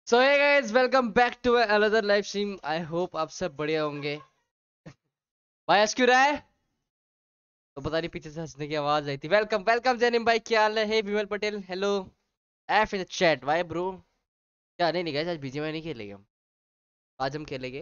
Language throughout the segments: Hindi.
So hey guys, welcome back to another live stream. I hope आप सब बढ़िया होंगे। भाई हंस क्यों रहा है? तो पता नहीं, पीछे से हंसने की आवाज आई थी। वेलकम वेलकम जैनिम भाई, क्या हाल है? Hey Vimal Patel, hello. F in the chat भाई ब्रो। क्या नहीं गाइस, आज बीजीएमआई नहीं खेलेंगे हम। आज हम खेलेंगे।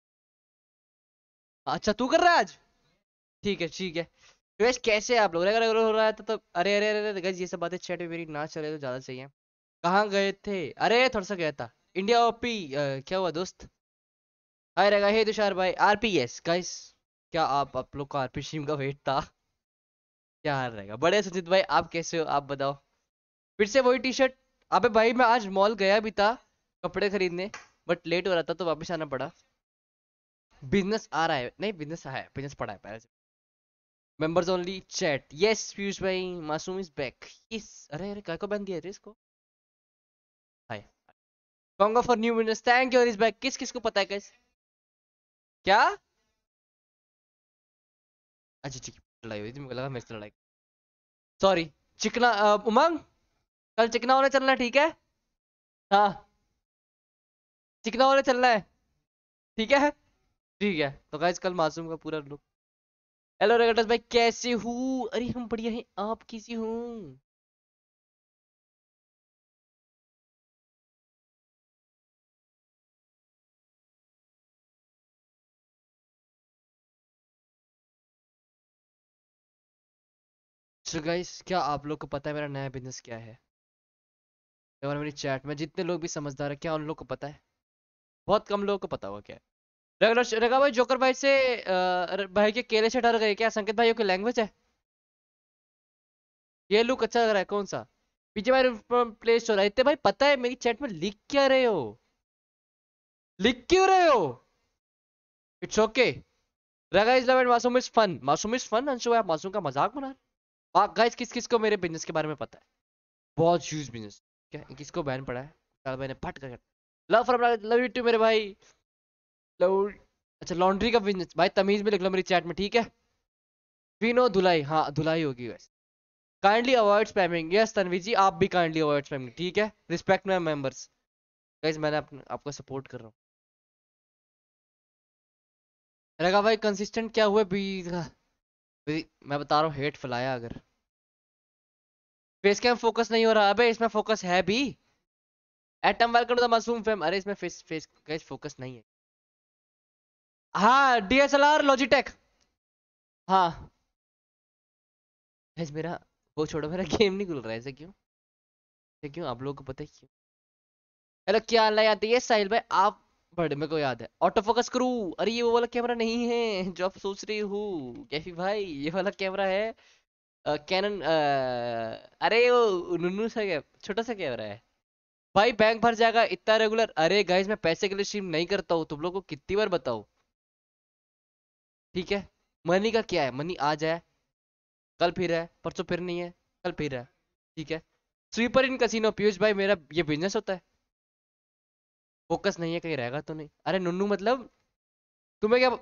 अच्छा, तू कर रहा है आज? ठीक है ठीक है। तो गाइस कैसे आप लोग? रेगुलर हो रहा है तो अरे अरे अरे गाइस, ये सब बातें चैट में मेरी ना चले तो ज्यादा सही है। कहाँ गए थे? अरे थोड़ा सा गया था। India OP. क्या हुआ दोस्त? हाय रहेगा। हे तुषार भाई, आरपीएस गाइस। क्या आप लोग का आरपी स्ट्रीम का वेट था? क्या हाल रहेगा? बड़े सुजीत भाई, आप कैसे हो? आप बताओ। फिर से वही टी शर्ट? अबे भाई, मैं आज मॉल गया भी था कपड़े खरीदने, बट लेट हो रहा था तो वापस आना पड़ा। बिजनेस आ रहा है? नहीं, बिजनेस है, बिजनेस पड़ा है पहले से। Members only chat, yes Piyush भाई। Masoom is back. यस। अरे अरे, काय को बंद दिया रे इसको? Hi. Congo for new business, thank you is back. किस किस को पता है कैसे? क्या? अच्छा ठीक है, लड़ाई हुई थी, मुझे लगा मेरे से लड़ाई। सॉरी। चिकना उमंग, कल चिकना होने चलना है, ठीक है? हाँ, चिकना होने चलना है। ठीक है। ठीक है तो गाइस, कल मासूम का पूरा लुक। हेलो रेगटस भाई, कैसे हूँ? अरे हम बढ़िया हैं, आप कैसी हूँ? सो गाइस, क्या आप लोग को पता है मेरा नया बिजनेस क्या है? और मेरी चैट में जितने लोग भी समझदार है, क्या उन लोग को पता है? बहुत कम लोगों को पता होगा क्या है। रेगुलर रेगा भाई, जोकर भाई से भाई के केले से डर गए क्या? संकेत भाई की लैंग्वेज है। ये लुक अच्छा लग रहा है, कौन सा? पीछे भाई प्ले स्टोर है। इतने भाई पता है मेरी चैट में लिख क्या रहे हो? लिख क्यों रहे हो? It's okay. रगा is love and Masoom is fun. Masoom is fun. Anshu, आप मासूम का मजाक बना रहे? गाइस, किस किस को मेरे बिजनेस के बारे में पता है? बहुत ह्यूज बिजनेस। क्या किसको बैन पड़ा है? चल मैंने फट कर। Love from, love you too मेरे भाई। लव। अच्छा, लॉन्ड्री का बिजनेस भाई तमीज में लिख लो मेरी चैट में, ठीक है? विनो धुलाई, हाँ धुलाई होगी वैसे। Kindly avoid spamming, yes Tanvi ji, आप भी काइंडली अवॉइड स्पैमिंग, ठीक है? Respect my members. गाइस मैंने आपको सपोर्ट कर रहा हूँ। रहेगा भाई, कंसिस्टेंट क्या हुआ भी? मैं बता रहा हूँ, हेट फैलाया अगर। फेस कैम फोकस नहीं हो रहा? अबे इसमें फोकस है भी। Atom, welcome to the Masoom fame. अरे इसमें फेस फेस गाइस फोकस नहीं है। हाँ, डीएसएलआर लॉजिटेक। हाँ गाइस, मेरा वो छोड़ो, मेरा गेम नहीं खुल रहा है, ऐसे क्यों? ऐसे क्यों? आप लोगों को पता है क्यों? हेलो, क्या हाल है? याद है ये साहिल भाई आप? बड़े मेरे को याद है, ऑटो फोकस करूँ। अरे ये वो वाला कैमरा नहीं है जो आप सोच रही हूँ कैफी भाई, ये वाला कैमरा है। कैनन। अरे वो नुनू सा छोटा सा कैमरा है। भाई बैंक भर जाएगा इतना रेगुलर? अरे गाइस, मैं पैसे के लिए स्ट्रीम नहीं करता हूँ, तुम लोग को कितनी बार बताओ? ठीक है। मनी का क्या है? मनी आ जाए, कल फिर है, परसों फिर नहीं है, कल फिर है। ठीक है। स्वीपर इन कसिनो, पीयूष भाई मेरा ये बिजनेस होता है। फोकस नहीं है, कहीं रहेगा तो नहीं? अरे नुन्नू मतलब तुम्हें क्या?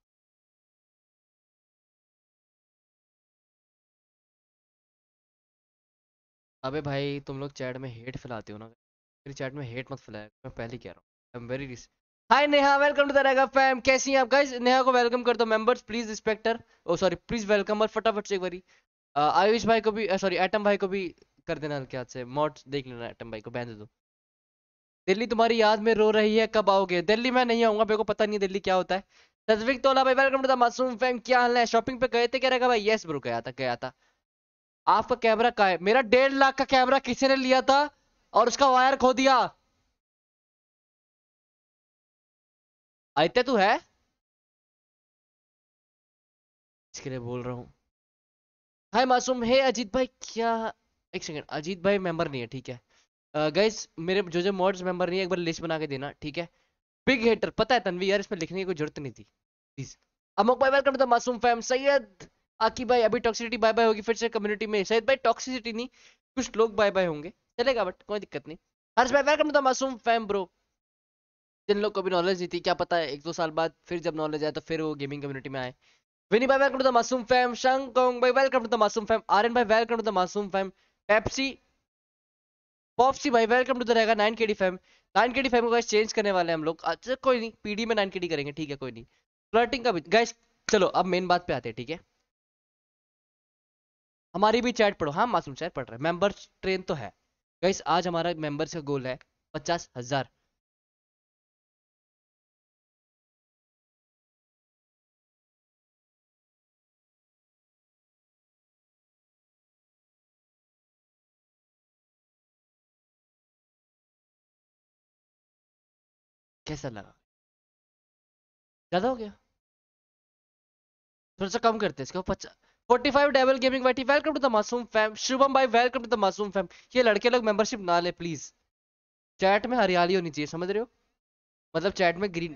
अबे भाई, तुम लोग चैट में हेट फैलाते हो ना, मेरी चैट में हेट मत फैलाया, मैं पहले कह रहा हूँ। आई am very rich. Hi Neha, welcome to the रेगा फैम। कैसी हैं आप गाइस? नेहा को वेलकम कर दो members, please respect her. Oh sorry, please welcome और फटाफट से एक बारी आयुष भाई को भी, सॉरी एटम भाई को भी कर देना हल्के हाथ से। मॉड देख लेना, एटम भाई को बैन दे दो। दिल्ली तुम्हारी याद में रो रही है, कब आओगे? दिल्ली मैं नहीं आऊंगा, मेरे को पता नहीं है दिल्ली क्या होता है। तस्वीर तोला भाई, welcome to the Masoom fam. क्या हाल है? शॉपिंग पे गए थे क्या रहेगा भाई? यस ब्रो, गया था गया था। आपका कैमरा कहाँ है? मेरा 1.5 लाख का कैमरा किसी ने लिया था और उसका वायर खो दिया। आयते तू है? इसके लिए बोल रहा हूँ। हाय मासूम, हे अजीत भाई, क्या? एक सेकंड, अजीत भाई मेंबर नहीं है, ठीक है? गाइस मेरे जो जो मॉड्स मेंबर नहीं है, एक बार लिस्ट बना के देना, ठीक है? बिग हेटर, पता है तन्वी यार, इसमें लिखने की कोई जरूरत नहीं थी, प्लीज। अमोक भाई, welcome to the Masoom fam. Syed आकी भाई, अभी टॉक्सिसिटी बाय बाय होगी फिर से कम्युनिटी में? सैयद भाई टॉक्सिसिटी नहीं, कुछ लोग बाय बाय होंगे, चलेगा, बट कोई दिक्कत नहीं। हर्ष भाई, welcome to the Masoom fam bro. जिन लोग को भी नॉलेज नहीं थी, क्या पता है 1-2 साल बाद फिर जब नॉलेज आए तो फिर वो गेमिंग कम्युनिटी में आए। विनी भाई, welcome to the Masoom fam. शंकोंग भाई, welcome to the Masoom fam. Aryan भाई, welcome to the Masoom fam. Pepsi popsy भाई, वेलकम टू द रहेगा 9 केडी फैम। 9KD 5 को गाइस चेंज करने वाले हैं हम लोग। अच्छा कोई नहीं, पीडी में 9KD करेंगे, ठीक है कोई नहीं। फ्लर्टिंग का भी गाइस। चलो अब मेन बात पे आते हैं, ठीक है। हमारी भी चैट पढ़ो। हाँ मासूम चैट पढ़ रहे हैं। मेंबर्स ट्रेन तो है गाइस। आज हमारा मेंबर्स का गोल है 50,000। कैसा लगा? ज्यादा हो गया? थोड़ा सा कम करते हैं इसको। 45 devil gaming YT, welcome to the Masoom fam. Shubham भाई welcome to the Masoom fam. ये लड़के लोग मेंबरशिप ना ले प्लीज। चैट में हरियाली होनी चाहिए, समझ रहे हो? मतलब चैट में ग्रीन।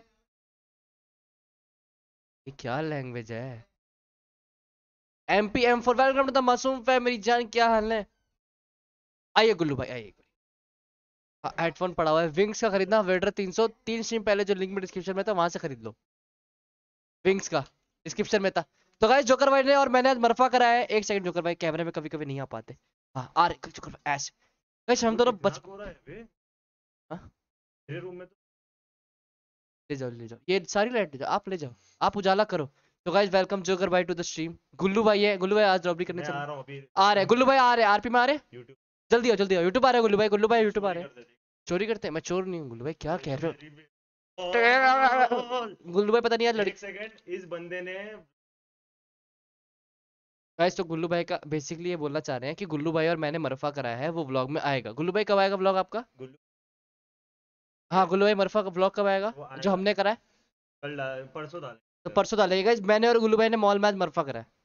ये क्या लैंग्वेज है? MP M4 welcome to the Masoom fam. मेरी जान क्या हाल है? आइए गुल्लू भाई आइए। हेडफोन पड़ा हुआ है। विंग्स का खरीदना वेडर 303 स्ट्रीम पहले जो लिंक में डिस्क्रिप्शन में था वहां से खरीद लो। विंग्स का डिस्क्रिप्शन में था। तो गाइस जोकर भाई ने और मैंने आज मरफा कराया है। एक सेकंड जोकर भाई, कैमरे में कभी कभी नहीं आ पाते। हाँ आ रहे जोकर भाई ऐसे। गाइस हम दोनों बच। हो रहा है बे? हाँ? मेरे रूम में तो ले जाओ ले जाओ, ये सारी लाइट ले जाओ, आप ले जाओ। आप उजाला करो। तो गाइस वेलकम जोकर भाई टू द स्ट्रीम। गुल्लू भाई है, गुल्लू भाई आज रॉबरी करने मैं चले। आ रहा हूँ अभी। आ रहे गुल्लू भाई, आ रहे आरपी में आ रहे। यूट्यूब जल्दी आओ जल्दी आओ, यूट्यूब आ रहे गुल्लू भाई, गुल्लू भाई यूट्यूब आ चोरी रहे। कर देते। चोरी करते हैं? मैं चोर नहीं हूँ गुल्लू भाई, क्या कह रहे मेरी भी- हो? गुल्लू भाई पता नहीं यार लड़की। एक सेकंड, इस बंदे ने गाइस तो गुल्लू भाई का बेसिकली ये बोलना चाह रहे हैं कि गुल्लू भाई और मैंने मरफा कराया है, वो व्लॉग में आएगा। गुल्लू भाई कब आएगा व्लॉग आपका? गुल्लू हाँ गुल्लू भाई मरफा का व्लॉग कब आएगा? वो जो आएगा हमने करा है। परसों तो डालेगा। परसों डालेगा गाइस। मैंने और गुल्लू भाई ने मॉल मैच मरफा करा है।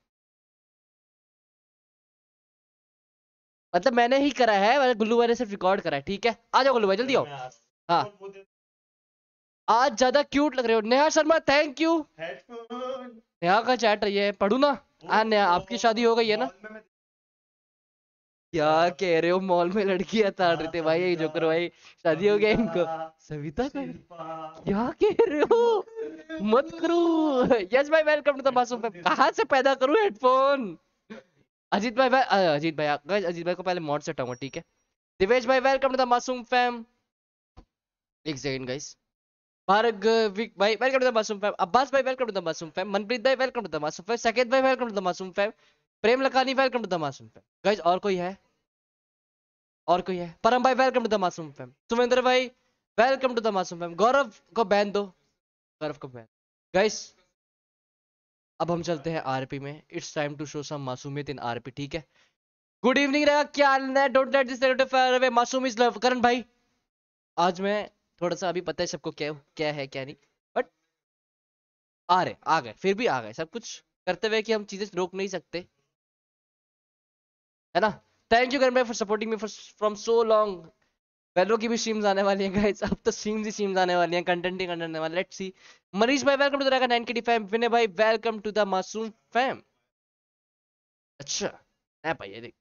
मतलब मैंने ही करा है, गुल्लू भाई ने सिर्फ रिकॉर्ड करा है, ठीक है। आ जाओ गुल्लू भाई जल्दी चलो आओ। मैं आ रहा हाँ। हूँ। और वो दे आज ज्यादा क्यूट लग रहे हो Neha Sharma, thank you. Headphone. Neha का चैट रही है, पढ़ू ना? हाँ नेहा आपकी शादी हो गई है ना? मॉल में मैं क्या कह रहे हो? मॉल में लड़कियां ताड़ रहे हाँ थे भाई, यही सविता, जोकर भाई। शादी हो गया सविता, इनको। सविता का? शिल्पा। क्या कह रहे हो? मत करो। यस भाई welcome to the Masoom headphone fam. दे दो। कहाँ से पैदा करूं हेडफोन? अजीत भाई अजीत भाई guys, अजीत भाई को पहले मॉड से हटाऊंगा, ठीक है। दिवेश भाई welcome to the Masoom fam. एक सेकंड गाइस। भार्गविक भाई welcome to the Masoom fam. Abbas भाई welcome to the Masoom fam. Manpreet भाई welcome to the Masoom fam. Saket भाई welcome to the Masoom fam. Prem Lakhani welcome to the Masoom fam. Guys और कोई है? और कोई है? परम भाई welcome to the Masoom fam. Sumendra भाई welcome to the Masoom fam. Gaurav को बैन दो, गौरव को बैन। गाइस अब हम चलते हैं आरपी में। It's time to show some मासूमियत इन आरपी, ठीक है। गुड इवनिंग रहेगा, क्या हाल है? Don't let this negative fire away, Masoom is love. Karan भाई आज मैं थोड़ा सा, अभी पता है सबको क्या क्या है क्या नहीं, बट आ रहे आ गए, फिर भी आ गए सब कुछ करते हुए कि हम चीजें रोक नहीं सकते, है ना। थैंक यू करण भाई for supporting me from so long. वेलो की भी स्ट्रीम्स आने वाली हैं गाइस। अब तो स्ट्रीम्स ही स्ट्रीम्स आने वाली हैं, कंटेंट ही कंटेंट आने वाला। Let's see. मनीष भाई welcome to the 9KD fam. Vinay भाई welcome to the Masoom fam. अच्छा है भाई ये देख।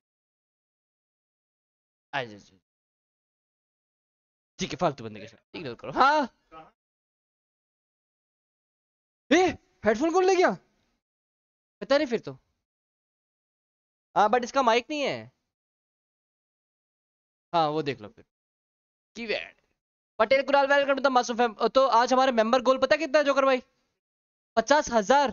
आ जा जा। ठीक है फालतू बंदे के साथ इग्नोर करो। हाँ। ए हेडफोन कौन ले गया? पता नहीं फिर तो। हाँ बट इसका माइक नहीं है। हाँ वो देख लो फिर। की bad. Patel Kunal welcome to the Masoom fam. तो आज हमारे मेंबर गोल पता है कितना है जोकर भाई? 50,000।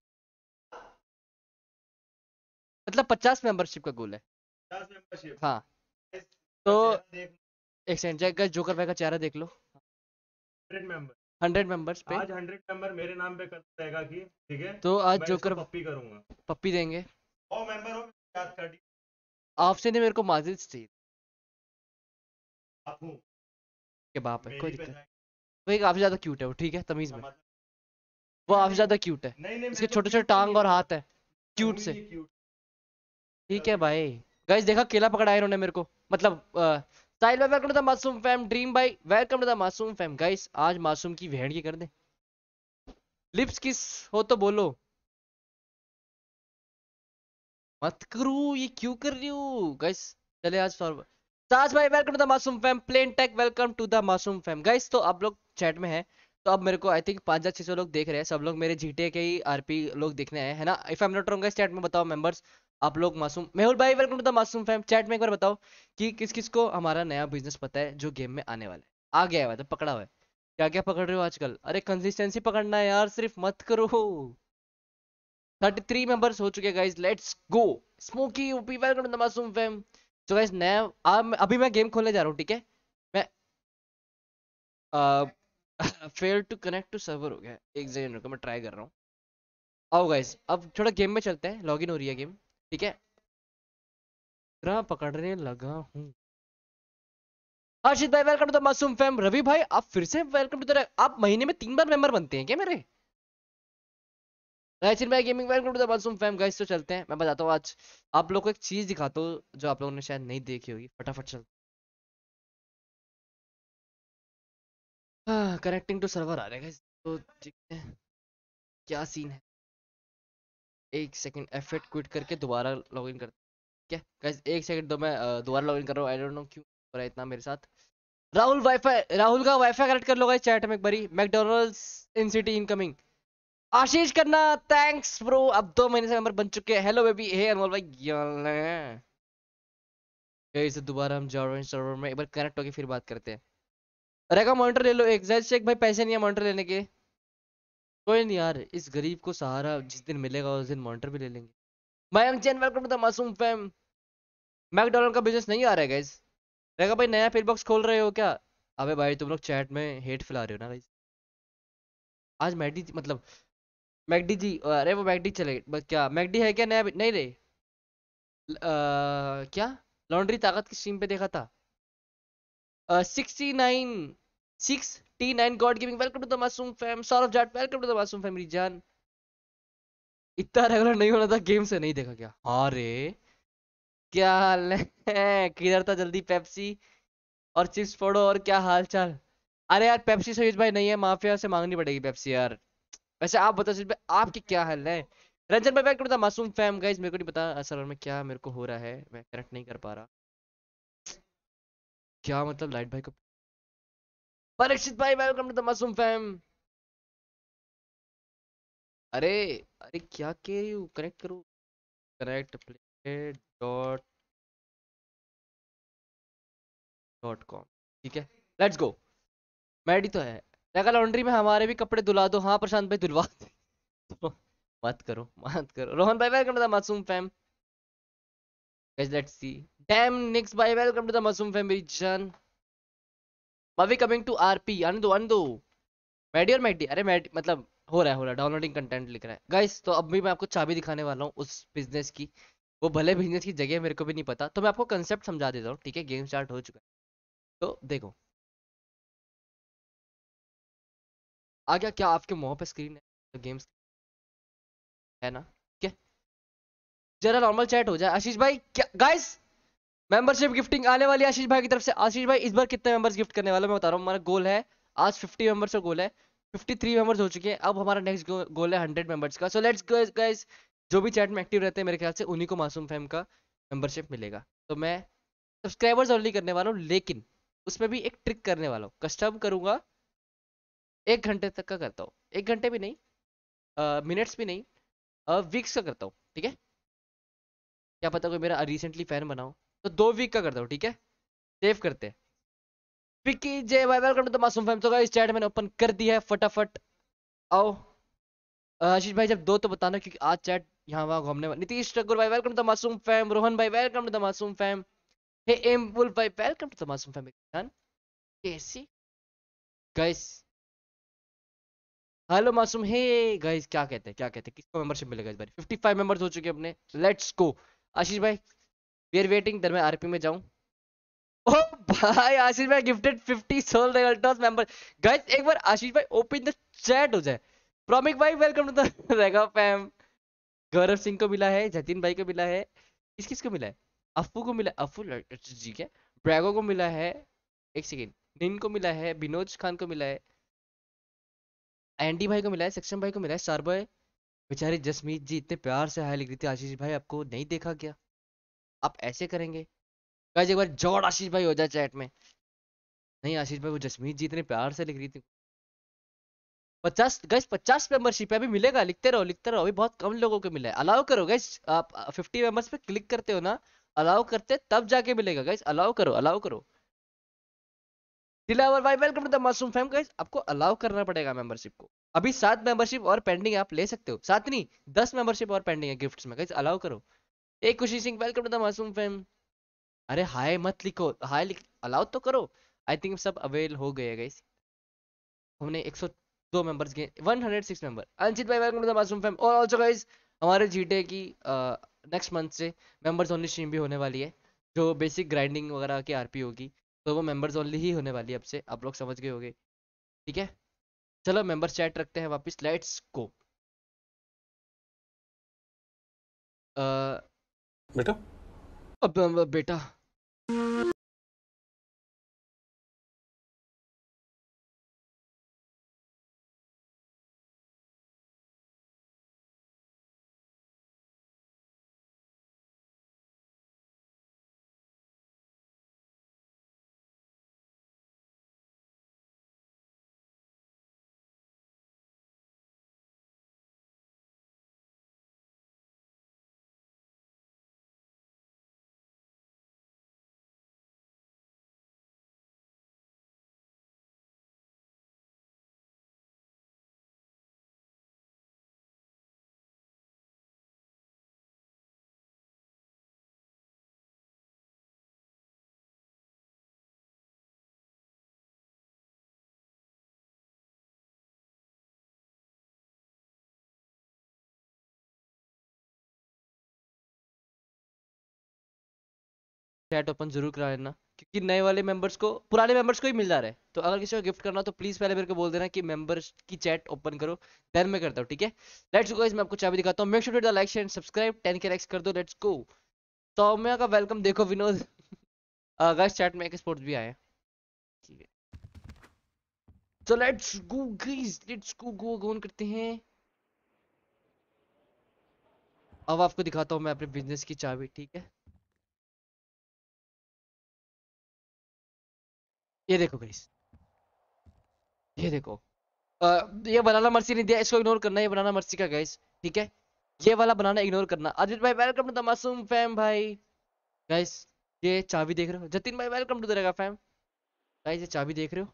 मतलब 50 मेंबरशिप का गोल है। 50 मेंबरशिप। हाँ। तो इसका चेहरा देख। एक सेकंड जगह जोकर भाई का चेहरा देख लो। 100 मेंबर। 100 मेंबर्स पे। आज 100 मेंबर मेरे नाम पे कर देगा कि ठीक है। तो आज मैं इसको जोकर पप्पी करूंगा। पप्पी देंगे। और मेंबर हो याद कर दी। आपसे नहीं, मेरे को माजिद चाहिए। आप हूँ के बाप है, कोई मेरी पे दिक्कत। जाएंगे। वो एक आपसे ज्यादा क्यूट है वो, ठीक है तमीज में। मतलब वो नहीं आपसे नहीं ज्यादा क्यूट है। नहीं नहीं, इसके मैं तो छोटे छोटे क्यूट टांग नहीं और हूँ। हाथ है मैं क्यूट हूँ ही से। नहीं क्यूट। ठीक है भाई। गाइस देखा केला पकड़ाया इन्होंने मेरे को, मतलब साहिल भाई welcome to the Masoom fam. Dream भाई welcome to the Masoom fam. Guys आज मासूम की भेड़ की कर दे। लिप्स किस हो तो बोलो। मत करो, ये क्यों कर रही हो गाइस? चले आज फॉरवर्ड। ताज भाई welcome to the Masoom fam. Plane tech welcome to the Masoom fam. Guys तो आप लोग चैट में हैं, तो अब मेरे को आई थिंक 5,600 लोग देख रहे हैं। सब लोग मेरे जीटे के ही आरपी लोग देखने आए हैं ना। If I am not wrong guys, chat में बताओ मेंबर्स। आप लोग मासूम मेहुल भाई welcome to the Masoom fam. Chat में एक बार बताओ कि किस किस को हमारा नया बिजनेस पता है जो गेम में आने वाला है। आ गया है, मतलब पकड़ा हुआ है। क्या क्या पकड़ रहे हो आजकल? अरे कंसिस्टेंसी पकड़ना है यार, सिर्फ मत करो। 33 मेंबर्स हो चुके हैं guys, let's go. Smoky UP, welcome to the Masoom fam. तो गाइस नया, अभी मैं गेम खोलने जा रहा हूँ, ठीक है? मैं fail to connect to server हो गया, एक सेकंड रुको, मैं ट्राई कर रहा हूँ। आओ गाइस, अब थोड़ा गेम में चलते हैं, लॉगिन हो रही है गेम, ठीक है? रहा पकड़ने लगा हूँ। हर्षित भाई welcome to the Masoom fam. Ravi भाई आप फिर से वेलकम टू द, आप महीने में 3 बार मेंबर बनते हैं क्या मेरे? रायचिन भाई gaming welcome to the Masoom fam. Guys तो चलते हैं, मैं बताता हूँ आज आप लोग को एक चीज दिखाता हूँ जो आप लोगों ने शायद नहीं देखी होगी, फटाफट चल। हाँ, कनेक्टिंग टू सर्वर आ रहा है guys, तो देखते हैं क्या सीन है। एक सेकंड, F8 क्विट करके दोबारा लॉगिन कर। क्या गाइस, एक सेकंड दो, मैं दोबारा लॉगिन कर रहा हूँ, आई डोंट नो क्यों हो रहा है इतना मेरे साथ। राहुल वाईफाई, राहुल का वाईफाई कनेक्ट कर लो गाइस चैट में एक बारी। McDonald's in city incoming. Ashish करना, थैंक्स ब्रो, अब 2 महीने से मेंबर बन चुके हैं। हेलो बेबी, हे अनमोल भाई, इसे दोबारा हम जा रहे हैं सर्वर में, एक बार कनेक्ट होके फिर बात करते हैं। अरे का मॉनिटर ले लो एक, जैसे शेख भाई पैसे नहीं है मॉनिटर लेने के। कोई नहीं यार, इस गरीब को सहारा जिस दिन मिलेगा उस दिन मॉनिटर भी ले लेंगे। Mayank Jain welcome to the Masoom fam. McDonald का बिजनेस नहीं आ रहा है गाइस। रेगा भाई नया फीड बॉक्स खोल रहे हो क्या? अबे भाई तुम लोग चैट में हेट फैला रहे हो ना भाई। आज मैडी मतलब मैकडी जी, अरे वो मैकडी चले क्या मैकडी है क्या नया? नहीं रे, क्या लॉन्ड्री ताकत की स्ट्रीम पे देखा था। 69 69 god giving welcome to the Masoom fam. Saurabh Jat welcome to the Masoom fam. रिजान, इतना रेगुलर नहीं होना था, गेम से नहीं देखा क्या? हाँ रे, क्या हाल है? किधर था? जल्दी पेप्सी और चिप्स फोड़ो, और क्या हाल चाल? अरे यार पेप्सी सहीज भाई नहीं है, माफिया से मांगनी पड़ेगी पेप्सी यार। वैसे आप बताओ सहीज भाई, आपकी क्या हाल है? रंजन भाई welcome to the Masoom fam. Guys मेरे को नहीं पता असल में क्या मेरे को हो रहा है, मैं करेक्ट नहीं कर पा रहा। क्या मतलब लाइट भाई को? परीक्षित भाई welcome to the Masoom fam. अरे, अरे क्या के यू कनेक्ट करो, connect play dot dot com, ठीक है? Let's go. मैडी तो है। देखा लॉन्ड्री में हमारे भी कपड़े धुला दो। हाँ प्रशांत भाई धुलवा दो। मत करो मत करो। रोहन भाई welcome to the Masoom fam. Guys let's see. डैम निक्स भाई welcome to the Masoom fam मेरी जान। बवी कमिंग टू आरपी, आने दो आने दो। मैडी और मैडी, अरे मैडी मतलब हो रहा है डाउनलोडिंग कंटेंट लिख रहा है गाइस। तो अभी मैं आपको चाबी दिखाने वाला हूँ उस बिजनेस की। वो भले बिजनेस की जगह मेरे को भी नहीं पता, तो मैं आपको कंसेप्ट समझा देता हूँ, ठीक है? गेम स्टार्ट हो चुका है, तो देखो। आ गया क्या आपके मुंह पे स्क्रीन है? तो गेम्स है ना? क्या जरा नॉर्मल चैट हो जाए आशीष भाई, क्या गाइस? मेंबरशिप गिफ्टिंग आने वाली है आशीष भाई की तरफ से। आशीष भाई इस बार कितने मेंबर्स गिफ्ट करने वाला मैं बता रहा हूँ। हमारा गोल है आज 50 मेंबर्स का गोल है। 53 मेंबर्स हो चुके हैं, अब हमारा नेक्स्ट गोल है 100 मेंबर्स का। सो लेट्स गो गाइस, जो भी चैट में एक्टिव रहते हैं मेरे ख्याल से उन्हीं को मासूम फैम का मेंबरशिप मिलेगा। तो मैं सब्सक्राइबर्स ओनली करने वाला हूँ, लेकिन उसमें भी एक ट्रिक करने वाला हूँ, कस्टम करूंगा। 1 घंटे तक का करता हूँ, 1 घंटे भी नहीं, मिनट्स भी नहीं, वीक्स का करता हूँ, ठीक है? क्या पता कोई मेरा रिसेंटली फैन बनाओ, तो 2 वीक का करता हूँ, ठीक है? सेव करते हैं। विक्की जे भाई welcome to the Masoom fam. तो गाइस चैट मैंने ओपन कर दिया है, फटाफट आओ। आशीष भाई जब दो तो बताना, क्योंकि आज चैट यहाँ वहाँ घूमने वाला। नीतीश ठाकुर भाई welcome to the Masoom fam. Rohan भाई welcome to the Masoom fam. Hey M wolf भाई welcome to the Masoom fam. कैसी guys? Hello Masoom, hey guys, क्या कहते हैं किसको मेंबरशिप मिलेगा इस बार? 55 मेंबर्स हो चुके हैं अपने, लेट्स गो। आशीष भाई वी आर वेटिंग, दर मैं आरपी में जाऊं। ओ भाई आशीष भाई गिफ्टेड 50 सोल रेगल्टॉस मेंबर। गाइस एक बार आशीष भाई ओपन द चैट हो जाए। प्रॉमिक भाई वेलकम टू द रेगा फैम। गौरव सिंह को मिला है, जतिन भाई को मिला है, किस किस को मिला है? अफू को मिला, अफू जी क्या, ब्रैगो को मिला है, एक सेकेंड, निन को मिला है, बिनोज खान को मिला है, एंडी भाई को मिला है, सक्षम भाई को मिला है, स्टार बॉय। बेचारी जसमीत जी इतने प्यार से हाय लिख रही थी, आशीष भाई आपको नहीं देखा क्या? आप ऐसे करेंगे? गाइस एक बार जॉर्ड आशीष भाई हो जाए चैट में। नहीं आशीष भाई, वो जसमीत जी इतने प्यार से लिख रही थी। 50 गाइस, 50 मेंबरशिप है, अभी मिलेगा, लिखते रहो लिखते रहो, अभी बहुत कम लोगों को मिला है। अलाउ करो गाइस, आप 50 मेंबर्स पे क्लिक करते हो ना, अलाउ करते तब जाके मिलेगा गाइस, अलाउ करो अलाउ करो। दिलावर भाई welcome to the Masoom fam. Guys आपको अलाउ करना पड़ेगा मेंबरशिप को। अभी 7 मेंबरशिप और पेंडिंग है, आप ले सकते हो। 7 नहीं 10 मेंबरशिप और पेंडिंग है गिफ्ट्स में। गाइस अलाउ करो। एक Khushi Singh welcome to the Masoom fam. अरे हाय मत लिखो, हाय लिख, अलाउ तो करो। आई थिंक सब अवेल हो गए गाइस। हमने 102 मेंबर्स गए, 106 मेंबर। अंशित भाई welcome to the Masoom fam. और आल्सो गाइस हमारे जीटे की नेक्स्ट मंथ से मेंबर्स ओनली स्ट्रीम भी होने वाली है, जो बेसिक ग्राइंडिंग वगैरह की आरपी होगी, तो वो मेंबर्स ओनली ही होने वाली है अब से, आप लोग समझ गए होंगे। ठीक है, चलो मेंबर्स चैट रखते हैं वापस, लेट्स गो। बेटा अब बेटा चैट ओपन जरूर करा लेना, क्योंकि नए वाले मेंबर्स को पुराने मेंबर्स को ही मिल जा रहा है। तो अगर किसी को गिफ्ट करना हो तो प्लीज पहले मेरे को बोल देना कि मेंबर्स की चैट ओपन करो, देन मैं करता हूँ। ठीक है, लेट्स गो गाइस, मैं आपको चाबी दिखाता हूँ। Make sure to the like share subscribe, 10 के लाइक्स कर दो। Let's go. सौम्या का वेलकम देखो, विनोद गाइस चैट में एक स्पोर्ट्स भी आया है। ठीक है, तो let's go guys, let's go on करते हैं। अब आपको दिखाता हूँ मैं अपने बिजनेस की चाबी। ठीक है, ये देखो गाइस, ये देखो। ये बनाना मर्सी नहीं दिया, इसको इग्नोर करना, ये बनाना मर्सी का गाइस। ठीक है, ये वाला बनाना इग्नोर करना। अजित भाई welcome to the Masoom fam भाई। गाइस ये चाबी देख रहे हो? जतिन भाई वेलकम टू द रेगा फैम। गाइस ये चाबी देख रहे हो?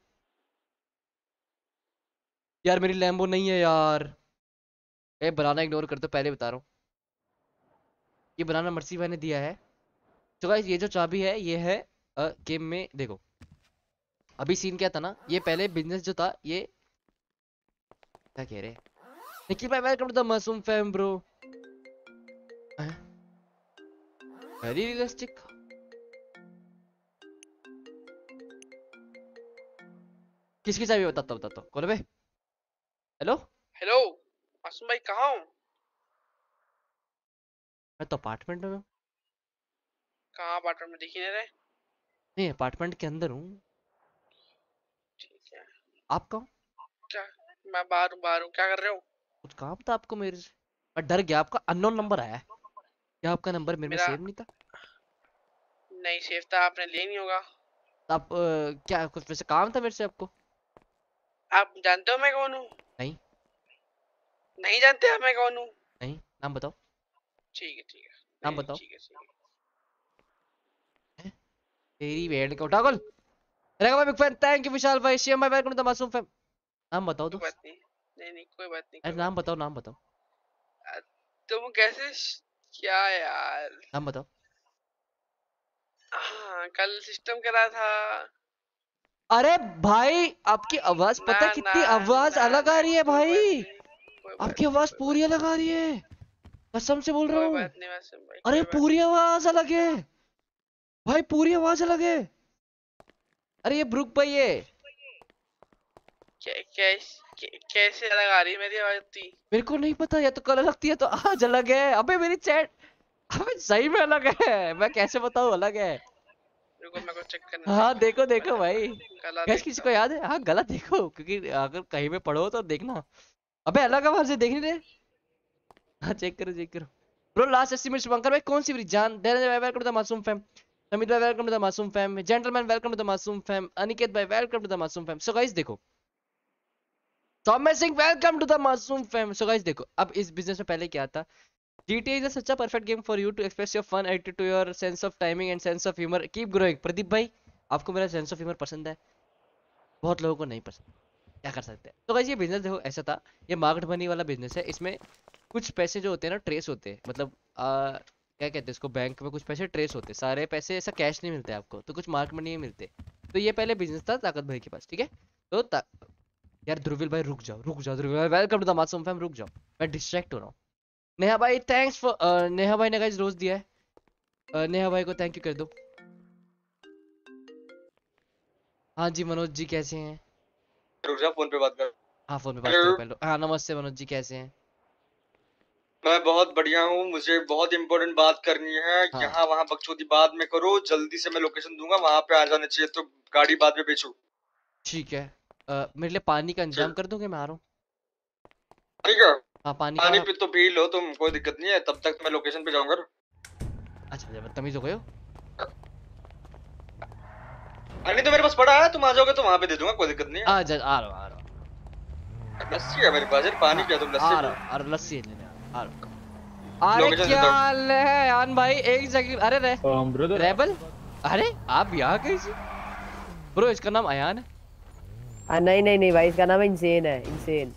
यार मेरी लैम्बो नहीं है यार। ए बनाना इग्नोर कर दो, पहले बता रहा हूँ। ये बनाना मर्सी भाई ने दिया है। तो गाइस ये जो चाबी है ये है गेम में देखो। अभी सीन क्या था ना, ये पहले बिजनेस जो था ये, क्या कह रहे हैं, निखिल भाई welcome to the Masoom fam bro. Very realistic. किसकी चाबी बताता हूँ, कौन है? हेलो, हेलो मासूम भाई, कहाँ हो? मैं तो अपार्टमेंट में हूँ। कहाँ अपार्टमेंट में, दिख ही नहीं रहे। नहीं अपार्टमेंट के अंदर हूँ। ठीक है। आप कहाँ? क्या? मैं बाहर हूँ, बाहर हूँ। क्या कर रहे हो? कुछ काम था आपको मेरे से? मैं डर गया, आपका अननोन नंबर आया है। क्या आपका नंबर मेरे में मेरा सेव नहीं था? नहीं सेफ था, आपने लिया ही नहीं होगा। तो आप क्या कुछ वैसे काम था मेरे से आपको? आप जानते हो मैं कौन हूँ? नहीं। नहीं जानते आप मैं कौन हूँ? नहीं, नाम बताओ। ठीक है ठीक है। नाम नहीं बताओ। ठीक है ठीक है। हैं? तेरी भेड़ का उठा कॉल। रहेगा भाई big fan, thank you Vishal भाई, सीएम भाई welcome to the Masoom fam. नाम बताओ कोई दोस्त। बात नहीं। नहीं नहीं कोई बात नहीं, अरे कोई बात नाम नहीं। बताओ, नाम बताओ। तुम कैसे क्या यार। नाम बताओ। हाँ कल सिस्टम करा था। अरे भाई आपकी आवाज ना पता है ना कितनी आवाज ना अलग आ ना रही है कोई बात भाई। नहीं। कोई बात आपकी नहीं आवाज कोई बात पूरी अलग आ रही है, कसम से बोल रहा कोई हूँ। बात नहीं मासूम भाई, अरे कोई बात पूरी नहीं। आवाज अलग है भाई, पूरी आवाज अलग है। अरे ये ब्रुक भाई है। कैसे अलग आ रही है मेरी आवाज इतनी? मेरे को नहीं पता, या तो कल अलग थी या तो आज अलग है। अबे मेरी चैट, अबे सही में अलग है, मैं कैसे बताऊं अलग है। रुको मेरे को चेक करने दे हाँ एक देखो बार। देखो भाई। गला गैस किसी देखता को हूँ। याद है? हाँ गलत देखो, क्योंकि अगर कहीं पे पढ़ो तो देखना। अबे अलग आवाज है, देख नहीं रहे? हाँ चेक करो चेक करो। ब्रो लास्ट एस्टिमेट शुभंकर भाई, कौन सी ब्रिज? जान धैर्य भाई welcome to the Masoom fam. Amit भाई welcome to the Masoom fam. Gentleman welcome to the Masoom fam. Aniket भाई welcome to the Masoom fam. So guys देखो, Saumya Singh welcome to the Masoom fam. So guys देखो, अब इस बिजनेस में पहले क्या था, GTA is such a perfect game for you to express your fun attitude to your sense of timing and sense of humor. Keep growing. Pradeep भाई, आपको मेरा सेंस ऑफ ह्यूमर पसंद है? बहुत लोगों को नहीं पसंद, क्या कर सकते हैं। तो गाइस ये बिजनेस देखो ऐसा था, ये मार्केट मनी वाला बिजनेस है। इसमें कुछ पैसे जो होते हैं ना ट्रेस होते हैं, मतलब क्या कहते हैं इसको, बैंक में कुछ पैसे ट्रेस होते हैं, सारे पैसे ऐसा कैश नहीं मिलते आपको, तो कुछ मार्केट मनी में मिलते। तो ये पहले बिजनेस था ताकत भाई के पास, ठीक है। तो यार ध्रुविल भाई रुक जाओ ध्रुविल भाई, welcome to the Masoom fam, रुक जाओ, मैं डिस्ट्रैक्ट हो रहा हूँ। नेहा भाई थैंक्स फॉर, नेहा भाई ने गाइस रोज दिया है, नेहा भाई को थैंक यू कर दो। हाँ जी मनोज जी कैसे हैं? रुक जा, फोन पे बात कर। हाँ फोन पे बात करो पहले। हाँ नमस्ते मनोज जी कैसे हैं? मैं बहुत बढ़िया हूँ, मुझे बहुत इंपॉर्टेंट बात करनी है। हाँ। यहाँ वहाँ बकचोदी बाद में करो, जल्दी से मैं लोकेशन दूंगा, वहाँ पे आ जाना चाहिए, तो गाड़ी बाद में बेचू। ठीक है, मेरे लिए पानी का इंतजाम कर दोगे, मैं आ रहा हूँ। ठीक है, हाँ पानी पानी का। पी तो पी लो तुम, कोई दिक्कत नहीं है, तब तक मैं लोकेशन पे जाऊंगा। अच्छा बदतमीज हो गए हो। पानी तो मेरे पास पड़ा है, तुम आ जाओगे तो वहाँ पे दे दूंगा, कोई दिक्कत नहीं है। आ रहा हूँ। लस्सी है मेरे पास यार, पानी क्या तुम लस्सी आ पियो। रहा हूँ, लस्सी लेने आ रहा हूँ। अरे क्या हाल है यान भाई, एक सेकंड। अरे रेबल, अरे आप यहाँ कैसे? ब्रो इसका नाम अयान है। नहीं भाई, इसका नाम इंसेन है, इंसेन।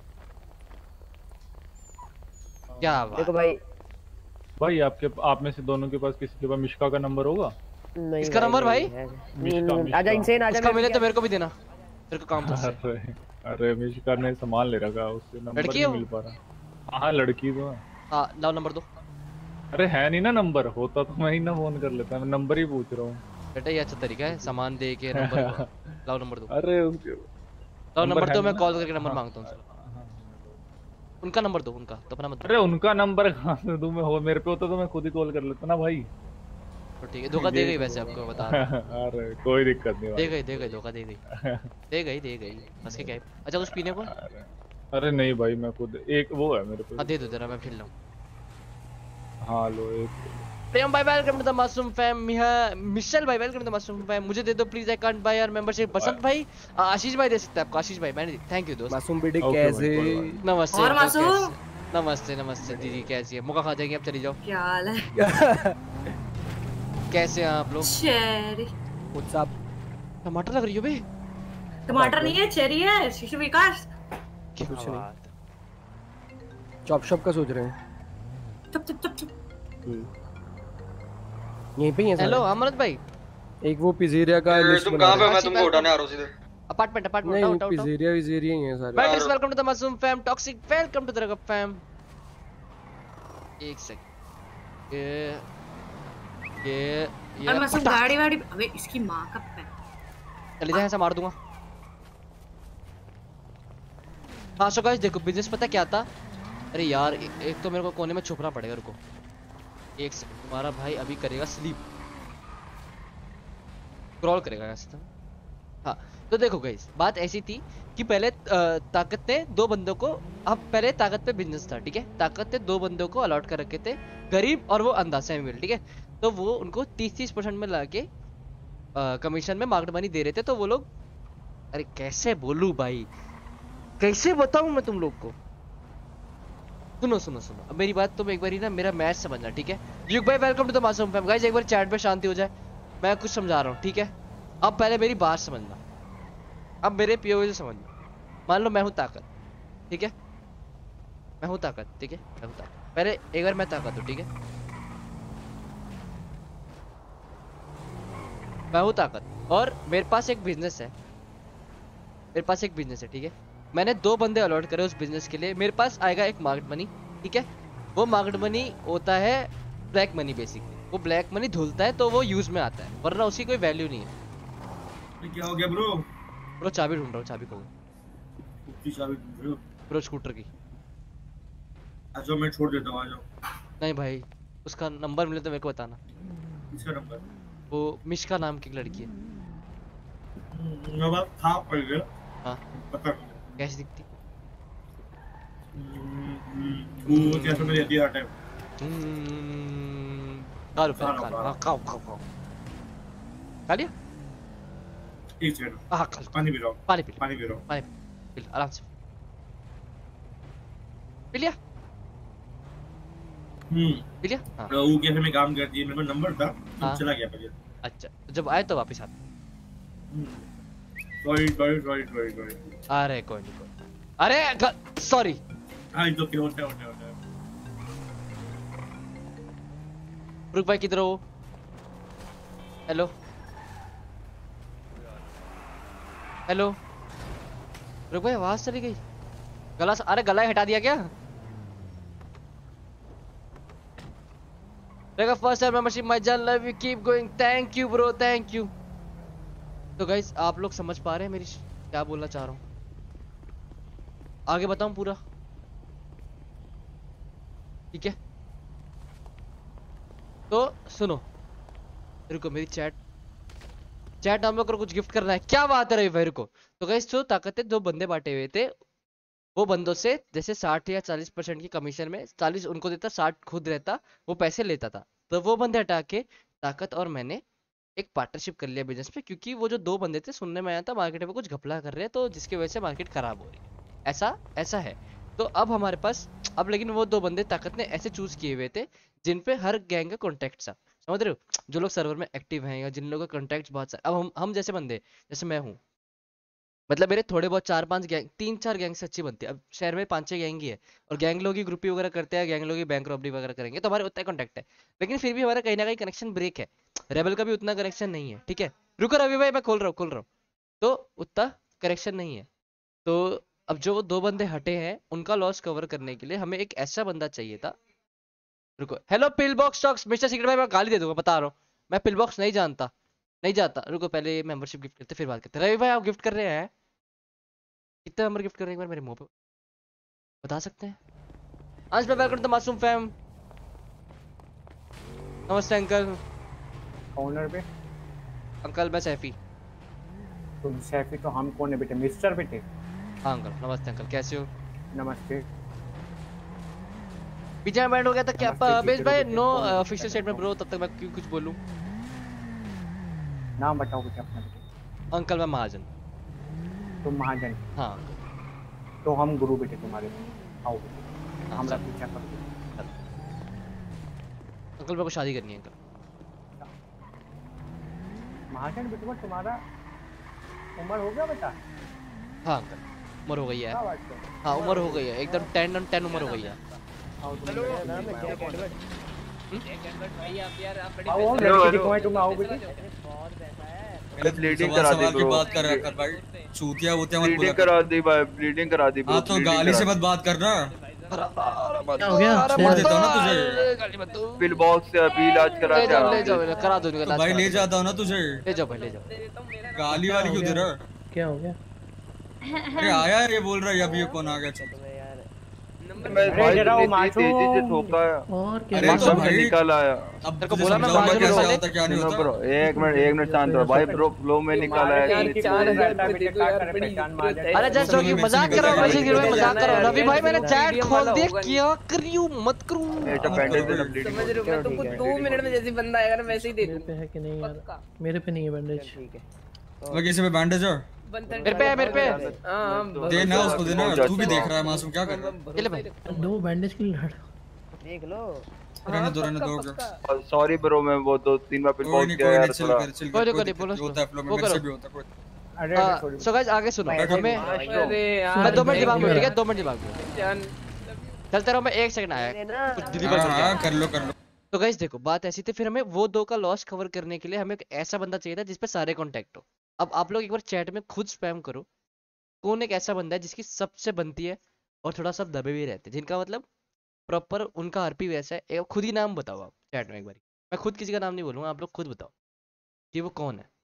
क्या बात। देखो भाई आप में से दोनों के पास किसी के पास मिश्का का नंबर होगा? नहीं इसका नंबर भाई आजा इंसेन, आजा। इसका मिले तो मेरे को भी देना, मेरे को काम था। अरे मिश्का ने सामान ले रखा, उससे नंबर नहीं मिल पा रहा। हाँ लड़की तो है। हाँ लाओ नंबर दो। अरे है नहीं ना नंबर, होता तो मैं ही ना फोन कर लेता, मैं नंबर ही पूछ रहा हूँ। बेटा ये अच्छा तरीका है, सामान दे के नंबर। लाओ नंबर दो। अरे लाओ नंबर दो, मैं कॉल करके नंबर मांगता हूँ। उनका नंबर दो, उनका तो अपना मत। अरे उनका नंबर कहाँ से दूं मैं, हो मेरे पे होता तो मैं खुद ही कॉल कर लेता ना भाई। तो ठीक है, धोखा दे गई वैसे आपको बता रहा। अरे कोई दिक्कत नहीं, दे गई धोखा दे गई बस के क्या है। अच्छा कुछ पीने को? अरे नहीं भाई, मैं खुद एक वो है मेरे पे। हाँ दे दो जरा, मैं फिर लूँ। हाँ लो एक। प्रियम भाई welcome to the Masoom fam. Michelle भाई welcome to the Masoom fam. मुझे दे दो please, I can't buy your membership. Basant भाई, आशीष भाई दे सकते हैं आपको, आशीष भाई मैंने, थैंक यू दोस्त। मासूम बेटे कैसे? नमस्ते और मासूम? नमस्ते दीदी कैसी है? मुका खा जाएंगे, अब चली जाओ। क्या हाल है? कैसे हैं आप लोग? चेरी। What's up? टमाटर लग रही हो बे? टमाटर नहीं है, चेरी है। शिशु विकास क्या कुछ नहीं। बात है। चॉप शॉप का सोच रहे हैं। चुप। यहीं पे ही है। हेलो अमृत भाई। एक वो पिज़ेरिया का लिस्ट तुम बना कहाँ पे? रहे मैं तुमको उठाने आ रहा हूँ सीधे। अपार्टमेंट हैं। नहीं पिज़ेरिया ही है सारे। Batters welcome to the Masoom fam. Toxic welcome to the रगब फैम। एक सेकंड, ये मासूम गाड़ी वाड़ी, अबे इसकी माँ का पैर। चले जाए, ऐसा मार दूंगा। हाँ सो गाइस देखो, बिजनेस पता क्या था? अरे यार एक तो मेरे को कोने में छुपना पड़ेगा, रुको एक सेकंड। तुम्हारा भाई अभी करेगा स्लीप, क्रॉल करेगा ऐसा तो। हाँ तो देखो गाइस, बात ऐसी थी कि पहले ताकत ने दो बंदों को, अब पहले ताकत पे बिजनेस था, ठीक है। ताकत ने दो बंदों को अलॉट कर रखे थे, गरीब और वो अंधा सेमिल, ठीक है। तो वो उनको 30% में लाके कमीशन में मार्केट मनी दे रहे थे। तो वो लोग, अरे कैसे बोलूं भाई, कैसे बताऊं मैं तुम लोग को? सुनो अब मेरी बात तुम एक बार ना मेरा मैच समझना, ठीक है। युग भाई welcome to the Masoom fam. Guys एक बार चैट पे शांति हो जाए, मैं कुछ समझा रहा हूँ, ठीक है। अब पहले मेरी बात समझना, अब मेरे पीओवी से समझना। मान लो मैं हूँ ताकत, ठीक है। मैं हूँ ताकत, ठीक है। मैं हूँ ताकत, पहले एक बार मैं ताकत हूँ, ठीक है। मैं हूँ ताकत और मेरे पास एक बिजनेस है, ठीक है। मैंने दो बंदे अलॉट करे उस बिजनेस के लिए। मेरे पास आएगा एक मार्केट मनी, ठीक है। वो मार्केट मनी होता है ब्लैक मनी बेसिकली। वो ब्लैक मनी धुलता है तो वो यूज में आता है, वरना उसकी कोई वैल्यू नहीं है। क्या हो गया ब्रो? ब्रो चाबी ढूंढ रहा हूँ, चाबी को चाबी ढूंढ रहे हो? ब्रो स्कूटर की। अच्छा मैं छोड़ देता हूँ, आ जाओ। नहीं भाई, उसका नंबर मिले तो मेरे को बताना। किसका नंबर? वो मिश्का नाम की लड़की है। मैं बात था पड़ गया। हाँ पता कैसी दिखती? वो कैसे में देती है हर टाइम। खाओ खा लिया? एक सेकंड, हाँ खा। पानी पी रहा हूँ। पानी पी पानी पी रहा हूँ। पानी पी आराम से पी लिया। पी लिया? हाँ। वो कैफे में काम करती है, मेरा नंबर था, हाँ। चला गया पहले। अच्छा तो जब आए तो वापस आते। सॉरी। अरे कोई नहीं, अरे सॉरी। हाँ इट्स ओके, होता है। रुक भाई, किधर हो? हेलो हेलो, रुक भाई, आवाज चली गई। अरे गला हटा दिया क्या? देखा फर्स्ट टाइम मेंबरशिप, माय जान, love you, keep going, thank you bro, thank you. तो गाइस आप लोग समझ पा रहे हैं मेरी क्या बोलना चाह रहा हूँ? आगे बताऊं पूरा? ठीक है तो सुनो, रुको, मेरी चैट हम लोग को कुछ गिफ्ट करना है। क्या बात है रवि भाई, रुको। तो गाइस जो ताकतें दो बंदे बांटे हुए थे, वो बंदों से जैसे 60 या 40% की कमीशन में 40 उनको देता, 60 खुद रहता, वो पैसे लेता था। तो वो बंदे हटा के ताकत और मैंने एक पार्टनरशिप कर लिया बिजनेस पे, क्योंकि वो जो दो बंदे थे, सुनने में आया था मार्केट में कुछ घपला कर रहे हैं, तो जिसकी वजह से मार्केट खराब हो रही है। ऐसा है। तो अब हमारे पास, अब लेकिन वो दो बंदे ताकत ने ऐसे चूज किए हुए थे जिन पे हर गैंग का कॉन्टैक्ट था, समझ रहे हो? जो लोग सर्वर में एक्टिव हैं या जिन लोगों का कॉन्टैक्ट बहुत सारे। अब हम जैसे बंदे, जैसे मैं हूँ, मतलब मेरे थोड़े बहुत 4-5 गैंग, 3-4 गैंग से अच्छी बनती है। अब शहर में 5-6 गैंग ही है, और गैंग लोग ही ग्रुपी वगैरह करते हैं, गैंग लोग ही बैंक रॉबरी वगैरह करेंगे, तो हमारे उतना कॉन्टैक्ट है। लेकिन फिर भी हमारा कहीं ना कहीं कनेक्शन ब्रेक है। रेबल का भी उतना कनेक्शन नहीं है, ठीक है? रुको रवि भाई, मैं खोल रहा हूँ। तो उतना कनेक्शन नहीं है। तो अब जो दो बंदे हटे हैं, उनका लॉस कवर करने के लिए हमें एक ऐसा बंदा चाहिए था। रुको, hello pill box stocks, mister secret भाई, मैं गाली दे दूंगा, बता रहा हूँ। मैं पिल बॉक्स नहीं जाता। रुको, पहले मेंबरशिप गिफ्ट करते फिर बात करते। रवि भाई आप गिफ्ट कर रहे हैं? कितना नंबर गिफ्ट कर रहे हैं, एक बार मेरे मुंह पे बता सकते हैं? आज मैं वेलकम टू मासूम फैम। नमस्ते अंकल। ऑनर पे अंकल मैं सैफी। तुम सैफी तो हम कौन है बेटे? मिस्टर बेटे। हाँ अंकल, नमस्ते अंकल, कैसे हो? नमस्ते। पीछे बैंड हो गया था क्या? नमस्ते, बेस भाई बेटे, नो कौन है? ऑफिशियल स्टेटमेंट ब्रो, तब तक मैं क्यों कुछ बोलूं? नाम बताओ बेटे अपना बेटे। अंकल मैं महाजन। तुम महाजन? हाँ तो हम गुरु बेटे तुम्हारे। आओ बेटे, हमरा पीछा करो। अंकल मेरे को शादी करनी है अंकल। महाजन बेटा तुम्हारा उम्र हो गया बेटा? हाँ अंकल उम्र हो गई है। क्या बात कर? हाँ उम्र हो गई है, एकदम 10 उम्र हो गई है। आओ तुम। हेलो नाम है क्या? कैडवर्ड भाई आप यार, आप बड़ी आओ लड़की दिखवाएं तुम, आओ बेटे। बहुत पैसा है। पहले ब्लीडिंग करा दी ब्रो, बात कर रहा कर भाई, चूतिया होते मत ब्लीडिंग करा दी भाई, ब्लीडिंग करा दी ब्रो। हाँ तो गाली से मत बात करना। क्या हो गया? छोड़ देता हूँ ना तुझे। पिल बॉक्स से अभी इलाज करा ले दिया। जाओ करा दो इनका इलाज। भाई ले जाता हूँ ना तुझे। ले जाओ भाई, ले जाओ। गाली वाली क्यों दे रहा? क्या हो गया? अरे आया ये बोल रहा है, अभी ये कौन आ गया? मैं भाई जरा वो तेजी मासूम। से ठोका है। और क्या? अरे तो सब भाई निकल आया। अब तेरे को तुझे बोला ना समझाऊंगा बाजू कैसे में होता क्या नहीं सुनो होता। ब्रो, एक मिनट शांत रहो भाई। ब्रो फ्लो में निकल आया। यार 4000 बेटे क्या करे पहचान महाजन। अरे जस्ट होगी, मजाक कर रहा हूँ भाई, मजाक कर रहा हूँ। रवि भाई मैंने चैट खोल दिया, क्या करियो मत करूँ। ये तो बैंडेज है ना, ब्लीडिंग। समझ रहे हो? मैं तुमको 2 मिनट में जैसे बंदा आएगा ना वैसे ही दे मेरे दूंगा। पे है कि नहीं यार? पक्का। मेरे पे नहीं है बैंडेज। ठीक है। वो किसी पे बैंडेज है? बंतन मेरे पे है, मेरे पे। हां देना उसको देना। तू भी देख रहा है मासूम, क्या कर रहा है? चले भाई, दो बैंडेज की लड़। देख लो। रहने दो। सॉरी ब्रो, मैं वो 2-3 बार पिल कोई बॉक्स नहीं किया कोई यार नहीं, चिल थोड़ा। कर चिल कोई कर। नहीं, बोलो होता है फ्लो में, वो मेरे से करो। भी होता है। कोई अरे सो गाइस आगे सुनो, हमें अरे यार मैं 2 मिनट दिमाग में, ठीक है? 2 मिनट दिमाग में जान चलते रहो। मैं 1 सेकंड आया, कुछ डिलीवर हाँ करके हाँ आया। कर लो। तो गाइस देखो, बात ऐसी थी, फिर हमें वो दो का लॉस कवर करने के लिए हमें एक ऐसा बंदा चाहिए था जिसपे सारे कॉन्टैक्ट हो। अब आप लोग एक बार चैट में खुद स्पैम करो, कौन एक ऐसा बंदा है जिसकी सबसे बनती है और थोड़ा सब दबे भी रहते हैं, जिनका मतलब प्रॉपर उनका आरपी वैसा है। एक खुद ही नाम बताओ आप चैट में एक बार। मैं खुद किसी का नाम नहीं बोलूंगा, आप लोग खुद बताओ कि वो कौन है।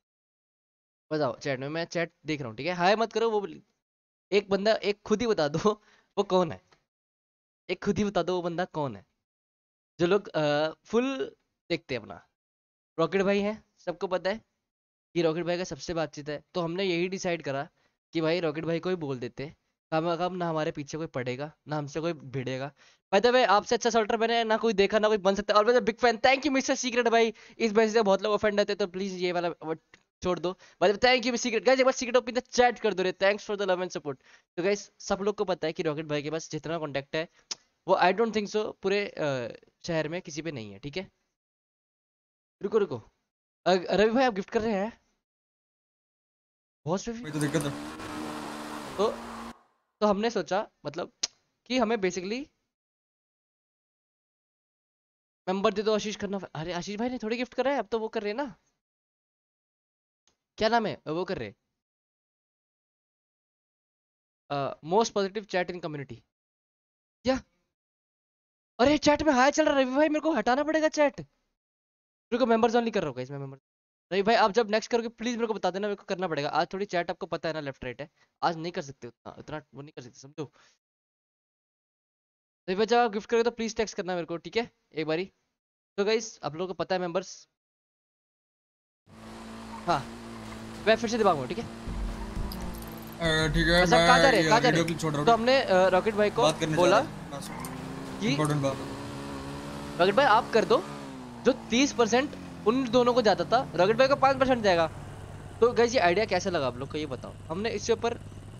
बताओ चैट में, मैं चैट देख रहा हूँ, ठीक है? हाय मत करो, वो एक बंदा, एक खुद ही बता दो वो कौन है। एक खुद ही बता दो वो बंदा कौन है। जो लोग फुल देखते हैं अपना। रॉकेट भाई है, सबको पता है कि रॉकेट भाई का सबसे बातचीत है, तो हमने यही डिसाइड करा कि भाई रॉकेट भाई को ही बोल देते। कम ना हमारे पीछे कोई पड़ेगा, ना हमसे कोई भिड़ेगा। बाय द वे आपसे अच्छा सॉल्टर मैंने ना कोई देखा, ना कोई बन सकता। और big fan, thank you mister secret भाई। इस वजह से बहुत लोग ऑफेंड होते हैं, तो प्लीज ये वाला छोड़ दो। By the way thank you secret guys, एक बार सीक्रेट ओपन द चैट कर दो रे। Thanks for the love and support. तो गाइस सब लोग को पता है कि रॉकेट भाई के पास जितना कॉन्टैक्ट है, वो आई डोंट थिंक सो पूरे शहर में किसी पे नहीं है, ठीक है? रुको रवि भाई आप गिफ्ट कर रहे हैं? बहुत स्पेसिफिक। वही तो दिक्कत है। तो हमने सोचा मतलब कि हमें बेसिकली मेंबर दे दो आशीष करना। अरे आशीष भाई ने थोड़ी गिफ्ट कर रहे हैं, अब तो वो कर रहे हैं ना, क्या नाम है वो कर रहे, most positive chat in community. क्या? अरे चैट में हाय चल रहा है रवि भाई, मेरे को हटाना पड़ेगा चैट। मेरे को मेंबर्स ओनली कर रहा होगा इसमें मेंबर। रवि भाई आप जब नेक्स्ट करोगे प्लीज मेरे को बता देना, मेरे को करना पड़ेगा आज थोड़ी चैट, आपको पता है ना लेफ्ट राइट है, आज नहीं कर सकते उतना उतना वो नहीं कर सकते समझो। रवि भाई जब आप गिफ्ट करोगे तो प्लीज टेक्स्ट करना मेरे को, ठीक है एक बारी। तो गाइस आप लोगों को पता है मेंबर्स, हाँ मैं फिर से दिमाग में, ठीक है ठीक है। सब कहाँ जा रहे हैं, कहाँ जा रहे वीडियो क्लिप छोड़ रहा हैं? हूँ। तो हमने रॉकेट भाई को बात करने जा बोला रहा हूँ। कि इम्पोर्टेंट बात। रॉकेट भाई आप कर दो, जो 30% उन दोनों को जाता था रॉकेट भाई को 5% जाएगा। तो गाइस ये आइडिया कैसे लगा आप लोग को ये बताओ। हमने इसके ऊपर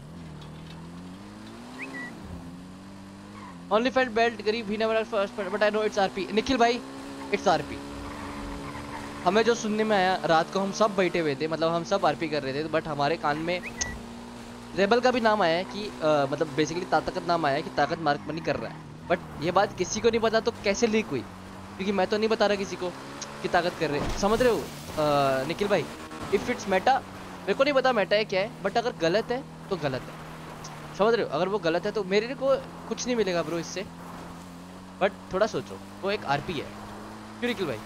ओनली फाइंड बेल्ट गरीब भी never first but I know it's RP. Nikhil भाई इट्स आरपी। हमें जो सुनने में आया रात को, हम सब बैठे हुए थे, मतलब हम सब आरपी कर रहे थे, बट हमारे कान में रेबल का भी नाम आया है कि मतलब बेसिकली ताकत नाम आया है कि ताकत मार्क मनी कर रहा है। बट ये बात किसी को नहीं पता तो कैसे लीक हुई, क्योंकि मैं तो नहीं बता रहा किसी को कि ताकत कर रहे, समझ रहे हो निखिल भाई। इफ इट्स मेटा, मेरे को नहीं पता मेटा है क्या है, बट अगर गलत है तो गलत है, समझ रहे हो। अगर वो गलत है तो मेरे को कुछ नहीं मिलेगा ब्रो इससे, बट थोड़ा सोचो वो एक आरपी है, क्यों निखिल भाई।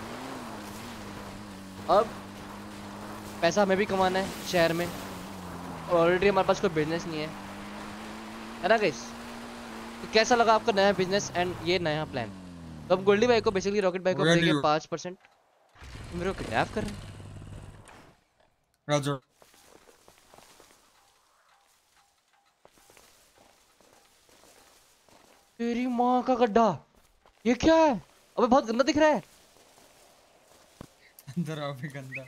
अब पैसा हमें भी कमाना है शहर में, और ऑलरेडी हमारे पास कोई बिजनेस नहीं है ना गाइस। तो कैसा लगा आपका नया बिजनेस एंड ये नया प्लान। तो अब गोल्डी भाई को बेसिकली रॉकेट भाई को देंगे 5%। तो मेरे को किडनैप कर रहे हैं राजा। तेरी माँ का गड्ढा, ये क्या है? अबे बहुत गंदा दिख रहा है। अंदर आओ भी गंदा।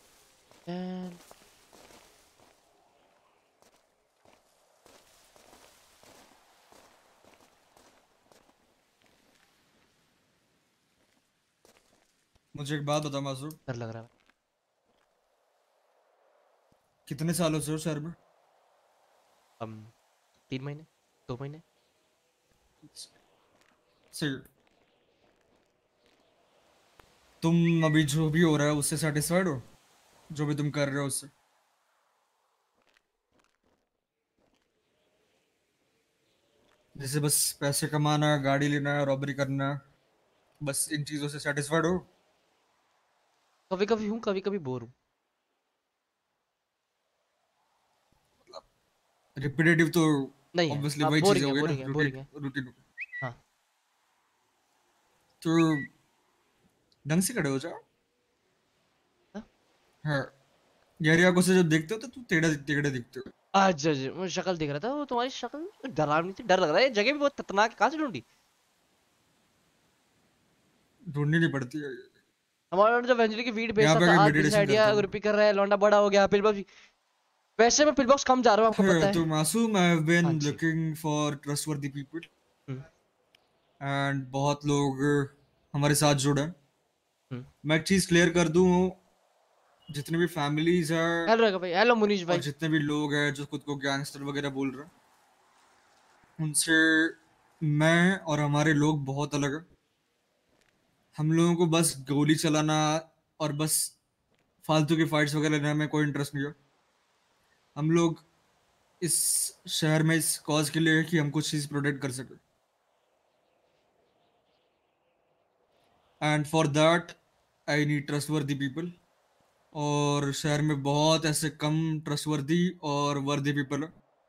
मुझे एक बात बताओ मासूम, डर लग रहा है। कितने सालों से हो शहर में? 3 महीने 2 महीने। सही। तुम अभी जो भी हो रहा है उससे सेटिस्फाइड हो, जो भी तुम कर रहे हो उससे? जैसे बस पैसे कमाना, गाड़ी लेना, रॉबरी करना, बस इन चीजों से सेटिस्फाइड हो? कभी कभी हूँ, कभी कभी बोर हूँ। रिपीटेटिव तो नहीं है, ऑब्वियसली हाँ, वही boring चीजें है, हो गई boring है, ना, boring है। रूटीन। हाँ तो ढंग से खड़े हो जाओ। हाँ? हाँ, गहरी आंखों से जब देखते हो तो तुम टेढ़े टेढ़े दिखते हो। आज मुझे शक्ल दिख रहा था, वो तुम्हारी शक्ल डरावनी थी, डर लग रहा है। ये जगह भी बहुत खतरनाक है, कहाँ से ढूंढी? ढूंढनी नहीं पड़ती है। हमारा जो वेंचुरी की वीड बेच यहाँ पे रहा था, आके आज बिजनेस meditation आइडिया करता हूँ। रिपीट कर रहा है, लौंडा बड़ा हो गया, पिलबॉक्स। वैसे मैं पिलबॉक्स कम जा रहा हूँ, आपको पता है। तो मासूम, आई हैव हाँ बीन जी। Looking for trustworthy people hmm, and बहुत लोग हमारे साथ जुड़े हैं। हम्म। मैं एक चीज क्लियर कर दूं, जितने भी फैमिलीज हैं हेलो रघु भाई, हेलो मुनीश और भाई। जितने भी लोग हैं जो खुद को गैंगस्टर वगैरह बोल रहे हैं, उनसे मैं और हमारे लोग बहुत अलग हैं। हम लोगों को बस गोली चलाना और बस फालतू की फाइट्स वगैरह लेने में कोई इंटरेस्ट नहीं है। हम लोग इस शहर में इस कॉज के लिए है कि हम कुछ चीज प्रोटेक्ट कर सके, and for that I need trustworthy people. और शहर में बहुत ऐसे कम ट्रस्टवर्दी और वर्दी पीपल है।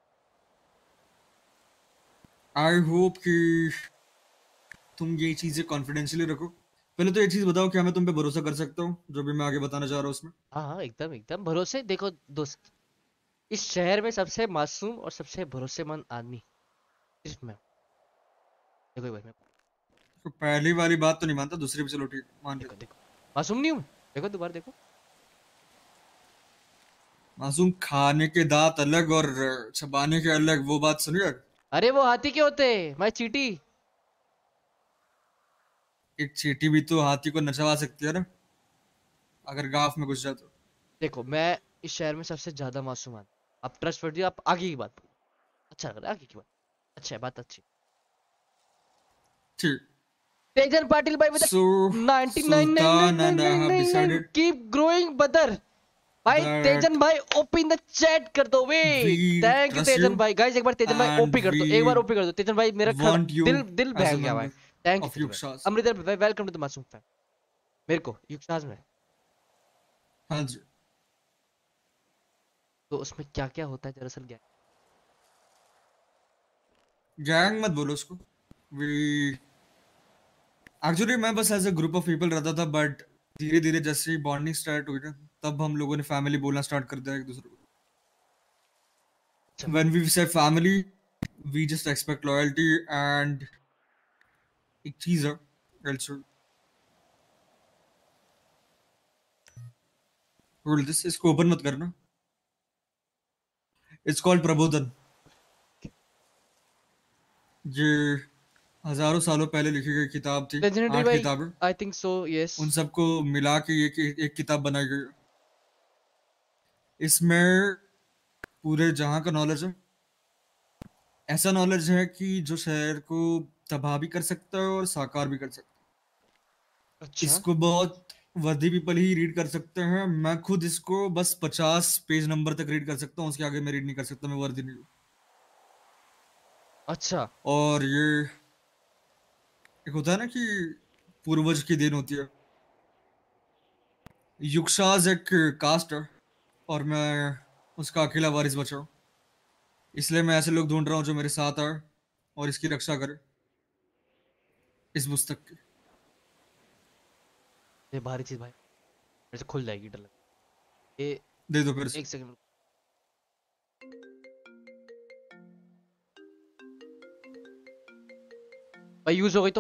आई होप कि तुम ये चीजें कॉन्फिडेंशियली रखो। पहले तो एक चीज बताओ, क्या मैं तुम पे भरोसा कर सकता हूँ जो भी मैं आगे बताना चाह रहा हूँ उसमें? हाँ हाँ एकदम एकदम भरोसे। देखो दोस्त, इस शहर में सबसे मासूम और सबसे भरोसेमंद आदमी सिर्फ मैं। देखो भाई, मैं तो पहली वाली बात तो नहीं मानता, दूसरी भी चलो ठीक मान देखो लिया। देखो मासूम नहीं हूँ मैं। देखो दोबारा देखो। मासूम खाने के दांत अलग और चबाने के अलग, वो बात सुनिए। अरे वो हाथी के होते, मैं चींटी। एक चींटी भी तो हाथी को नचवा सकती है ना, अगर गांव में घुस जाए तो। देखो मैं इस शहर में सबसे ज्यादा मासूम आदमी, आप ट्रस्टवर्दी, आप आगे की बात बोलो। अच्छा लग रहा है आगे की बात, अच्छा है, बात अच्छी। ठीक। तेजन पाटिल भाई with So, 99 Sultan and I have decided keep growing brother। भाई that तेजन भाई ओपी इन द चैट कर दो वे। we thank you trust Tejan you भाई। गाइस एक बार तेजन भाई and ओपी कर दो, एक बार ओपी कर दो तेजन भाई, मेरा खड़ा want you दिल as बहल a गया भाई। member thank you of Tejan भाई। Yukshas। अमृतर भाई welcome to the Masoom fam. मेरे को युक्शाज में हाँ जी। तो उसमें क्या क्या होता है दरअसल क्या? गैंग मत बोलो उसको। We एक्चुअली मैं बस as a group of people रहता था, बट धीरे धीरे जैसे ही बॉन्डिंग स्टार्ट हुई ना, तब हम लोगों ने फैमिली बोलना स्टार्ट कर दिया एक दूसरे को। When we say family, we just expect loyalty and एक चीज है also hold this, इसको ओपन मत करना। It's called प्रबोधन। ये हजारों सालों पहले लिखी गई किताब थी, लेजेंडरी 8 भाई किताबें, आई थिंक सो यस। उन सबको मिला के ये एक किताब बनाई गई है। इसमें पूरे जहां का नॉलेज है, ऐसा नॉलेज है कि जो शहर को तबाह भी कर सकता है और साकार भी कर सकता है। अच्छा इसको बहुत वर्दी पीपल ही रीड कर सकते हैं। मैं खुद इसको बस 50 पेज नंबर तक रीड कर सकता हूँ, उसके आगे मैं रीड नहीं कर सकता, मैं वर्दी नहीं हूँ। अच्छा और ये एक होता है ना कि पूर्वज की देन होती है। युक्षाज एक कास्ट है और मैं उसका अकेला वारिस बचा हूँ, इसलिए मैं ऐसे लोग ढूंढ रहा हूँ जो मेरे साथ आए और इसकी रक्षा करे, इस पुस्तक की। ये भारी चीज भाई, मेरे से खुल जाएगी, डर लग ये। दे दो फिर से। एक सेकंड भाई, यूज हो गई तो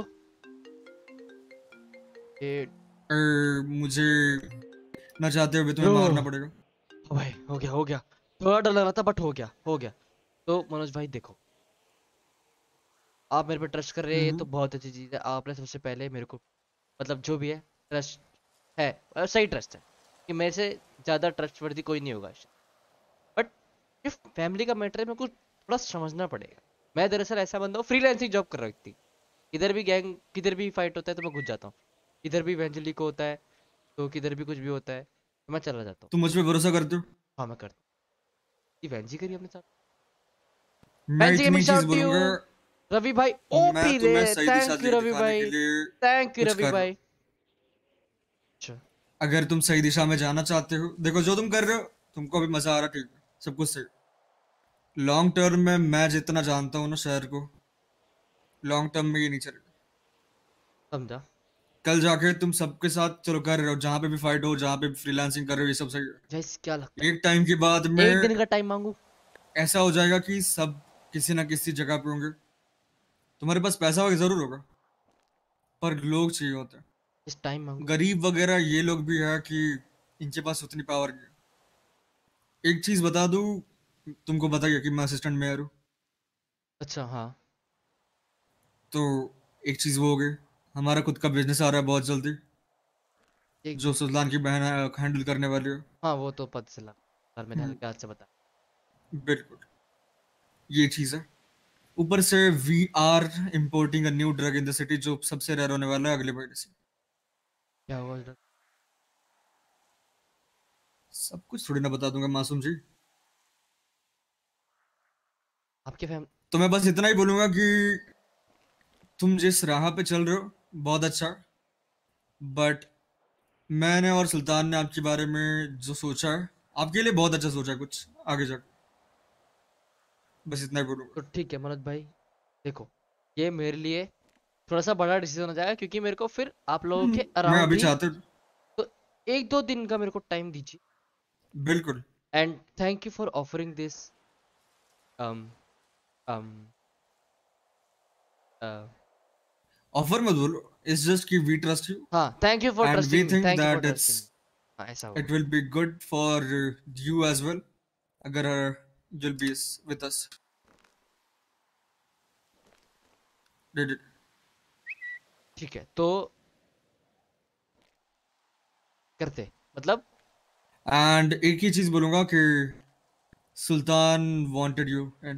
ये मुझे ना चाहते हुए तुम्हें मारना पड़ेगा। भाई हो गया, थोड़ा डर लग रहा था बट हो गया। तो मनोज भाई देखो, आप मेरे पे ट्रस्ट कर रहे हैं, ये तो बहुत अच्छी चीज है। आपने सबसे पहले मेरे को मतलब जो भी है ट्रस्ट है, सही ट्रस्ट है कि मेरे से ज्यादा ट्रस्टवर्दी कोई नहीं होगा। बट इफ फैमिली का मैटर है, मेरे को थोड़ा समझना पड़ेगा। मैं दरअसल ऐसा बंदा हूँ, फ्रीलांसिंग जॉब कर रही थी, इधर भी गैंग, किधर भी फाइट होता है तो मैं घुस जाता हूँ, इधर भी वेंजली को होता है तो किधर भी कुछ भी होता है तो मैं चला जाता हूँ। तुम मुझ पे भरोसा करते हो? हाँ मैं करता हूँ। वेंजी करी अपने साथ। मैं इतनी चीज बोलूंगा, रवि भाई मैं ओपी तुम्हें रे, सही दिशा थैंक यू रवि दिखाने भाई, के लिए थैंक यू कुछ रवि कर रहा भाई। हूं। अच्छा अगर तुम सही दिशा में जाना चाहते हो, देखो जो तुम कर रहे हो, तुमको अभी मजा आ रहा, ठीक है, सब कुछ सही। लॉन्ग टर्म में मैं जितना जानता हूँ ना शहर को, लॉन्ग टर्म में ये नहीं चलेगा। समझा। कल जाके तुम सबके साथ चलो कर रहे हो, जहाँ पे भी फाइट हो, जहाँ पे भी फ्रीलांसिंग कर रहे हो, ये सब सही है। जैस क्या लगता है एक टाइम के बाद में एक दिन का टाइम मांगू? ऐसा हो जाएगा कि सब किसी ना किसी जगह पे होंगे। तुम्हारे पास पैसा वगैरह जरूर होगा, पर लोग चाहिए होते हैं। इस टाइम मांगू? गरीब वगैरह ये लोग भी है कि इनके पास उतनी पावर नहीं है। एक चीज बता दूं, तुमको पता ही है कि मैं असिस्टेंट मेयर हूँ। अच्छा हाँ। तो एक चीज वो हो गई, हमारा खुद का बिजनेस आ रहा है बहुत जल्दी, जो सुल्तान की बहन हैंडल करने वाली है। हाँ वो तो पता चला, घर में ध्यान से बता। बिल्कुल, ये चीज है। ऊपर से we are importing a new drug in the city, जो सबसे रेयर होने वाला है अगले महीने से। क्या हुआ ड्रग? सब कुछ थोड़ी ना बता दूंगा मासूम जी। आपके फैम तो मैं बस इतना ही बोलूंगा कि तुम जिस राह पे चल रहे हो बहुत अच्छा, बट मैंने और सुल्तान ने आपके बारे में जो सोचा है, आपके लिए बहुत अच्छा सोचा है कुछ आगे जाकर। बस इतना ही बोलूंगा। तो ठीक है मनोज भाई, देखो ये मेरे लिए थोड़ा सा बड़ा डिसीजन हो जाएगा, क्योंकि मेरे को फिर आप लोगों के मैं अराउंड अभी ही, चाहते तो 1-2 दिन का मेरे को टाइम दीजिए। बिल्कुल। And thank you for offering this offer मत बोलो, इट्स जस्ट कि वी ट्रस्ट यू। हाँ thank you for and we trusting me, think thank you for that trusting me. हाँ ऐसा इट होगा। Will be good for you as well अगर you'll be with us. Did it? ठीक है तो करते मतलब। एंड एक ही चीज बोलूंगा कि सुल्तान वांटेड यू एंड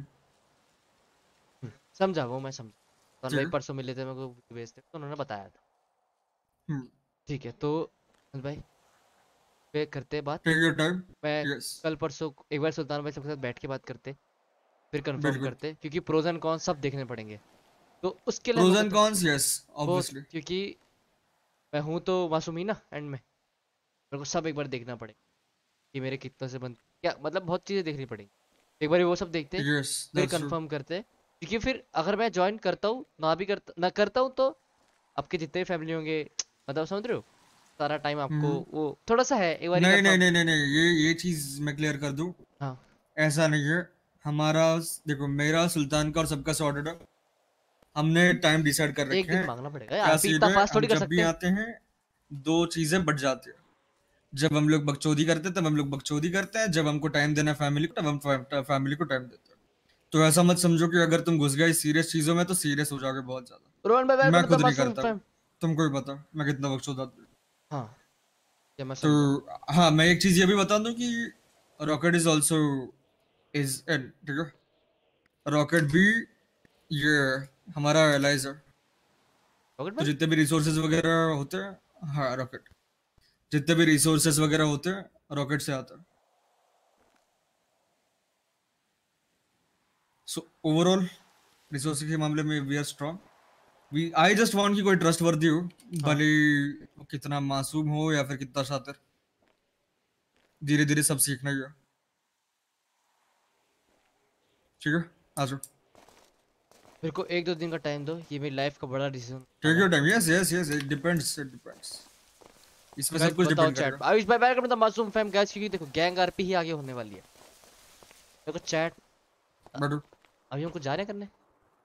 समझा वो मैं समझा। तो भाई ठीक। परसों मिले थे मेरे को भेजते तो उन्होंने बताया था। ठीक है तो भाई पे करते बात। Take your time. मैं यस कल परसों एक बार सुल्तान भाई सबके साथ बैठ के बात करते, फिर कंफर्म बिल्कुल। करते, क्योंकि प्रोज एंड कॉन्स सब देखने पड़ेंगे। तो उसके लिए pros and cons yes obviously, क्योंकि मैं हूँ तो मासूम ही ना एंड में, मेरे को सब एक बार देखना पड़ेगा कि मेरे कितने से बन क्या, मतलब बहुत चीजें देखनी पड़ेगी। एक बार वो सब देखते यस फिर कंफर्म करते, क्योंकि फिर अगर मैं ज्वाइन करता हूँ ना करता हूँ तो आपके जितने भी फैमिली होंगे, मतलब समझ रहे हो, सारा टाइम आपको वो थोड़ा सा है एक बार नहीं नहीं नहीं नहीं नहीं ये चीज मैं क्लियर कर दूं। हाँ ऐसा नहीं है हमारा, देखो मेरा सुल्तान का और सबका सॉर्टेड है, हमने टाइम डिसाइड कर रखे एक दिन हैं। मांगना पड़ेगा क्या यार, सीन इतना है, फास्ट हम थोड़ी कर जब भी सकते। आते हैं दो चीजें बढ़ जाती है। जब हम लोग बकचोदी करते हैं तब हम लोग बकचोदी करते हैं, जब हमको टाइम देना है फैमिली को तब हम फैमिली को टाइम देते हैं। तो ऐसा मत समझो कि अगर तुम घुस गए सीरियस चीजों में तो सीरियस हो जाओगे बहुत ज्यादा। रोहन भाई मैं खुद नहीं करता, तुमको भी पता मैं कितना बकचोद आदमी। हाँ ये मैं तो समझा। हाँ मैं एक चीज ये भी बता दूं कि Rocket is also is an, ठीक है, रॉकेट भी ये हमारा एलाइज है। तो जितने भी रिसोर्सेज वगैरह होते हैं, हाँ रॉकेट जितने भी रिसोर्सेज वगैरह होते हैं रॉकेट से आता है। सो ओवरऑल रिसोर्सेज के मामले में we are strong. I just want कि कोई ट्रस्टवर्दी हो, भले कितना मासूम हो या फिर कितना शातिर, धीरे धीरे सब सीखना ही है। ठीक है आ जाओ। मेरे को 1-2 दिन का टाइम दो, ये मेरी लाइफ का बड़ा decision. Take your time. Yes yes yes it depends इसमें सब कुछ डिपेंड करेगा। आयुष भाई welcome to the Masoom fam guys, क्योंकि देखो गैंग आरपी ही आगे होने वाली है। देखो चैट बैठो अभी हमको जा रहे हैं करने।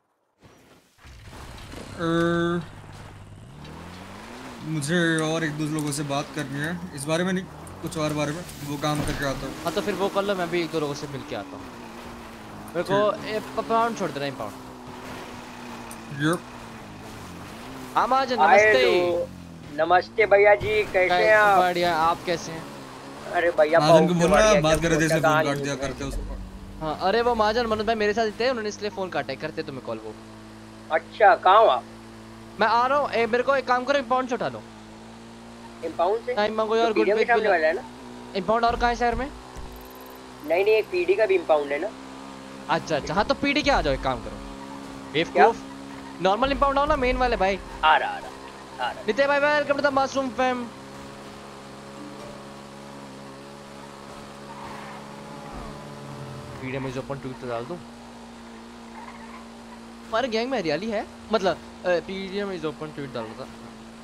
मुझे और एक दो लोगों से बात करनी है इस बारे में, नहीं कुछ और बारे में, वो काम करके आता हूँ। हाँ तो फिर वो कर लो, मैं भी 1-2 लोगों से मिल के आता हूँ। मेरे को पाउंड छोड़ देना, पाउंड। हाँ महाजन नमस्ते। नमस्ते भैया जी, कैसे हैं आप? बढ़िया, आप कैसे हैं? अरे भैया महाजन को बोलना बात कर रहे थे, इसलिए फोन काट दिया करते उसको। हाँ अरे वो महाजन मनोज भाई मेरे साथ थे, उन्होंने इसलिए फोन काटा, करते तुम्हें कॉल वो। अच्छा कहाँ हो आप? मैं आ रहा हूँ, मेरे को एक काम करो, इम्पाउंड से उठा लो। इम्पाउंड से? टाइम मांगो यार, गुड के सामने वाला है ना? इम्पाउंड और कहाँ है शहर में? नहीं एक पीडी का भी इम्पाउंड है ना? अच्छा अच्छा, हाँ तो पीडी के आ जाओ, एक काम करो, बेवकूफ नॉर्मल इम्पाउंड आओ ना, मेन वाले भाई। आ रहा नित्य भाई welcome to the mushroom fam. PD में जो अपन ट्वीट डाल दूं, हमारे गैंग में हरियाली है, मतलब पीडी में जो अपन ट्वीट डाल दूं।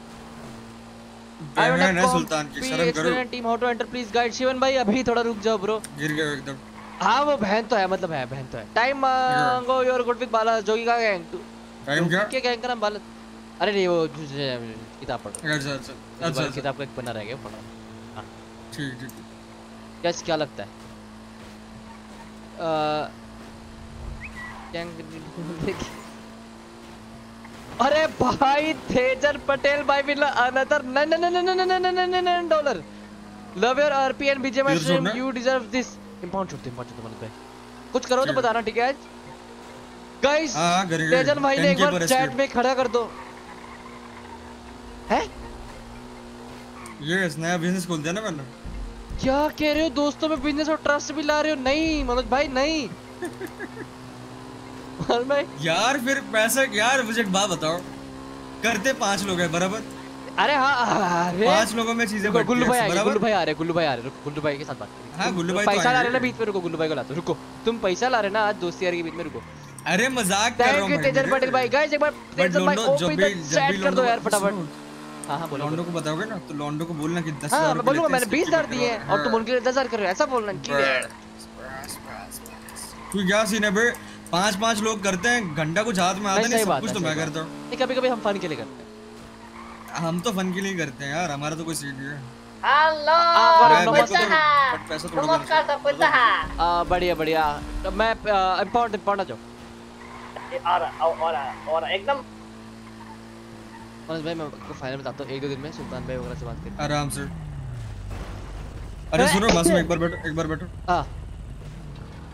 है ना सुल्तान की शर्म करो। Team how to enter please guide. Shivan भाई अभी थोड़ा रुक जाओ ब्रो, गिर गया एकदम। हाँ वो बहन तो है, मतलब है बहन तो है। टाइम मांगो your good with Bala. Jogi का गैंग टाइम क्या गैंग का नाम बाला? अरे नहीं वो किताब पढ़ो। अच्छा अच्छा अच्छा किताब का एक पन्ना रह गया, पढ़ो। ठीक ठीक। कैसे क्या लगता है अरे भाई तेजर पटेल भाई will another $9 love your RP and BJMI stream, you deserve this. Impound छोड़ते मतलब भाई कुछ करो तो बताना, ठीक है गाइस? तेजन भाई ने एक बार चैट में खड़ा कर दो। है ये नया बिजनेस खोल दिया ना मैंने। क्या कह रहे हो? दोस्तों में बिजनेस और ट्रस्ट भी ला रहे हो? नहीं मनोज भाई नहीं। भाई यार फिर पैसा यार, मुझे एक बात बताओ, करते 5 लोग हैं बराबर? अरे हाँ अरे 5 लोगों में चीजें बढ़ती हैं। गुल्लू भाई आ रहे, गुल्लू भाई आ रहे, गुल्लू भाई के साथ बात करें। हाँ गुल्लू भाई पैसा ला रहे ना बीच में, रुको गुल्लू भाई को लाते, रुको तुम पैसा ला रहे ना आज दोस्ती यारी के बीच में, रुको। अरे मजाक कर रहा हूं भाई। तेजन पटेल भाई गाइस एक बार तेजन भाई ओपी द चैट कर दो यार फटाफट। हाँ हाँ बोलो। लॉन्डो को बताओगे ना तो लॉन्डो को बोलना कि 10,000। हाँ मैं बोलूंगा, मैंने 20,000 दिए हैं और तुम उनके लिए 10,000 कर रहे हो, ऐसा बोलना चाहिए। तू क्या सीन है बे? 5-5 लोग करते हैं, घंटा कुछ हाथ में आता नहीं, सब कुछ तो मैं करता हूँ। नहीं कभी कभी हम फन के लिए करते हैं। हम तो फन के लिए करते हैं यार, हमारा तो कोई सीन नहीं है। हेलो बढ़िया बढ़िया। मैं इम्पोर्टेंट आ जाओ एकदम। मनोज भाई मैं आपको फाइनल बताता हूँ, 1-2 दिन में सुल्तान भाई वगैरह से बात करके आराम से। अरे सुनो बस में एक बार बैठो, एक बार बैठो। हाँ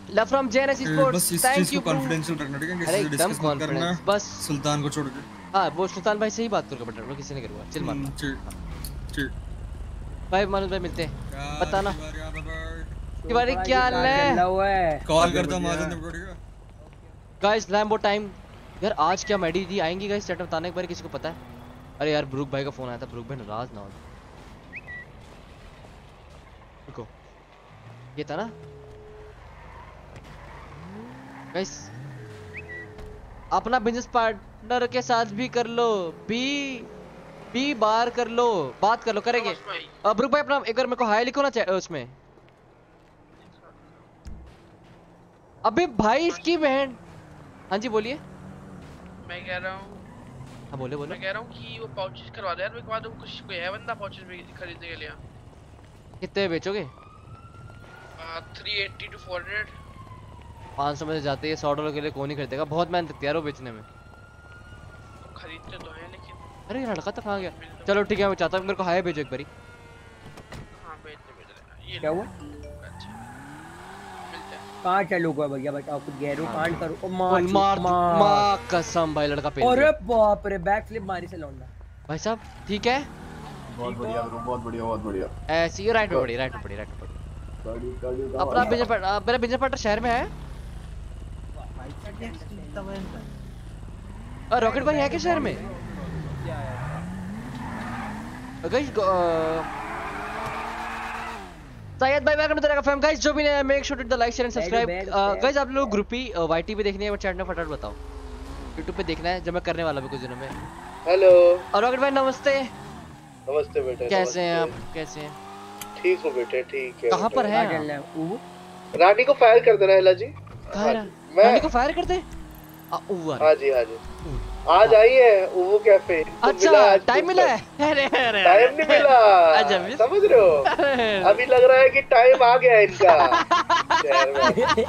लव फ्रॉम जेएनएस बस स्पोर्ट्स इस थैंक चीज यू को कॉन्फिडेंशियल रखना, ठीक है? अरे किसी से एकदम डिस्कस मत करना कॉन्फिडेंस बस सुल्तान को छोड़ के। हाँ वो सुल्तान भाई से ही बात करूंगा बट वो किसी ने करूंगा चिल मार ठीक भाई मनोज भाई मिलते हैं बताना तिवारी क्या हाल है कॉल करता हूं माजन तुमको, ठीक है? गाइस लैम्बो टाइम यार आज क्या मेडी दी आएंगी गाइस सेट बताने एक बार किसी को पता है? अरे यार ब्रूक भाई का फोन आया था, ब्रूक भाई नाराज ना हो। रुको ये था ना गाइस अपना बिजनेस पार्टनर के साथ भी कर लो, बी बार कर लो, बात कर लो, करेंगे। ब्रूक भाई अपना एक बार मेरे को हाई लिखो ना उसमें। अबे भाई इसकी बहन। हाँ जी बोलिए। मैं कह रहा हूँ हाँ बोले बोले। मैं कह रहा हूँ कि वो पाउचेस करवा दो यार, मेरे के बाद कुछ कोई है बंदा पाउचेस खरीदने के लिए? कितने बेचोगे? 380 to 400। 500 में से जाते हैं, $100 के लिए कौन नहीं खरीदेगा, बहुत मेहनत लगती है यार वो बेचने में। तो खरीदते तो हैं लेकिन। अरे लड़का तो कहाँ गया? चलो ठीक है मैं चाहता हूँ मेरे को हाई भेजो एक बारी। हाँ भेज दे ये क्या हुआ? अच्छा मिलते हैं। कहाँ चलोगे भैया बताओ, कुछ गैरो कांड करो। ओ मार कसम भाई लड़का पेल। अरे बाप रे बैक फ्लिप मारी से लौंडा। भाई साहब ठीक है? बहुत बढ़िया ब्रो, बहुत बढ़िया, बहुत बढ़िया। ऐसी ही राइट पे पड़ी, राइट पे पड़ी, राइट पे पड़ी। अपना बिजनेस पार्टनर, मेरा बिजनेस पार्टनर शहर में है। रॉकेट भाई है क्या शहर में? शायद भाई welcome to the fam guys, जो भी नया make sure to the like share and subscribe. Guys आप लोग ग्रुप ही वाईटी पे देखनी है वो चैट में फटाफट बताओ। यूट्यूब पे देखना है जब मैं करने वाला हूं कुछ दिनों में। हेलो और रॉकेट भाई नमस्ते। नमस्ते बेटे। कैसे हैं आप? कैसे हैं? ठीक हूँ बेटे, ठीक है। कहाँ पर है? रानी को फायर कर देना है जी। रानी को फायर कर दे? हाँ जी हाँ जी। आज आई है वो कैफे। अच्छा टाइम मिला है? अरे अरे टाइम नहीं मिला, समझ रहे हो? अभी लग रहा है कि टाइम आ गया इनका शहर में।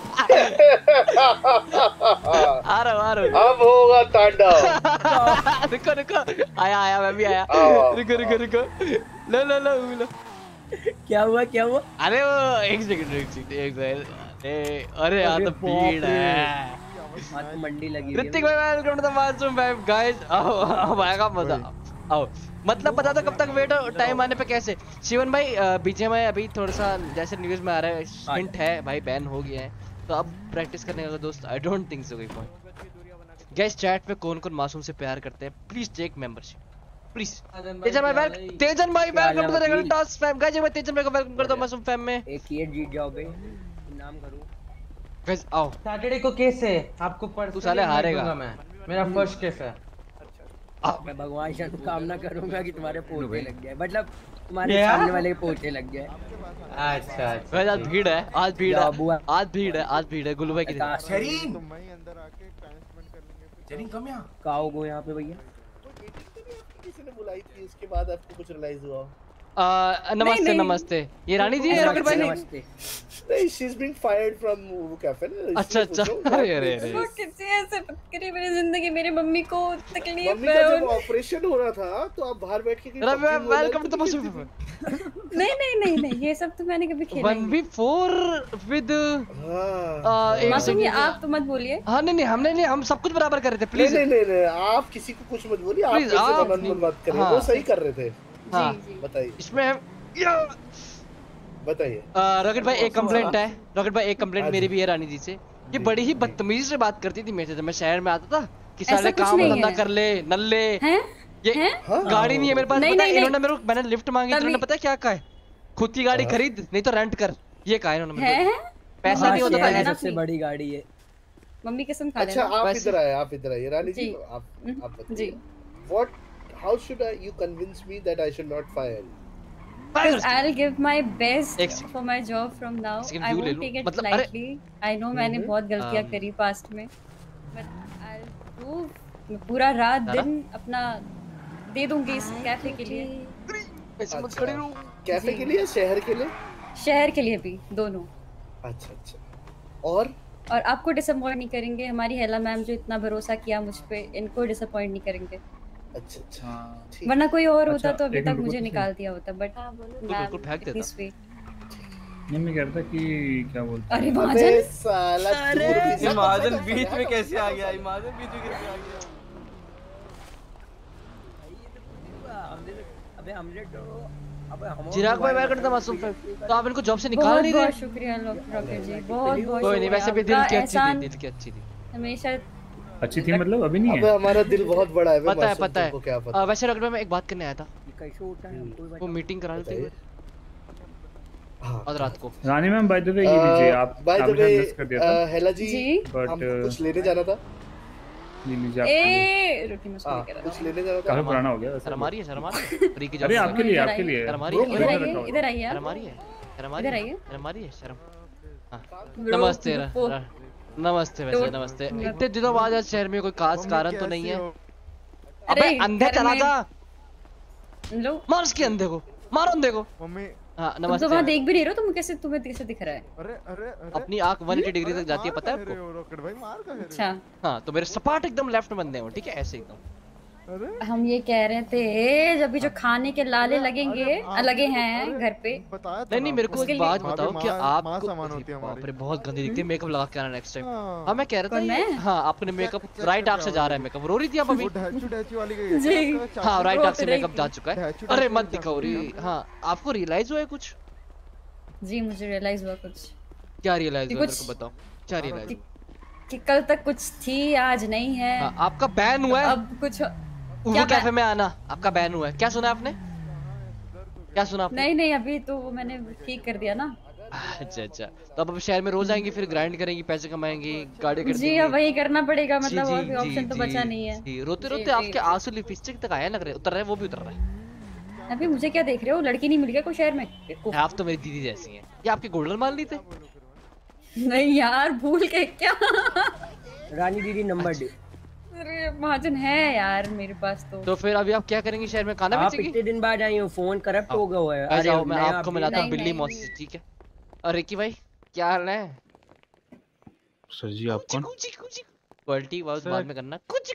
आ रहा अब होगा तांडव। रुको रुको, आया मैं भी आया। रुको लो। क्या हुआ? अरे वो एक सेकंड। अरे यार तो भीड़ है। मंडी लगी। ऋतिक भाई welcome to the Masoom fam guys. आओ आएगा मजा। आओ मतलब बता दो कब तक वेट हो टाइम आने पे कैसे? शिवन भाई बीजेएमआई अभी थोड़ा सा जैसे न्यूज़ में आ रहा है हिंट है भाई बैन हो गया है, तो अब प्रैक्टिस करने का दोस्त आई डोंट थिंक सो कोई पॉइंट। गाइस चैट में कौन-कौन मासूम से प्यार करते हैं please take membership please. Tejan भाई welcome to the regular task fam guys. मैं तेजन भाई को वेलकम करता हूं मासूम फैम में। एक ये जीत जाओ बे, नाम करूं गाइस आओ। सैटरडे को केस है आपको पर तू साले हारेगा। मैं मेरा फर्स्ट केस है। मैं भगवान से कामना करूंगा कि तुम्हारे पोछे लग जाए, मतलब तुम्हारे सामने वाले के पोछे लग जाए। अच्छा गाइस आज भीड़ है, आज भीड़ है गुल्लू भाई की। शरीन अंदर आके टाइम स्पेंड कर लेंगे। शरीन कम यहां काओ गो यहां पे भैया। किसी ने बुलाई थी, उसके बाद आपको कुछ रियलाइज हुआ? नमस्ते। ये रानी जी है रॉकेट भाई? नहीं, she is being fired from वो कैफे। अच्छा अरे वो किसी ऐसे करे मेरी जिंदगी, मेरी मम्मी को तकलीफ है। मम्मी का जब ऑपरेशन हो रहा था तो आप बाहर बैठ के welcome to the Masoom fam. नहीं ये सब तो मैंने कभी खेला नहीं। 1v4 विद मासूम, ये आप तो मत बोलिए। हां नहीं हमने नहीं, हम सब कुछ बराबर कर रहे थे प्लीज। नहीं आप किसी को कुछ मत बोलिए, आप ऐसे मत करिए, वो सही कर रहे थे। जी बताइए। इसमें बताइए रॉकेट भाई एक कंप्लेंट है। रॉकेट भाई एक कंप्लेंट मेरी भी है रानी जी से। ये बड़ी ही बदतमीजी से बात करती थी मेरे से जब मैं शहर में आता था कि सारे काम धंधा कर ले नल्ले। ये गाड़ी नहीं है मेरे पास, पता है इन्होंने मेरे को, मैंने लिफ्ट मांगी तो इन्होंने पता है क्या कहा है? खुद की गाड़ी खरीद नहीं तो रेंट कर, ये कहा इन्होंने मेरे को। पैसा नहीं होता था। सबसे बड़ी गाड़ी है। मम्मी कसम खा लेना। अच्छा आप इधर आए रानी जी, आप बताइए what how should you convince me that I should not fire you? Because I'll give my best for my job from now. I won't take it lightly. I know मैंने बहुत गलतियाँ करी past में, but I'll prove मैं पूरा रात दिन अपना दे दूंगी इस कैफे के लिए। कैफे के लिए, शहर के लिए? शहर के लिए भी, दोनों। अच्छा और आपको डिसअपॉइंट नहीं करेंगे। हमारी हेला मैम जो इतना भरोसा किया मुझ पे, इनको डिसअपॉइंट नहीं करेंगे। अच्छा वरना कोई और होता तो अभी तक मुझे निकाल दिया होता, बट बिल्कुल फेंक देता। नहीं मैं कह रहा था कि क्या बोलते अरे अबे महाजन साला ये महाजन बीच में कैसे आ गया? महाजन बीच में कैसे आ गया? अबे हमने तो चिराग भाई वेलकम टू मासूम फैम। तो आप इनको जॉब से निकाल नहीं बहुत रहे? शुक्रिया रॉकेट जी, बहुत बहुत कोई नहीं, वैसे भी दिल की अच्छी थी, एहसान दिल की अच्छी थी। हमेशा अच्छी थी मतलब अभी नहीं है। अबे हमारा दिल बहुत बड़ा है। पता है पता तुमको क्या पता? है। वैसे रॉकेट भाई मैं एक बात करने आया था, कैसे होता है हमको वो मीटिंग करा लेते हैं हाँ आज रात को। Rani ma'am by the way ये लीजिए आप। बाय द वे मिस कर दिया था हेला जी बट हम कुछ लेने जाना था। ये लीजिए आप। ए रुकिए मैं सुन के रहा कुछ लेने जाना था। काफी पुराना हो गया वैसे। शर्म आ रही है, शर्म आ रही है। फ्री की जॉब। अरे आपके लिए आपके लिए। शर्म आ रही है, इधर आइए शर्म आ रही है, शर्म आ इधर रही है, आइए। शर्म आ रही है, शर्म। नमस्ते नमस्ते वैसे नमस्ते। इतने दिनों बाद आज शहर में कोई खास कारण तो नहीं है? अबे अंधे चला जा, लो मार उसके अंधे को, मारो अंधे को। मम्मी हाँ तुम तो नमस्ते। वहाँ देख भी नहीं रहे हो, तुम कैसे तुम्हें कैसे दिख रहा है? अरे अरे अपनी आंख 180 डिग्री तक जाती है, पता है आपको? रॉकेट भाई मार का अच्छा हाँ तो मेरे सपाट एकदम लेफ्ट बंदे हो, ठीक है ऐसे एकदम। हम ये कह रहे थे जब भी जो खाने के लाले लगेंगे लगे हैं घर पे। नहीं नहीं मेरे को एक बात बताओ कि आपको बाप रे बहुत गंदी दिखती है, मेकअप लगा के आना नेक्स्ट टाइम। हाँ मैं कह रहा था हाँ आपने मेकअप राइट आंख से जा रहा है मेकअप। रो रही थी आप अभी? जी हाँ राइट आंख से मेकअप जा चुका है। अरे मत दिखाओ रही। हाँ आपको रियलाइज हुआ है कुछ? जी मुझे रियलाइज हुआ कुछ। क्या रियलाइज हुआ मेरे को बताओ, क्या रियलाइज हुआ? कि कल तक कुछ थी आज नहीं है। आपका बैन हुआ है अब कुछ वो कैफे में आना, आपका बैन हुआ है। क्या सुना आपने? क्या सुना आपने? नहीं नहीं अभी तो वो मैंने ठीक कर दिया ना। अच्छा अच्छा तो अब शहर में रोज आएंगी, फिर ग्राइंड करेंगी, पैसे कमाएंगी, गाड़ी खरीदेंगी। जी अब वही करना पड़ेगा, मतलब और भी ऑप्शन तो बचा नहीं है। रोते रोते आपके आंसू लिपस्टिक तक आया लग रहे, उतर रहे, वो भी उतर रहा है। अभी मुझे क्या देख रहे हो, लड़की नहीं मिल गया कोई शहर में? आप तो मेरी दीदी जैसी हैं। ये आपके गोल्डन मान ली थे? नहीं यार भूल के क्या। रानी दीदी नंबर दे। अरे महाजन है यार मेरे पास तो फिर अभी आप क्या करेंगे शहर में? खाना बेचेंगी? आप इतने दिन बाद आई हो, फोन करप्ट हो गया है। अरे मैं आपको मिलाता हूँ बिल्ली मौसी से, ठीक है? और रिकी भाई क्या हाल है? सर जी आप कौन? क्वालिटी बहुत बाद में करना। कुछ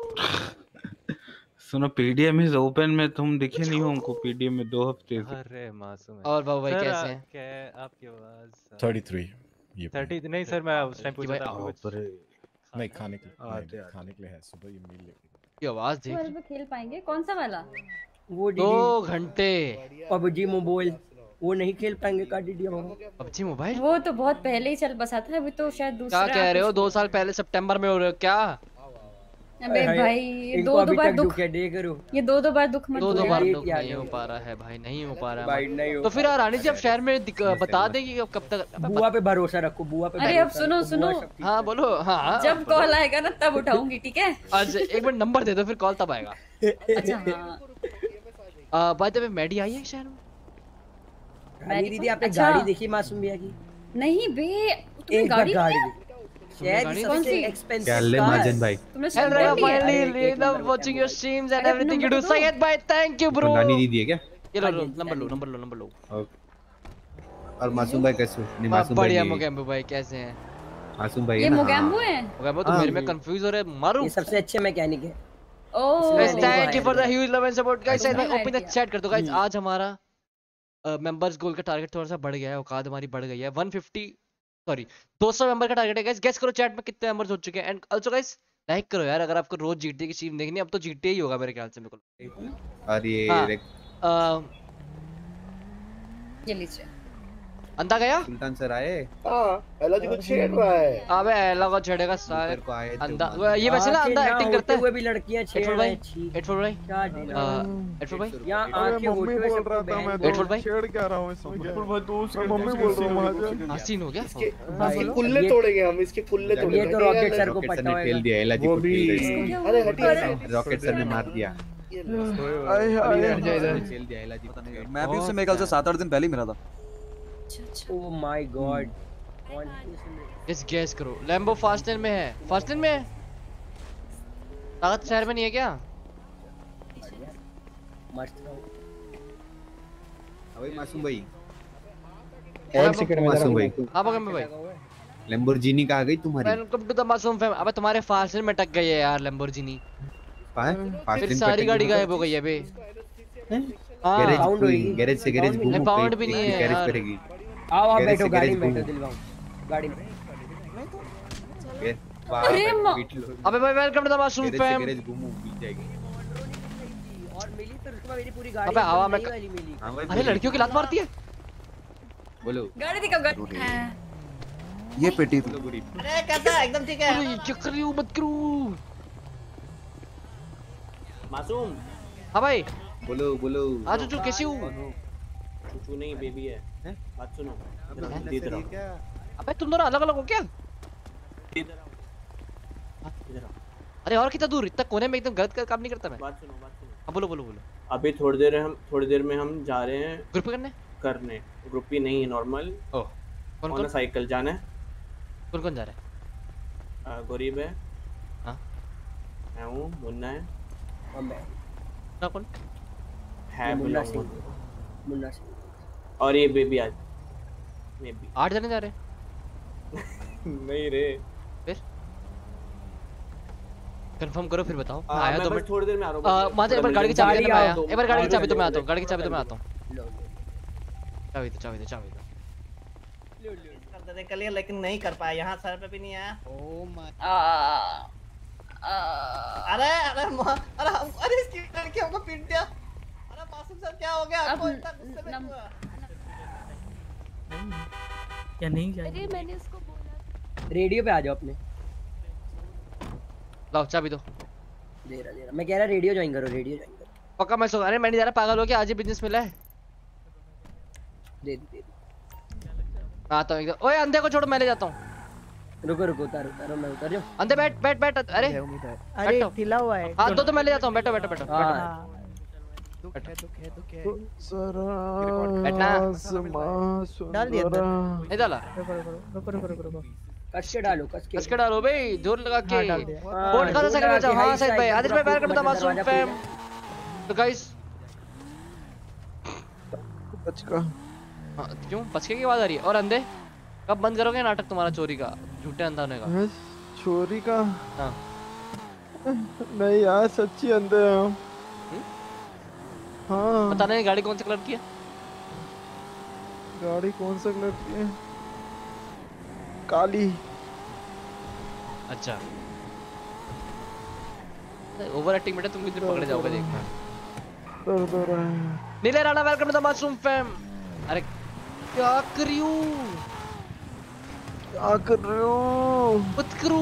सुनो पीडीएम इज ओपन में तुम दिखे नहीं हो हमको पीडीएम में 2 हफ्ते से। अरे मासूम है। और बाबू भाई कैसे हैं? क्या आपकी आवाज 33 ये 30 नहीं सर मैं उस टाइम पूछा था आपको नहीं खाने के लिए है सुबह ये मील लेके। ये आवाज देख। तो खेल पाएंगे कौन सा वाला? वो 2 घंटे पबजी मोबाइल वो नहीं खेल पाएंगे का दीदी हम। पबजी मोबाइल वो तो बहुत पहले ही चल बसा था, अभी तो शायद दूसरा। क्या कह रहे हो? 2 साल पहले सितंबर में हो रहे हो क्या? अबे भाई ये 2 बार दुख है दे करो। ये 2 बार दुख मत 2 बार दुख नहीं हो पा रहा है भाई, नहीं हो पा रहा है। तो फिर रानी जी आप शहर में बता देंगी कब तक? बुआ पे भरोसा रखो, बुआ पे। अरे अब सुनो हाँ बोलो। हाँ जब कॉल आएगा ना तब उठाऊंगी, ठीक है? आज एक मिनट नंबर दे दो फिर कॉल तब आएगा। अच्छा हाँ बाय द वे मैडी आई है शहर में? रानी दीदी आपने गाड़ी देखी मासूम भैया की? नहीं बे तुमने गाड़ी शहर की सबसे एक्सपेंसिव कार महाजन भाई। Hello finally love watching your streams and everything you do. Sayed bhai thank you bro। रानी दीदी है क्या? ये लो नंबर लो। और मासूम भाई कैसे हो? नहीं मासूम भाई बढ़िया। मोगैम्बो भाई कैसे हैं? मासूम भाई ये मोगैम्बो है? मोगैम्बो तो मेरे में कंफ्यूज हो रहे हैं, मारू। ये सबसे अच्छे मैकेनिक है। Oh thank you for the huge love and support guys. Open the chat कर दो गाइस। आज हमारा मेंबर्स गोल का टारगेट थोड़ा सा बढ़ गया है, औकात हमारी बढ़ गई है। 200 मेंबर का टारगेट है गाइस। गेस करो चैट में कितने मेंबर्स हो चुके हैं। एंड आल्सो गाइस लाइक करो यार, अगर आपको रोज जीटीए की स्ट्रीम देखनी है। अब तो जीटीए ही होगा मेरे ख्याल से मेरे को। और ये ये लीजिए। अंधा गया? सुल्तान सर आए? हां एला जी कुछ छेड़ रहा है। अबे एला को छेड़ेगा सारे को आए अंधा। ये वैसे ना अंधा एक्टिंग करता है। वो भी लड़कियां छेड़ रहे हैं। हेडफोन भाई हेडफोन भाई यहां आंखें मम्मी बोल रहा था मैं हेडफोन भाई छेड़ क्या रहा हूं इसमें? हेडफोन भाई दोस्त मम्मी बोल रहा हूं महाजन। हसीन हो गया। इसके कुल्ले तोड़ेंगे हम, इसके कुल्ले तोड़ेंगे। ये तो रॉकेट सर को पता होगा। खेल दिया एला जी को खेल। अरे हटिए रॉकेट सर ने मार दिया। खेल दिया एला जी। मैं भी उससे मेरे ख्याल से 7-8 दिन पहले ही मिला था। Oh my god. इस गैस करो लैम्बो फास्टन में है। फास्टन में है? ताकत शहर में नहीं है क्या? मस्त अबे मासूम भाई एक सेकंड में मासूम भाई। हां बगम भाई लैम्बोर्गिनी कहां गई तुम्हारी? Welcome to the Masoom fam. अबे तुम्हारे फास्टन में अटक गई है यार लैम्बोर्गिनी। फिर सारी गाड़ी गायब हो गई है बे। गैरेज से गैरेज घूमो। पाउंड भी नहीं है गैरेज यार। करेगी। आओ आप बैठो गाड़ी में बैठो दिलवाऊं गाड़ी में। अरे अबे भाई welcome to the Masoom fam. और मिली फिर उसके बाद मेरी पूरी गाड़ी अबे हवा में वाली मिली। अरे लड़कियों की लात मारती है। बोलो गाड़ी दिखाओ गाड़ी। ये पेटी तो अरे कैसा एकदम ठीक है। अरे चक्रियों मत करो मासूम। हाँ भाई बोलो बोलो। आज जो कैसी हूँ? चूचू नहीं बेबी है। बात सुनो। इधर आओ। अबे तुम दोनों अलग अलग हो क्या? इधर आओ। अरे और कितना दूर? इतना कोने में एकदम गलत काम नहीं करता मैं। बात सुनो बात सुनो। हाँ बोलो बोलो बोलो। अभी थोड़ी देर में हम जा रहे हैं ग्रुप करने ग्रुप ही नहीं नॉर्मल। ओह कौन साइकिल जाना है। कौन जा रहा है? गरीब है। हाँ मैं हूँ मुन्ना है। और मैं ना कौन है? मुन्ना सिंह। और ये बेबी आज मे बी 8 जने जा रहे हैं। नहीं रे फिर कंफर्म करो फिर बताओ। मैं मैं आया तो बस थोड़ी देर में आ रहा हूँ। मां एक बार गाड़ी की चाबी दे। मैं आया एक बार गाड़ी की चाबी तो मैं आता हूँ। गाड़ी की चाबी तो मैं आता हूँ। चाबी दे कर दे कल लेकिन नहीं कर पाया। यहाँ सर पे भी नहीं आया। ओ माय अरे इसकी लड़की हमको पीट दिया। अरे मासूम सर क्या हो गया आपको? इतना गुस्से में क्यों? या नहीं अरे मैंने उसको बोला रेडियो पे आ जाओ अपने। लाओ चाबी दो। दे रहा मैं कह रहा रेडियो ज्वाइन करो। पक्का मैं सो। अरे मैं नहीं जा रहा पागल हो गया। आज ही बिजनेस मिला है। दे आता हूँ एकदम। ओए अंधे को छोड़ो मैं ले जाता हूँ। रुको उतारो मैं उतर जाऊं। अंधे बैठ। अरे ढीला हुआ है। हाँ तो मैं ले जाता हूँ। बैठो दुख है बैठना। डाल दिया अंदर। नहीं डाला। रुको कस के डालो भाई जोर लगा के। डाल दिया। बोर्ड कहाँ से सेकंड में जाओ। हाँ सही भाई। आदित्य भाई welcome to the Masoom fam. तो गाइस हाँ क्यों बचके की आवाज आ रही है? और अंधे कब बंद करोगे नाटक तुम्हारा चोरी का? झूठे अंधा होने का। चोरी का? हाँ नहीं यार सच्ची अंधे हैं हम। हाँ पता नहीं गाड़ी कौन से कलर की है? गाड़ी कौन सा कलर की है? काली। अच्छा ओवर एक्टिंग बेटा तुम किधर पकड़े जाओगे देखना। दर्द हो रहा है। Neele Rana welcome to the Masoom fam. अरे क्या कर रही हो? मत करो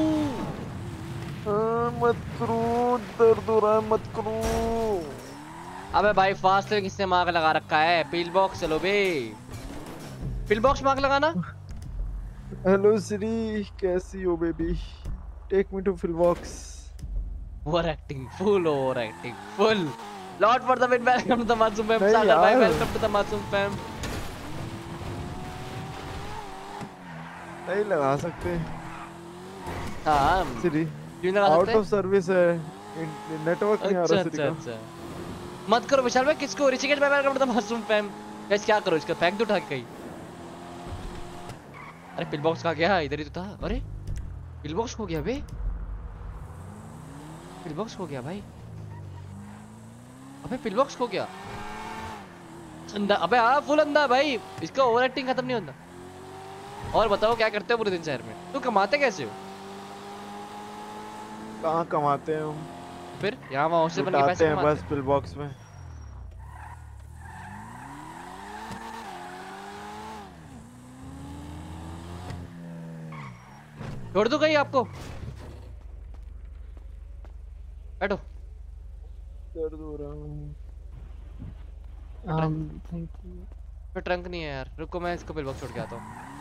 दर्द हो रहा है मत करो। अबे भाई फास्ट ट्रैक किसने मार्क लगा रखा है? पील बॉक्स चलो बे। पील बॉक्स मार्क लगाना। हेलो श्री कैसी हो baby? Take me to fill box. Over acting full lord for the win welcome to the Masoom fam. Sagar भाई welcome to the Masoom fam. नहीं लगा सकते। हाँ श्री क्यों लगा सकते? आउट ऑफ सर्विस है। नेटवर्क नहीं आ रहा श्री का। अच्छा मत करो विशाल भाई। किसको? ऋषिकेश भाई welcome to the Masoom fam. Guys क्या करो इसका फेंक दो उठा के कहीं। अरे पिल बॉक्स कहाँ गया? इधर ही तो था। अरे पिल बॉक्स खो गया बे। पिल बॉक्स खो गया भाई। अबे पिल बॉक्स खो गया। अंधा। अबे हाँ फुल अंधा भाई। इसका ओवर एक्टिंग खत्म नहीं होता। और बताओ क्या करते हो पूरे दिन शहर में? तू कमाते कैसे हो? कहाँ कमाते हैं हम? फिर यहाँ वहाँ से बन के पैसे कमाते हैं बस पिल बॉक्स में। छोड़ दूं कहीं आपको? बैठो। दर्द हो रहा है। Thank you. फिर ट्रंक नहीं है यार। रुको मैं इसको पिल बॉक्स छोड़ के आता हूँ।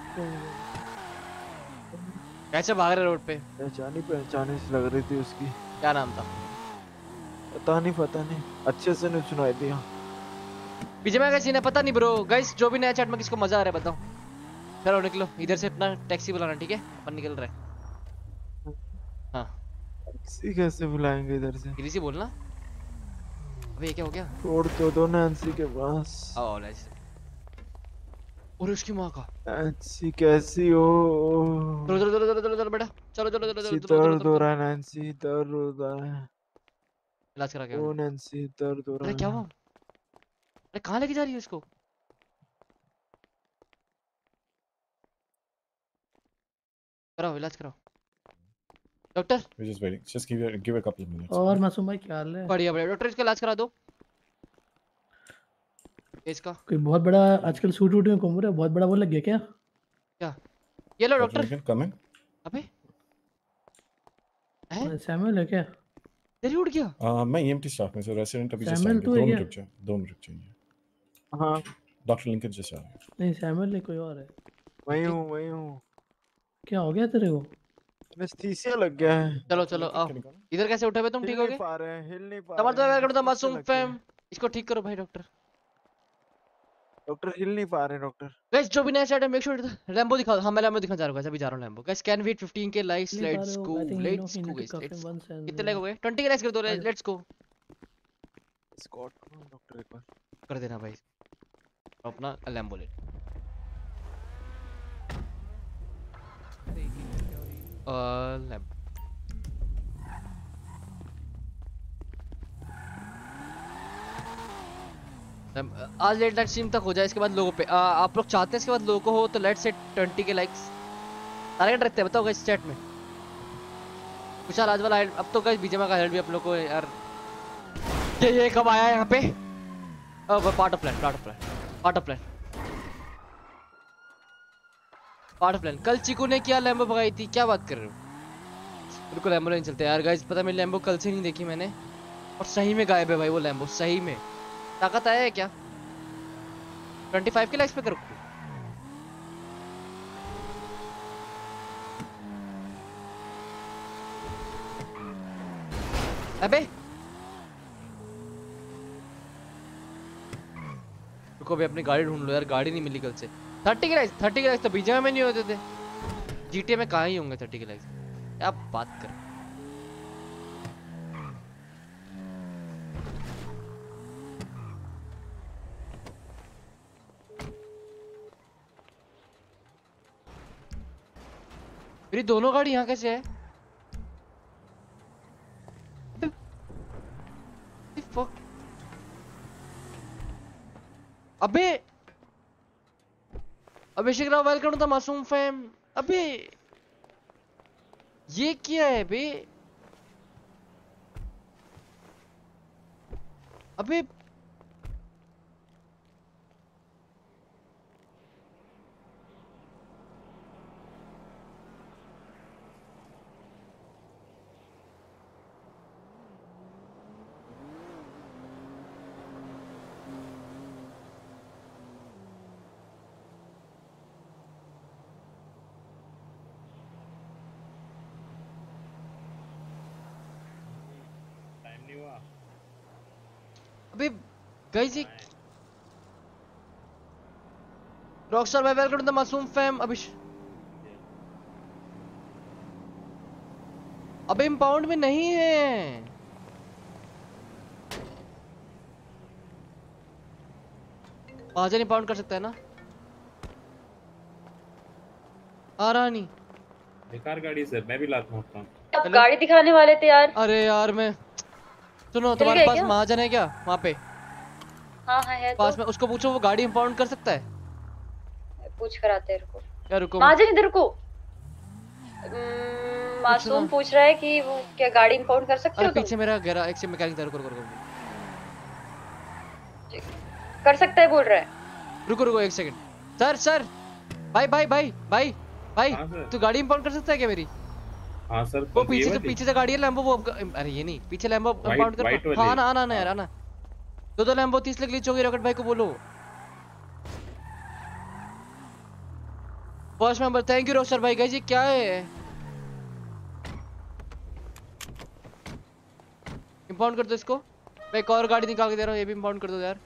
कैसे भाग रहे रोड पे? पहचानी सी लग रही थी उसकी। क्या नाम था? पता नहीं अच्छे से नहीं सुनाई दिया। पीछे में कैसी है पता नहीं ब्रो। गाइस जो भी नया चैट में किसको मजा आ रहा है बताओ। चलो निकलो इधर से। अपना टैक्सी बुलाना ठीक है? अपन निकल रहे हैं। हाँ टैक्सी कैसे बुलाएंगे इधर से? धीरे से बोलना। अबे ये क्या हो गया? छोड़ तो दो नैन्सी के पास। आओ नैन्सी। और उसकी माँ का। नैन्सी कैसी हो? चलो बेटा चलो। दर्द हो रहा है नैन्सी। दर्द हो रहा है। इलाज करा के। ओ नैन्सी दर्द हो रहा है। अरे क्या हुआ? अरे कहाँ लेके जा रही है इसको? कराओ इलाज कराओ doctor. We're just waiting. Just give it a couple of minutes. और मासूम भाई क्या हाल है? बढ़िया बढ़िया डॉक्टर इसका इलाज करा दो इसका। कोई बहुत बड़ा आजकल सूट वूट में घूम रहा है, बहुत बड़ा वो लग गया क्या? क्या ये लो डॉक्टर। Come in. अबे सैमुअल है क्या? तेरी उड़ गया। मैं EMT स्टाफ में से रेसिडेंट अभी जस्ट सैमुअल आया। तो 2 है मिनट क्या? रुक जाओ 2 मिनट रुक जाइए। हाँ डॉक्टर लिंकन जस्ट आ गए। नहीं सैमुअल नहीं कोई और है। वही हूँ। क्या हो गया तेरे को? एनेस्थीसिया लग गया है। चलो चलो आओ इधर। कैसे उठे हुए तुम? ठीक हो गए? हिल नहीं पा तमाम रहे तो मासूम फैम इसको ठीक करो भाई डॉक्टर। डॉक्टर हिल नहीं पा रहे डॉक्टर। गाइस जो भी नया सेट है मेक श्योर लैम्बो दिखाओ। हां मैं लैम्बो दिखाने जा रहा हूं गाइस, अभी जा रहा हूं Lambo. Guys can wait 15k likes. Let's go let's go guys. कितने लाइक हो गए? 20k लाइक्स कर दो। Let's go. स्कॉट डॉक्टर एक बार कर देना भाई अपना लैम्बो ले। लैम्बो आज लेट नाइट स्ट्रीम तक हो जाए, इसके बाद लोगों पे आप लोग चाहते हैं इसके बाद लोगों को हो तो let's say 20k likes target रखते हैं। बताओ गाइस चैट में कुछ आज वाला अब तो गाइस बीजेमा का हेल्प भी आप लोगों को यार। ये कब आया यहाँ पे? Part of plan. कल चिकू ने क्या लैम्बो भगाई थी? क्या बात कर रहे हो? बिल्कुल लैम्बो नहीं चलते यार गाइस। पता मेरी लैम्बो कल से नहीं देखी मैंने और सही में गायब है भाई वो लैम्बो। सही में ताकत आया है क्या? 25 के लाइक्स पे करो। अबे रुको भी अपनी गाड़ी ढूंढ लो यार, गाड़ी नहीं मिली कल से। 30 के लाइक्स तो बीजेमा में नहीं होते थे, जीटीए में कहाँ ही होंगे 30 के लाइक्स। क्या बात कर। मेरी दोनों गाड़ी यहाँ कैसे है? अबे Abhishek Rao welcome to the Masoom fam. अबे ये क्या है बे? अबे अबे गाइस ये रॉकस्टार भाई welcome to the Masoom fam. अबे इंपाउंड में नहीं है। महाजन इंपाउंड कर सकता है ना? आ रहा नहीं। बेकार गाड़ी सर, मैं भी लात मारता हूँ। आप गाड़ी दिखाने वाले थे यार। अरे यार मैं सुनो तुम्हारे पास महाजन है क्या वहाँ पे? हाँ है पास तो। में उसको पूछो वो गाड़ी इंपाउंड कर सकता है। पूछ कर आते हैं रुको। क्या रुको? महाजन इधर को। मासूम पूछ रहा है कि वो क्या गाड़ी इंपाउंड कर सकते हो तुम? पीछे मेरा गैरा एक से मैकेनिक रुको कर सकता है बोल रहा है। रुको 1 सेकंड। सर भाई तू गाड़ी इंपाउंड कर सकता है क्या मेरी? हाँ सर। वो पीछे से गाड़ी है लैम्बो। वो अरे ये नहीं पीछे लैम्बो इंपाउंड कर। हाँ आना यार आना। 2 लैम्बो 30 लाख लीच होगी। रॉकेट भाई को बोलो। First member thank you roster भाई। गाइस ये क्या है? इंपाउंड कर दो इसको। मैं एक और गाड़ी निकाल के दे रहा हूँ, ये भी इंपाउंड कर दो यार।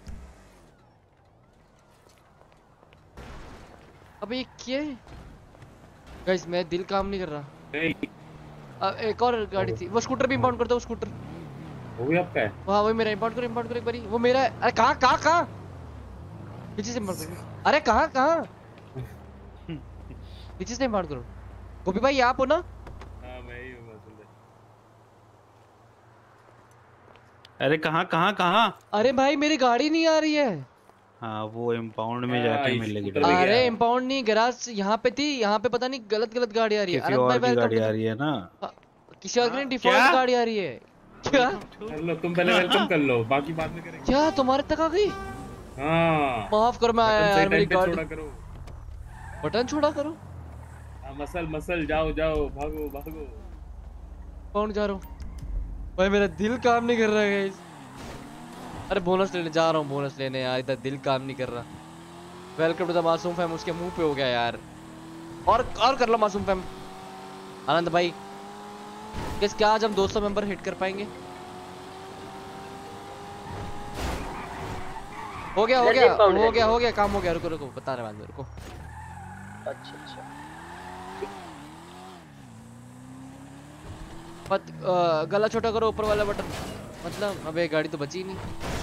अबे ये क्या है गाइस? मैं दिल काम नहीं कर रहा। एक और गाड़ी थी, वो स्कूटर भी इंपाउंड कर दो। वो स्कूटर वो भी आपका है? हाँ वही मेरा। इंपाउंड करो एक बारी। वो मेरा है। अरे कहाँ पीछे से इंपाउंड करो। अरे कहाँ पीछे से इंपाउंड करो। गोपी भाई आप हो ना? हाँ मैं ही हूँ। अरे कहाँ? अरे भाई मेरी गाड़ी नहीं आ रही है। हाँ वो इम्पाउंड में जाके मिलेगी। अरे इम्पाउंड नहीं, गैराज यहाँ पे थी, यहाँ पे पता नहीं गलत गलत गाड़ी आ रही है। किसी और की गाड़ी आ रही है ना, किसी और की नहीं, डिफॉल्ट गाड़ी आ रही है। क्या कर लो तुम, पहले वेलकम कर लो, बाकी बाद में करेंगे। क्या तुम्हारे तक आ गई? हाँ माफ करो, मैं आया यार, मेरी गाड़ी छोड़ा करो, बटन छोड़ा करो। मसल जाओ जाओ, भागो भागो। कौन जा रहा हूँ भाई, मेरा दिल काम नहीं कर रहा है गाइस। अरे बोनस लेने जा रहा हूँ, बोनस लेने यार, इधर दिल काम नहीं कर रहा। Welcome to the Masoom fam, उसके मुंह पे हो गया यार। और कर लो मासूम फैम। आनंद भाई किस क्या आज हम 200 मेंबर हिट कर पाएंगे? हो गया काम हो गया। रुको बता रहे बाद में, रुको। अच्छा मत गला छोटा करो, ऊपर वाला बटन। मतलब अबे गाड़ी तो बची नहीं।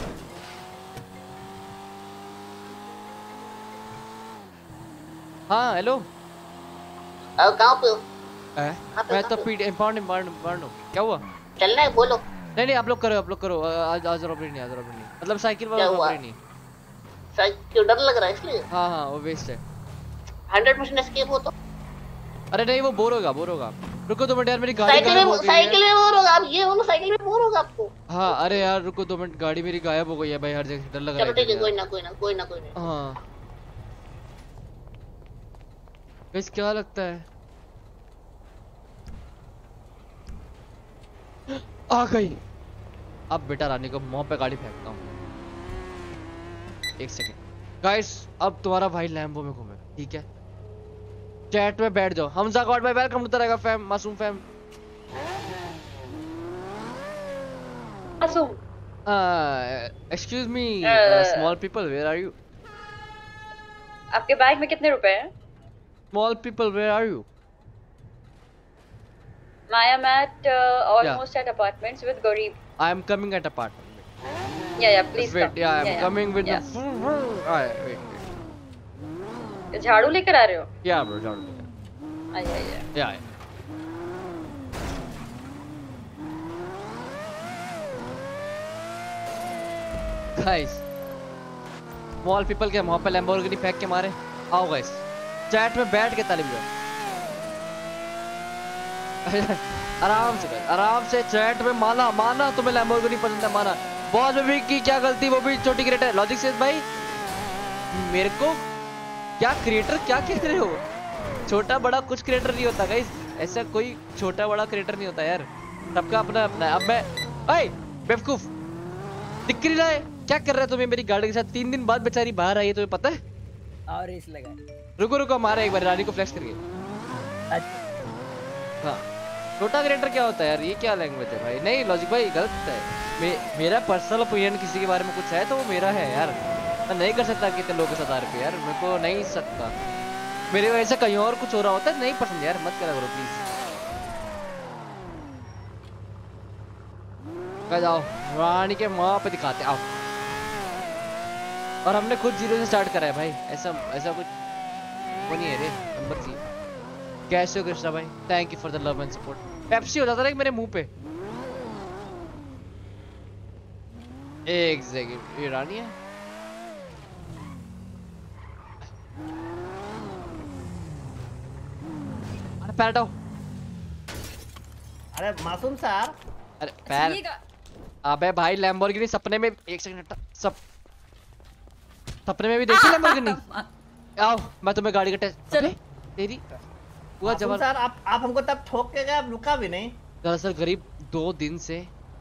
हाँ हेलो, कहाँ पे हो? मैं तो पीड इम्पाउंड क्या हुआ? चलना है बोलो। नहीं आप लोग करो। आज रॉबरी नहीं, मतलब साइकिल वाला रॉबरी नहीं। साइकिल डर लग रहा है इसलिए? हाँ वो वेस्ट है। 100% एस्केप हो तो? अरे नहीं वो बोर होगा। रुको 2 मिनट यार, मेरी गाड़ी साइकिल में बोर होगा आप, ये हो साइकिल में बोर होगा आपको। हाँ अरे यार रुको 2 मिनट, गाड़ी मेरी गायब हो गई है भाई, हर जगह डर लग रहा है। चलो ठीक है, कोई ना। हाँ बस क्या लगता है आ गई। अब बेटा रानी को मुंह पे गाड़ी फेंकता हूँ। 1 सेकंड गाइस, अब तुम्हारा भाई लैम्बो में घूमेगा, ठीक है? चैट में बैठ जाओ। हमजा गॉड भाई welcome to the fam, Masoom fam. Masoom excuse me small people, where are you? आपके बैग में कितने रुपए हैं? Small people, where are you? I am at almost at apartments with Gareeb. I am coming at apartment. Yeah, please wait, come. I am coming with the. Wait. झाड़ू लेकर आ रहे हो? Yeah bro, झाड़ू लेकर। आया। Yeah. Guys, स्मॉल पीपल के मुंह पे लैम्बोर्गिनी फेंक के मारे। आओ गाइस, चैट में बैठ के तालीम करो। आराम से चैट में माना तुम्हें लैम्बोर्गिनी पसंद है, माना। बॉस बेबी की क्या गलती, वो भी छोटी क्रिएटर। लॉजिक सेज भाई मेरे को क्या क्रिएटर क्या कह रहे हो? छोटा बड़ा कुछ क्रिएटर नहीं होता गाइस, ऐसा कोई छोटा बड़ा क्रिएटर नहीं होता यार, सबका अपना अपना है। अब मैं भाई बेवकूफ दिख नहीं रहा है, क्या कर रहा है तुम्हें मेरी गाड़ी के साथ? 3 दिन बाद बेचारी बाहर आई है, तुम्हें पता है? और इस लगा रुको मारा एक बार रानी को फ्लैश करके। हाँ छोटा क्रिएटर क्या होता है यार, ये क्या लैंग्वेज है भाई? नहीं लॉजिक भाई गलत है। मेरा पर्सनल ओपिनियन किसी के बारे में कुछ है तो वो मेरा है यार, मैं नहीं कर सकता कितने लोगों के साथ RP यार, मेरे को नहीं सकता। मेरी वजह से कहीं और कुछ हो रहा होता है, नहीं पसंद यार, मत करा करो प्लीज। जाओ रानी के माँ पे दिखाते आओ। और हमने खुद 0 से स्टार्ट करा है भाई, ऐसा कुछ वो नहीं है रे। नंबर 3 कैसे हो कृष्णा भाई, thank you for the love and support. Pepsi हो जाता है मेरे मुंह पे। एक सेकंड, ये रानी है। अरे पैर हटाओ। अरे मासूम सर, अरे पैर। अबे भाई लैम्बोर्गिनी सपने में, 1 सेकंड हटा। सपने में भी देखी लैम्बोर्गिनी? आओ मैं तुम्हें गाड़ी का टेस्ट। चलो तेरी हुआ जवान सर, आप हमको तब ठोक के गए, आप रुका भी नहीं। दरअसल गरीब 2 दिन से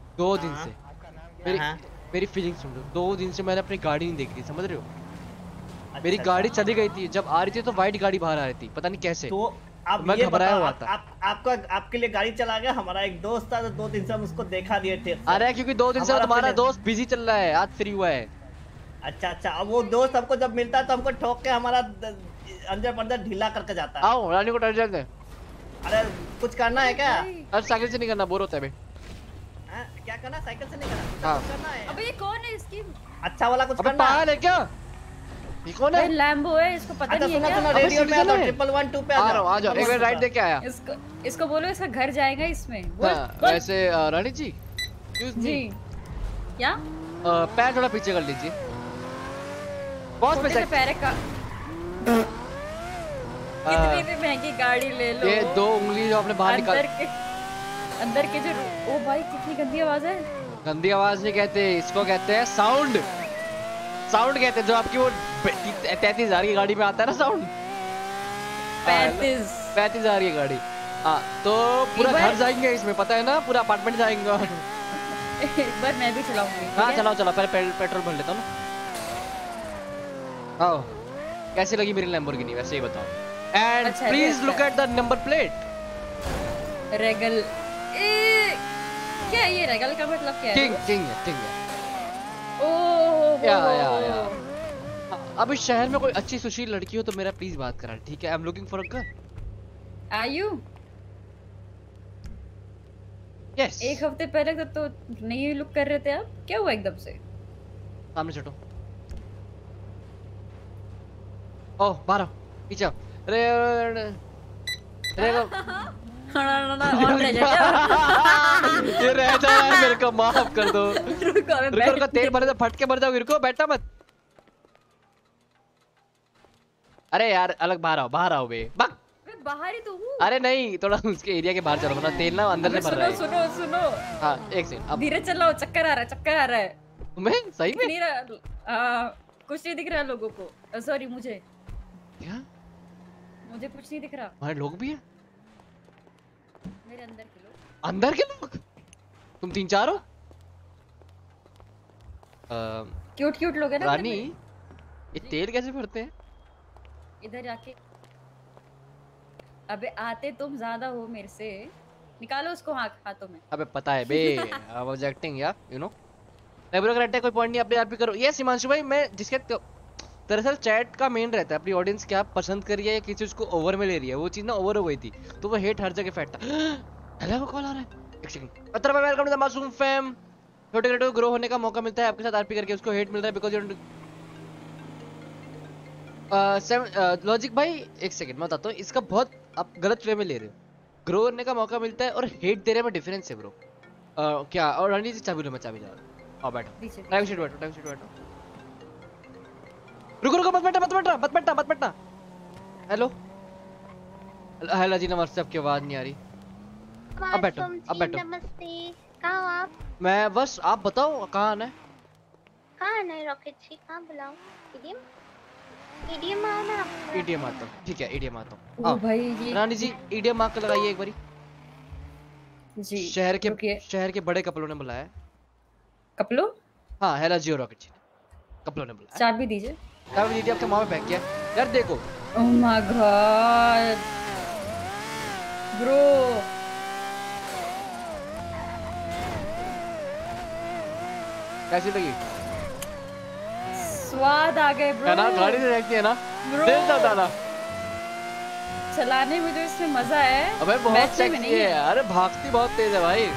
मेरी फीलिंग सुन लो। 2 दिन से मैंने अपनी गाड़ी नहीं देखी, समझ रहे हो? मेरी गाड़ी चली गई थी, जब आ रही थी तो वाइट गाड़ी बाहर आ रही थी, पता नहीं कैसे। तो अब मैं घबराया हुआ था। आपके लिए गाड़ी चला गया। हमारा एक दोस्त था, 2 दिन से हम उसको देखा दिए थे। अरे क्योंकि 2 दिन से तुम्हारा दोस्त बिजी चल रहा है, आज फ्री हुआ है। अच्छा, अब वो दोस्त हमको जब मिलता है तो हमको ठोक के हमारा अंदर ढीला करके जाता है। आओ रानी को टच दे। अरे कुछ करना है क्या? अरे साइकिल से नहीं करना, बोर होता है बे। क्या करना? साइकिल से नहीं करना। हाँ। करना है। अबे ये कौन है? इसकी अच्छा वाला कुछ करना है। है क्या? ये कौन है? लैम्बो है, इसको पता नहीं है क्या? सुनो रेडियो पे आ जाओ, 112 पे आ जाओ। एक बार राइट दे के आया। इसको बोलो इसका घर जाएगा इसमें। वैसे रानी जी जी क्या? पैर थोड़ा पीछे कर लीजिए। पॉज पे छोटे से पैरे का कितनी भी महंगी गाड़ी ले लो, ये 2 उंगली जो आपने बाहर निकाल अंदर के जो, ओ भाई कितनी गंदी आवाज है। गंदी आवाज नहीं कहते इसको, कहते हैं साउंड। साउंड कहते हैं जो आपकी वो 33,000 की गाड़ी में आता है ना साउंड। 35,000 की गाड़ी। हाँ तो पूरा घर जाएंगे इसमें, पता है ना, पूरा अपार्टमेंट जाएंगे। एक बार मैं भी चलाऊंगी। हाँ चलाओ पहले पेट्रोल भर लेता हूँ ना। आओ कैसी लगी मेरी लैम्बोर्गिनी वैसे ही बताओ। And please look at the number plate. Regal क्या है ये? रेगल का मतलब क्या है? किंग है। ओह या अब इस शहर में कोई अच्छी सुशील लड़की हो तो मेरा प्लीज बात करा, ठीक है? I am looking for a girl. Are you? Yes. एक हफ्ते पहले तो नहीं लुक कर रहे थे आप, क्या हुआ एकदम से? सामने चटो। ओह बाहर पीछे। अरे ये रह जा यार, मेरे को माफ कर दो। रुको तेल भर दो, फट के मर जाओगे। रुको बैठना मत। अरे यार अलग बाहर आओ बे। मैं बाहर ही तो हूँ। अरे नहीं थोड़ा उसके एरिया के बाहर चलो, वरना तेल ना अंदर से भर रहा है। सुनो हाँ एक सेकंड। अब धीरे चलाओ, चक्कर आ रहा है। तुम्हें सही में नहीं रहा, कुछ नहीं दिख रहा लोगों को। सॉरी मुझे कुछ नहीं दिख रहा। हमारे लोग भी हैं मेरे अंदर के लोग। अंदर के लोग? तुम 3-4 हो? क्यूट लोग हैं ना रानी। ये तेल कैसे भरते हैं? इधर जाके। अबे आते तुम ज्यादा हो मेरे से, निकालो उसको हाथों में। अबे पता है बे, आई वाज एक्टिंग यार, यू नो। नेबर करते कोई पॉइंट नहीं, अपने आप भी करो। ये हिमांशु भाई, मैं जिसके दरअसल चैट का मेन रहता है अपनी ऑडियंस क्या पसंद कर रही है या किसी चीज को ओवर में ले रही है, वो चीज ना ओवर हो गई थी तो वो हेट हर जगह फैलता। हेलो को कॉल आ रहा है, एक सेकंड। अतर भाई welcome to the Masoom fam. छोटे छोटे को ग्रो होने का मौका मिलता है आपके साथ आरपी करके, उसको हेट मिल रहा है बिकॉज़ लॉजिक भाई एक सेकंड मैं बताता हूँ, इसका बहुत आप गलत वे में ले रहे हो। ग्रो करने का मौका मिलता है और हेट देने में डिफरेंस है ब्रो। क्या? और रानी जी चाबी लो, मैं चाबी जा रहा हूँ। आओ बैठो, टाइम शीट बैठो। रुको मत बैठना। हेलो जी नमस्ते, आपकी आवाज नहीं आ रही। अब बैठो। नमस्ते, कहाँ हो आप? मैं बस, आप बताओ कहाँ आना है? कहाँ आना है रॉकेट जी? कहाँ बुलाऊं? ईडीएम आओ ना। ईडीएम आता हूँ, ठीक है ईडीएम आता हूँ। ओ भाई ये रानी जी ईडीएम आकर लगाइए एक बारी जी। शहर के बड़े कपलों ने बुलाया है। कपलों? हाँ हेला जी और रॉकेट जी कपलों ने बुलाया। चाबी दीजिए। चाबी दीजिए, आपके माँ में फेंक किया यार, देखो। ओह माय गॉड ब्रो, कैसी लगी? स्वाद आ गए ब्रो। है ना, गाड़ी से देखती है ना, दिल था दादा। चलाने में जो इसमें मजा है, अबे बहुत सेक्सी है। अरे भागती बहुत तेज है भाई।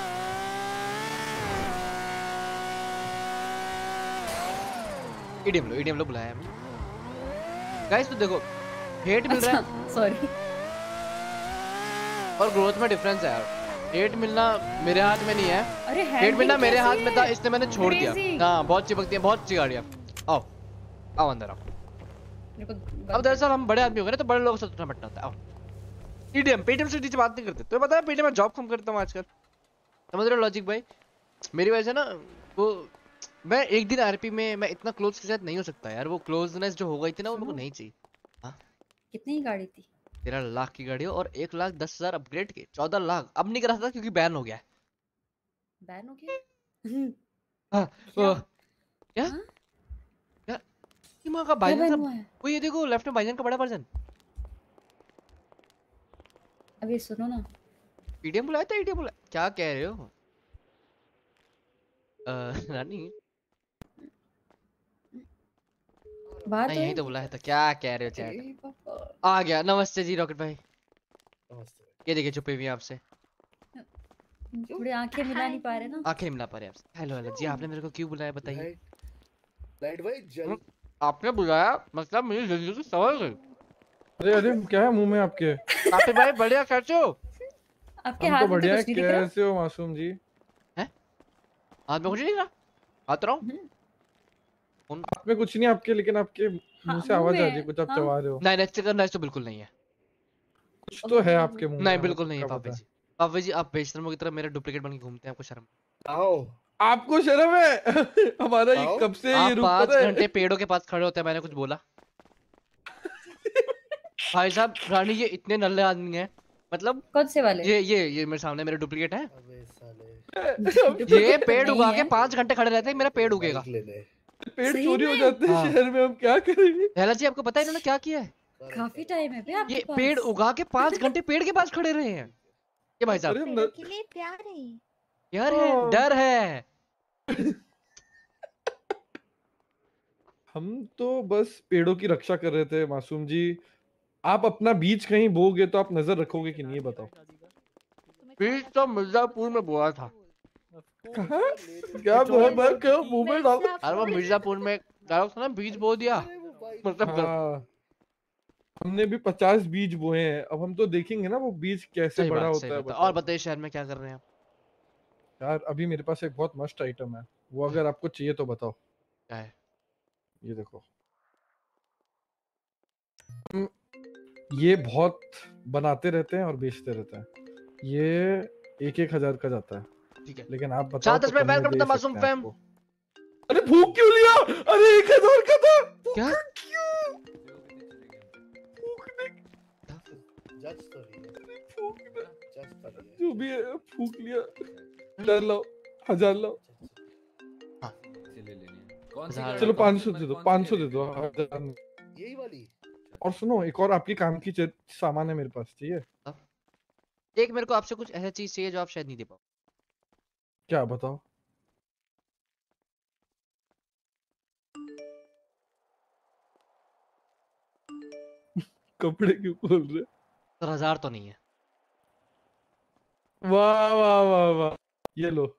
ईडीएम लो बुलाया है गाइस। तो देखो हेट मिल रहा है, सॉरी, और ग्रोथ में डिफरेंस है यार। हेट मिलना मेरे हाथ में नहीं है। अरे हेट मिलना मेरे हाथ में था, इसने मैंने छोड़ दिया। हाँ बहुत चिपकती है, बहुत सी गाड़ियाँ। आओ अंदर आओ। अब दरअसल हम बड़े आदमी हो गए ना, तो बड़े लोगों से उठना बैठना होता है। आओ पीटीएम से नीचे बात नहीं करते। तो पता है पीटीएम में जॉब कम करता हूँ आजकल, समझ रहे हो लॉजिक भाई? मेरी वजह से ना वो मैं एक दिन आरपी में मैं इतना क्लोज के साथ नहीं हो सकता यार। वो क्लोजनेस जो हो गई थी ना, वो मेरे को नहीं चाहिए। हाँ कितनी गाड़ी थी? 13 लाख की गाड़ी हो और 1,10,000 अपग्रेड के 14 लाख। अब नहीं करा सकता क्योंकि बैन हो गया है। बैन हो गया? हाँ क्या माँ का भाईजान सब, वो ये देखो लेफ्ट में भाईजान का बड़ा वर्जन। अबे सुनो ना, पीटीएम बुलाया था, ईटीएम बुलाया, क्या कह रहे हो रानी? बात नहीं यही तो बुलाया था, क्या कह रहे हो? चैट आ गया। नमस्ते जी रॉकेट भाई। ये देखिए छुपे हुए आपसे, थोड़ी आंखें मिला नहीं पा रहे ना। आंखें मिला पा रहे आपसे। हेलो जी, आपने मेरे को क्यों बुलाया बताइए? लाइट भाई जल्द आपने बुलाया मतलब मेरी जिंदगी सवाल गई। अरे क्या है मुंह में आपके? आपके भाई बढ़िया, कैसे हो? आपके हाथ में तो बढ़िया, कुछ नहीं दिख रहा। कैसे हो मासूम जी? हैं? हाथ में कुछ नहीं दिख रहा? हाथ रहा हूँ। आप में कुछ नहीं आपके, लेकिन आपके मुंह से आवाज आ रही है कुछ, आप चबा रहे हो। नहीं नेक्स्ट तो बिल्कुल नहीं है। कुछ तो है आपके मुंह में। नहीं बिल्कुल नहीं है पापा जी। पापा जी आप बेशर्मों की तरह मेरे डुप्लीकेट बन के घूमते हैं, आपको शर्म? आओ आपको शर्म है? हमारा ये कब से ये रूप आप पता 5 है? घंटे पेड़ों के पास खड़े होते हैं, मैंने कुछ बोला? भाई साहब रानी ये इतने नल्ले आदमी हैं, मतलब कौन से वाले? ये मेरे सामने मेरे डुप्लीकेट है। ये पेड़ उगा के 5 घंटे खड़े रहते हैं, मेरा पेड़ उगेगा। पेड़ चोरी हो जाते हैं शहर में, हम क्या करेंगे? हेला जी आपको पता है इन्होंने क्या किया है? काफी टाइम है आपके ये पास। पेड़ उगा के 5 घंटे पेड़ के पास खड़े रहे हैं ये भाई साहब। पेड़ों के लिए प्यार है। यार है, डर है। हम तो बस पेड़ों की रक्षा कर रहे थे मासूम जी। आप अपना बीज कहीं बोगे तो आप नजर रखोगे कि नहीं, बताओ? बीज तो मिर्जापुर में बोया था। कहाँ? क्या बार क्यों मुंह में डाल? अरे वो मिर्जापुर में डायरेक्ट ना बीज बो दिया, मतलब हाँ, हमने भी 50 बीज बोए हैं। अब हम तो देखेंगे ना वो बीज कैसे बड़ा होता है। और बताइए शहर में क्या कर रहे हैं आप? यार अभी मेरे पास एक बहुत मस्त आइटम है, वो अगर आपको चाहिए तो बताओ। क्या है? ये देखो, हम ये बहुत बनाते रहते हैं और बेचते रहते हैं। ये 1,000 का जाता है, ठीक है, लेकिन आप बताओ तो में वेलकम टू मासूम फैम। अरे भूख क्यों लिया? अरे 1,000 का था। क्या? जो भी है फूक लिया। डर लो, 1000 लो। चलो 500 दे दो, 500 दे दो, 1000 यही वाली। और सुनो, एक और आपकी काम की सामान है मेरे पास, चाहिए? एक मेरे को आपसे कुछ ऐसा चीज चाहिए जो आप शायद नहीं दे पाओ। क्या बताओ? कपड़े क्यों खोल रहे? 1000 तो नहीं है। वाह वाह वाह वाह, ये लो।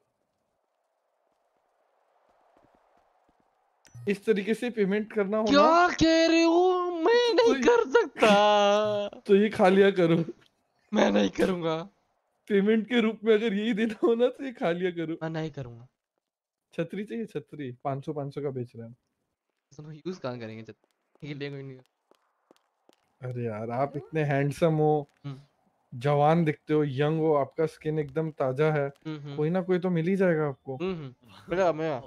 इस तरीके से पेमेंट करना हो। क्या कह रहे हो? मैं नहीं कर सकता। तो ये खा लिया करो। मैं नहीं करूंगा। पेमेंट के रूप में अगर यही देना हो ना तो ये खा लिया करो। मैं नहीं करूंगा। छतरी चाहिए? छतरी 500 का बेच रहे हैं। सुनो यूज कहाँ करेंगे छतरी? ये ले कोई नहीं। अरे यार आप इतने हैंडसम हो, जवान दिखते हो, यंग हो, आपका स्किन एकदम ताजा है, कोई ना कोई तो मिल ही जाएगा आपको। मेरा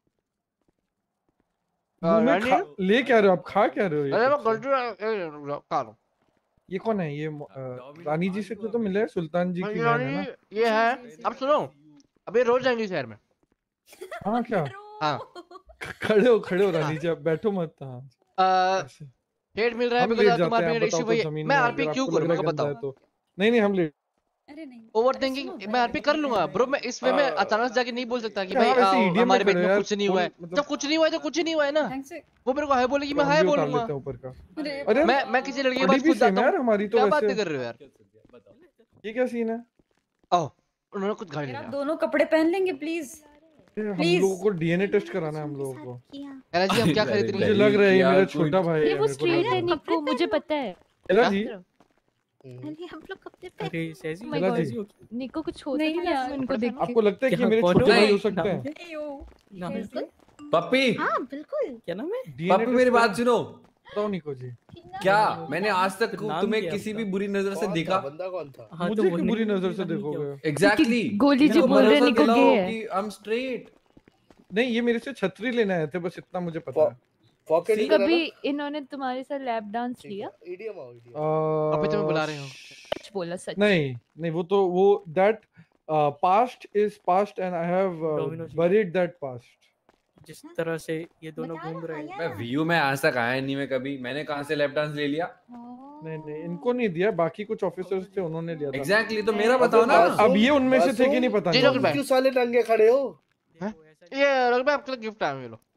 ले क्या रहे हो आप? खा क्या रहे हो? अरे मैं गलती खा लो। ये कौन है? ये रानी जी से तो मिले हैं, सुल्तान जी की बहन है ना? ये है। अब सुनो, अभी रोज जाएंगे शहर में। हाँ क्या? हाँ खड़े हो रानी जी, आप बैठो मत। हाँ हेड मिल रहा है बिकॉज़ तुम्हारे पे इशू भाई है। मैं आरपी क्यों करूं मेरे को बताओ? नहीं हम लेट। अरे नहीं, ओवर थिंकिंग मैं आरपी कर लूंगा ब्रो। मैं इस वे में अचानक जाके नहीं बोल सकता कि भाई हमारे बीच में कुछ नहीं हुआ है। जब कुछ नहीं हुआ है तो कुछ नहीं हुआ है ना। वो मेरे को हाय बोलेगी, मैं हाय बोलूंगा। अरे मैं किसी लड़की के पास खुद जाता हूं। हमारी तो क्या बातें कर रहे हो यार? ये क्या सीन है? आओ, उन्होंने कुछ गाड़ी लिया। दोनों कपड़े पहन लेंगे प्लीज। हम लोगों को डीएनए टेस्ट कराना है हम लोगों को। एला जी हम क्या खरीद रहे हैं? मुझे लग रहा है ये मेरा छोटा भाई है। वो स्ट्रीट है निको, मुझे पता है। एला जी अरे हम लोग कपड़े अरे सैजी एला जी निको कुछ होता नहीं यार उनको देख के। आपको लगता है कि मेरे छोटे भाई हो सकते हैं? पप्पी, हाँ बिल्कुल। क्या नाम है? पप्पी मेरी बात सुनो। बताओ निको जी, क्या मैंने आज तक तुम्हें किसी भी बुरी नजर से देखा? बंदा कौन था? मुझे क्यों बुरी नजर से देखोगे? एग्जैक्टली। गोली जी बोल रहे निको गे है। I am straight. नहीं ये मेरे से छतरी लेने आए थे, बस इतना मुझे पता है। कभी इन्होंने तुम्हारे साथ लैप डांस लिया? अभी तुम्हें बुला रहे हो। सच बोला सच। नहीं वो that past is past and I have buried that past। जिस तरह से ये दोनों घूम रहे हैं। मैं व्यू में आज तक आया नहीं मैं कभी। मैंने कहां से लैप डांस ले लिया? नहीं इनको नहीं दिया, बाकी कुछ ऑफिसर्स थे उन्होंने लिया था। एग्जैक्टली, तो मेरा बताओ ना। अब ये उनमें से थे कि नहीं पता नहीं। क्यों साले नंगे खड़े हो? ये रगबे आपके लिए गिफ्ट आया। ये लो।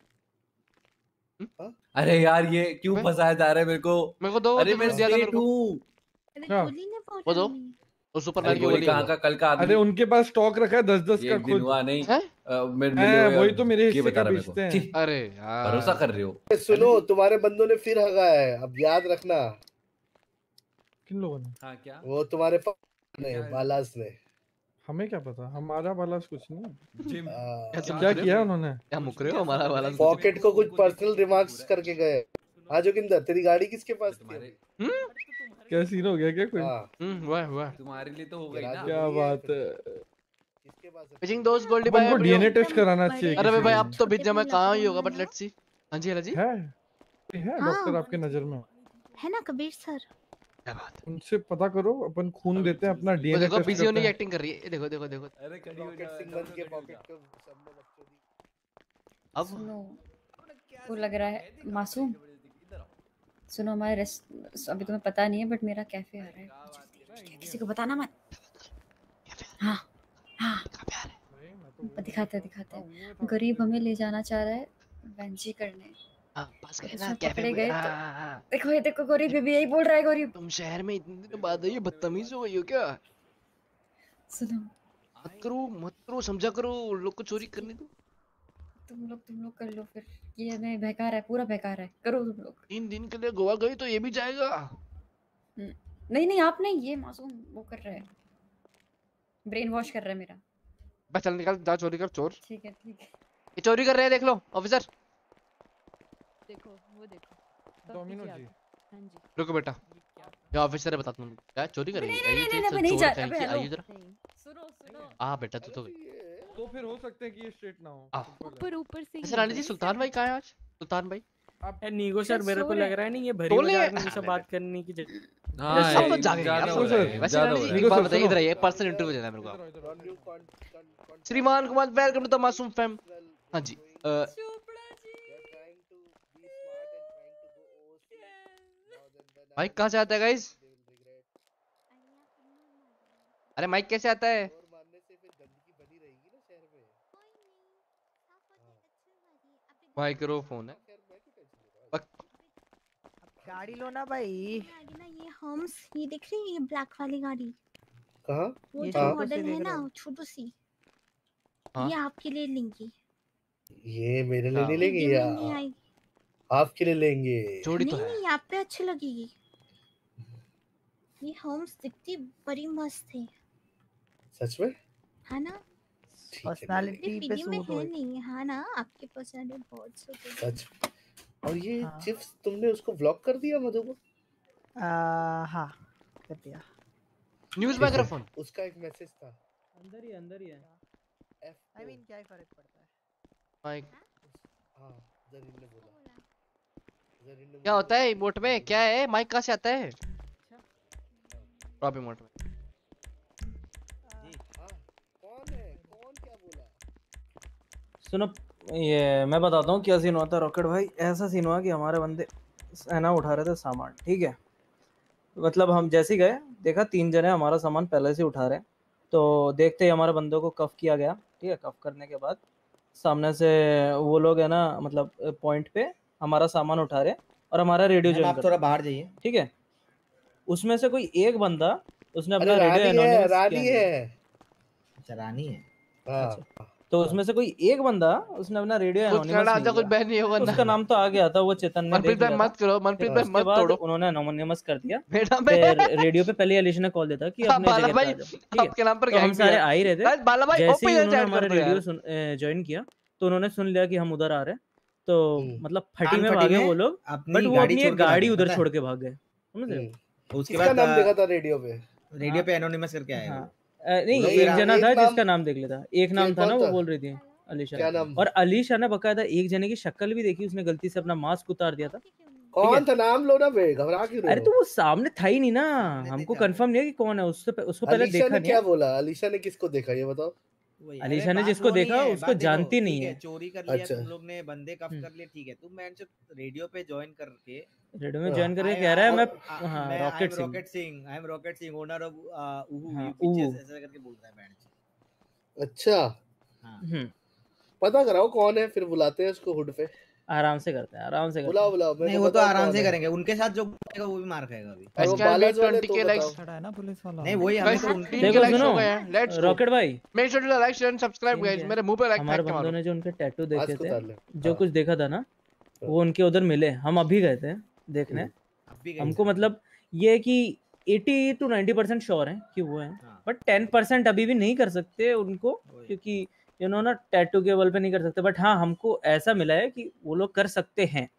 अरे यार ये क्यों फंसाया जा रहा है मेरे को दो। अरे मैं दिया था मेरे को। वो दो वो सुपर नाइट की गोली कहां का? कल का आदमी। अरे उनके पास स्टॉक रखा है 10-10 का खुद। हुआ नहीं वही तो मेरे हिस्से का बेचते हैं। अरे यार भरोसा कर रहे हो? सुनो तुम्हारे बंदों ने फिर हगाया है, अब याद रखना। किन लोगों ने? हाँ क्या? वो तुम्हारे ने बालास ने। हमें क्या पता, हमारा वाला कुछ नहीं। क्या किया उन्होंने? क्या मुक रहे हो हमारा वाला? पॉकेट को कुछ पर्सनल रिमार्क्स करके गए। हाँ जोगिंदर, तेरी गाड़ी किसके पास थी? क्या सीन हो गया क्या कोई? वाह तुम्हारे लिए तो हो गई ना। क्या बात है। पिचिंग दोस्त गोल्डी अपन भाई को डीएनए टेस्ट कराना चाहिए। अरे भाई अब तो बीच में कहां ही होगा, बट लेट्स सी। हां जी जी है डॉक्टर आपके नजर में है ना कबीर सर? क्या बात है, उनसे पता करो, अपन खून देते हैं अपना डीएनए टेस्ट। देखो बिजी होने की एक्टिंग कर रही है, देखो देखो देखो। अरे खड़ी हो पॉकेट सिंगल के पॉकेट को सबने बच्चों दी। अब सुनो, वो लग रहा है मासूम। सुनो हमारे रेस्ट अभी तुम्हें पता नहीं है, बट मेरा कैफे आ रहा है, किसी को बताना मत। हाँ हाँ दिखाते हैं। गरीब हमें ले जाना चाह रहा है वेंजी करने। पास गए ना उसमें कैफे पकड़े में। गए तो देखो ये देखो गरीब भी यही बोल रहा है। गरीब तुम शहर में इतने दिनों बाद आई हो, बदतमीज हो गई हो क्या? सुनो मत करो समझा करो, लोग को चोरी करने दो। तुम लोग कर लो फिर, ये हमें बेकार है, पूरा बेकार है, करो तुम लोग। 3 दिन के लिए गोवा गई तो ये भी जाएगा? नहीं आप नहीं, ये मासूम वो कर रहा है, ब्रेन वॉश कर रहा है मेरा। बस चल निकल, जा चोरी कर चोर। ठीक है ये चोरी कर रहे हैं, देख लो ऑफिसर। देखो वो देखो डोमिनो जी। हां जी रुको बेटा, ये ऑफिसर है, बताता हूँ क्या चोरी कर रही है। नहीं जा अबे हेलो सुनो आ बेटा तू तो फिर हो सकते हैं कि ये स्ट्रेट ना हो। ऊपर से ऐसे रानी जी। सुल्तान भाई कहाँ है आज? सुल्तान भाई नीगो सर मेरे को लग रहा है नहीं ये भरी बाजार में से बात करने की सब लोग जागे यार। वैसे रानी जी एक बात बताइए, इधर आइए, पर्सनल इंटरव्यू देना है मेरे को। Shriman Kumar welcome to the Masoom fam. हाँ जी माइक कहाँ से आता है गाइस? अरे माइक कैसे आता है? माइक्रोफोन है। गाड़ी लो ना भाई। गाड़ी ना ये होम्स, ये दिख रही है ये ब्लैक वाली गाड़ी? कहाँ? वो जो मॉडल है ना छोटू सी, ये आपके लिए लेंगे। ये मेरे लिए नहीं लेंगे यार, आपके लिए लेंगे। जोड़ी तो है। नहीं आप पे अच्छी लगेगी। ये होम्स दिखती बड़ी मस्त है। सच में? हाँ ना, पर्सनालिटी पे सूट हो। नहीं हाँ ना, आपके पर्सनालिटी बहुत सूट है। सच। और ये चिप्स तुमने उसको ब्लॉक कर दिया मधु को? हाँ कर दिया। न्यूज़ माइक्रोफोन उसका एक मैसेज था। अंदर ही है। आई मीन क्या ही फर्क पड़ता है। माइक हाँ जरीन ने बोला। क्या होता है इमोट में? क्या है माइक कहाँ से आता है? ड्रॉप इमोट में। कौन है? कौन क्या बोला? सुनो ये मैं बताता हूँ क्या सीन हुआ था रॉकेट भाई। ऐसा सीन हुआ कि हमारे बंदे है ना उठा रहे थे सामान, ठीक है। मतलब हम जैसे ही गए देखा 3 जने हमारा सामान पहले से उठा रहे, तो देखते ही हमारे बंदों को कफ किया गया, ठीक है। कफ करने के बाद सामने से वो लोग है ना मतलब पॉइंट पे हमारा सामान उठा रहे और हमारा रेडियो जो आप थोड़ा बाहर जाइए, ठीक है। उसमें से कोई एक बंदा उसने अपना अरे रेडियो रानी है, एनोनिमस रानी है। अच्छा रानी है। हाँ। तो उसमें से कोई एक बंदा उसने अपना रेडियो एनोनिमस कुछ बहन नहीं होगा ना। उसका नाम तो आ गया था, वो चेतन ने मनप्रीत भाई मत करो, मनप्रीत भाई मत तोड़ो। उन्होंने एनोनिमस कर दिया। फिर रेडियो पे पहले अलीशा ने कॉल देता कि अपने जगह पे आ जाओ, ठीक है। आपके नाम पर तो हम सारे आ ही रहे थे। बाला भाई जैसे ही ओपन उन्होंने चैट हमारा कर दो यार। रेडियो ज्वाइन किया तो उन्होंने सुन लिया कि हम उधर आ रहे हैं, तो मतलब फटी में भागे वो लोग, बट वो अपनी गाड़ी उधर छोड़ के भाग गए, समझ रहे हो। उसके बाद नाम देखा था रेडियो पे एनोनिमस करके आए हैं। नहीं एक जना था जिसका नाम देख लेता, एक नाम था ना वो बोल रही थी अलीशा। और अलीशा ने बकायदा एक जने की शक्ल भी देखी, उसने गलती से अपना मास्क उतार दिया था। कौन था? नाम लो ना बे, घबरा क्यों रहे हो? अरे तो वो सामने था ही नहीं ना, हमको कंफर्म नहीं है कि कौन है। उसको पहले देखा नहीं। क्या बोला अलीशा ने? किसको देखा ये बताओ? अलीशा ने जिसको देखा उसको जानती नहीं है। चोरी कर लिया तुम लोग ने, बंदे कफ कर लिए, ठीक है। तुम मैं रेडियो पे ज्वाइन करके कह रहा है मैं Rocket Singh, I am Rocket Singh, owner of ऐसा करके बोल रहा है बैंड। अच्छा पता कराओ कौन है, फिर बुलाते हैं उसको हुड पे। आराम से करते हैं, आराम से बुलाओ नहीं वो तो आराम से करेंगे, उनके साथ जो करेगा वो भी मार खाएगा अभी। वो बालाज वाले तो लाइक्स खड़ा है ना पुलिस वाला। नहीं वही हमें तो देखो सुनो रॉकेट भाई, make sure to like share and subscribe guys. मेरे मुंह पे लाइक हमारे बंदों ने जो उनके टैटू देखे थे, जो कुछ देखा था ना, वो उनके उधर मिले। हम अभी गए थे देखने। हमको मतलब ये कि 80 to 90% श्योर है कि वो है, बट 10% अभी भी नहीं कर सकते उनको, क्योंकि यू नो ना टैटू के बल पे नहीं कर सकते। बट हाँ, हमको ऐसा मिला है कि वो लोग कर सकते हैं।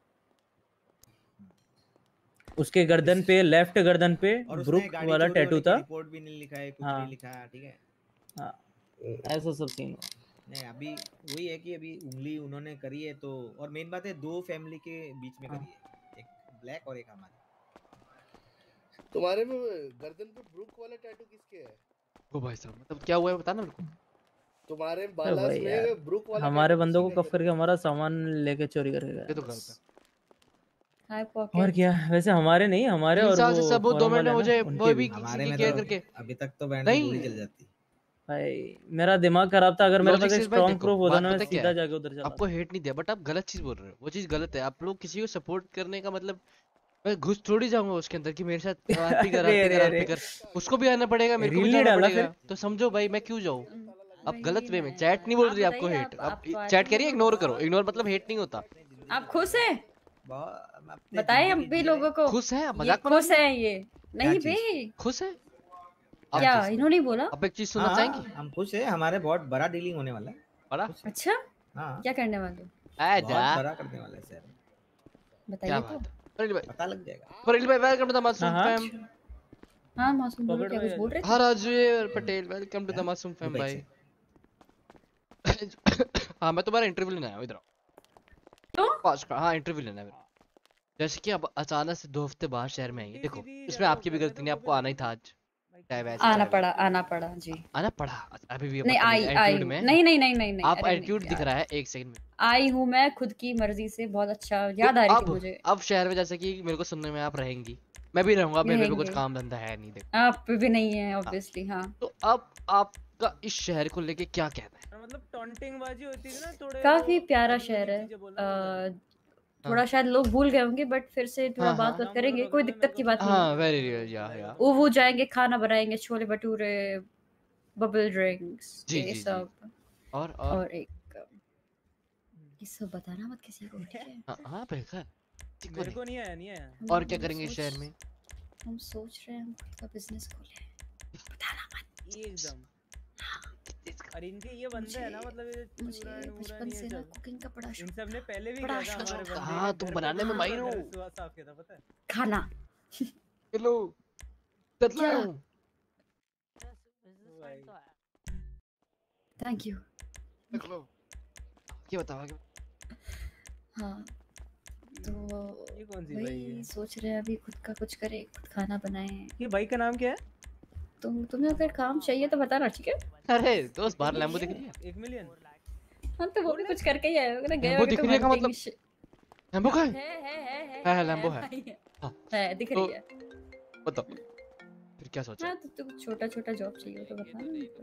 उसके गर्दन पे, लेफ्ट गर्दन पे ब्रुक वाला टैटू था। रिपोर्ट भी नहीं लिखा है, कुछ हाँ। नहीं लिखा है, ठीक है। हाँ, ऐसा सब सीन हुआ। नहीं, अभी वही है कि अभी उंगली उन्होंने करी है तो, और मेन बात है 2 फैमिली के बीच में करी है, एक ब्लैक और एक हमारी। तुम्हारे में गर्दन पे ब्रुक वाला टैटू किसके है? ओ भाई साहब, मतलब क्या हुआ है बताना मेरे को। तुम्हारे अरे बालास भाई यार, में ब्रुक वाला हमारे टैटू बंदों को किसके कफ करके हमारा सामान लेके चोरी करेगा। ये तो गलत है। हाय और पॉकेट। क्या, वैसे हमारे नहीं, हमारे 3 और साल से सब वो 2 forum मिनट में वाले मुझे हैं ना, वो उनके भी भी। हमारे किसी में केयर तो करके अभी तक तो बैंड में गोली चल जाती। भाई मेरा दिमाग खराब था, अगर मेरे पास एक भाई स्ट्रॉन्ग देखो, प्रूफ होता बात ना, मैं पता क्या सीधा है? जाके उधर चला। आपको हेट नहीं दिया, बट आप गलत चीज बोल रहे हो, वो चीज गलत है। आप लोग किसी को सपोर्ट करने का मतलब, मैं घुस थोड़ी जाऊंगा उसके अंदर कि मेरे साथ आरपी कर अरे, आरपी कर अरे, आरपी कर, उसको भी आना पड़ेगा, मेरे को भी रील नहीं जाना डाला पड़ेगा। फिर? तो समझो भाई मैं क्यों जाऊं? आप वही गलत वे में, मैं- चैट नहीं बोल आप रही आपको बताइए, हेट, आप आप party चैट करिए, में इग्नोर हो? करो, इग्नोर मतलब हेट नहीं होता। आप खुश हैं? अपने बताए हम जिंदगी भी जी रहे लोगों को। खुश हैं? ये मजाक बना खुश रहे है ये? नहीं चीज़? बे, खुश है? क्या इन्होंने ही बोला? आप एक चीज सुनना हाँ, चाहेंगे? हम खुश है, हमारे बहुत बड़ा डीलिंग होने वाला है। बड़ा? अच्छा, हाँ, क्या करने वाले हो? आजा बहुत बड़ा करने वाला है सर, क्या बताइए बात तो। है? फरीद भाई, पता लग जाएगा। फरीद भाई वेलकम टू द मासूम हाँ, फैम। हाँ मासूम बोलो, पकड़ क्या भाई कुछ बोल रहे थे? हाँ Rajveer Patel welcome to the Masoom fam Look भाई। हाँ मैं तुम्हारा इंटरव्यू लेने आया हूँ, इधर आओ। तो हाँ इंटरव्यू लेना है मेरा। जैसे कि अब अचानक से 2 हफ्ते बाद शहर में आएंगे, देखो इसमें आपकी भी गलती नहीं, आपको आना ही था आज। चाहे वैसे आना चाहे पड़ा, आना पड़ा जी। आना पड़ा। अभी भी नहीं आई एटीट्यूड में नहीं नहीं नहीं नहीं नहीं, आप अरे नहीं एटीट्यूड दिख यार। रहा है 1 सेकंड में। आई हूँ मैं खुद की मर्जी से, बहुत अच्छा याद तो आ रही थी मुझे। अब शहर में जैसे कि मेरे को सुनने में आप रहेंगी, मैं भी रहूंगा, मेरे पे कुछ रहेंगे। काम धंधा है नहीं, देखो। आप पे भी नहीं है ऑब्वियसली। हाँ तो अब आपका इस शहर को लेके क्या कहना है? मतलब टॉन्टिंग बाजी होती थी ना थोड़े। काफी प्यारा शहर है। थोड़ा शायद लोग भूल गए होंगे, बट फिर से थोड़ा हाँ, बात बात करेंगे, कोई दिक्कत की बात नहीं हाँ है। वेरी रियल या वो जाएंगे, खाना बनाएंगे, छोले भटूरे, बबल ड्रिंक्स, जी, ये जी, जी। सब। और एक ये सब बताना मत किसी को, ठीक है? हाँ बेकार मेरे को नहीं आया, नहीं आया। और क्या करेंगे इस शहर में? हम सोच रहे हैं हम खुद का बिजनेस खोलें, बताना मत। एकदम। और इनके ये बंदे है ना, मतलब ये मुझे बचपन से ना कुकिंग का बड़ा इन शौक, सब ने पहले भी बड़ा किया था हमारे शौक। बंदे हाँ के तुम घर बनाने में पे माहिर हो। सुबह साफ किया था, पता है? खाना। हेलो क्या? Thank you. क्या बताओ आगे? हाँ तो ये कौन सी भाई है? वही सोच रहे हैं अभी खुद का कुछ करें, खुद खाना बनाएं। ये भाई का नाम क्या है? तुम्हें अगर काम चाहिए तो बताना, ठीक है? अरे दोस्त बाहर लैम्बो दिख रही है। 1 मिलियन। हाँ तो वो भी कुछ करके ही आए होगे ना, गए लैम्बो होगे दिख तो रही है का hunting मतलब? श- लैम्बो का है लैम्बो है। भाई, हाँ है दिख रही है। बताओ फिर क्या सोचा? हाँ तो तुम छोटा छोटा जॉब चाहिए तो बताना।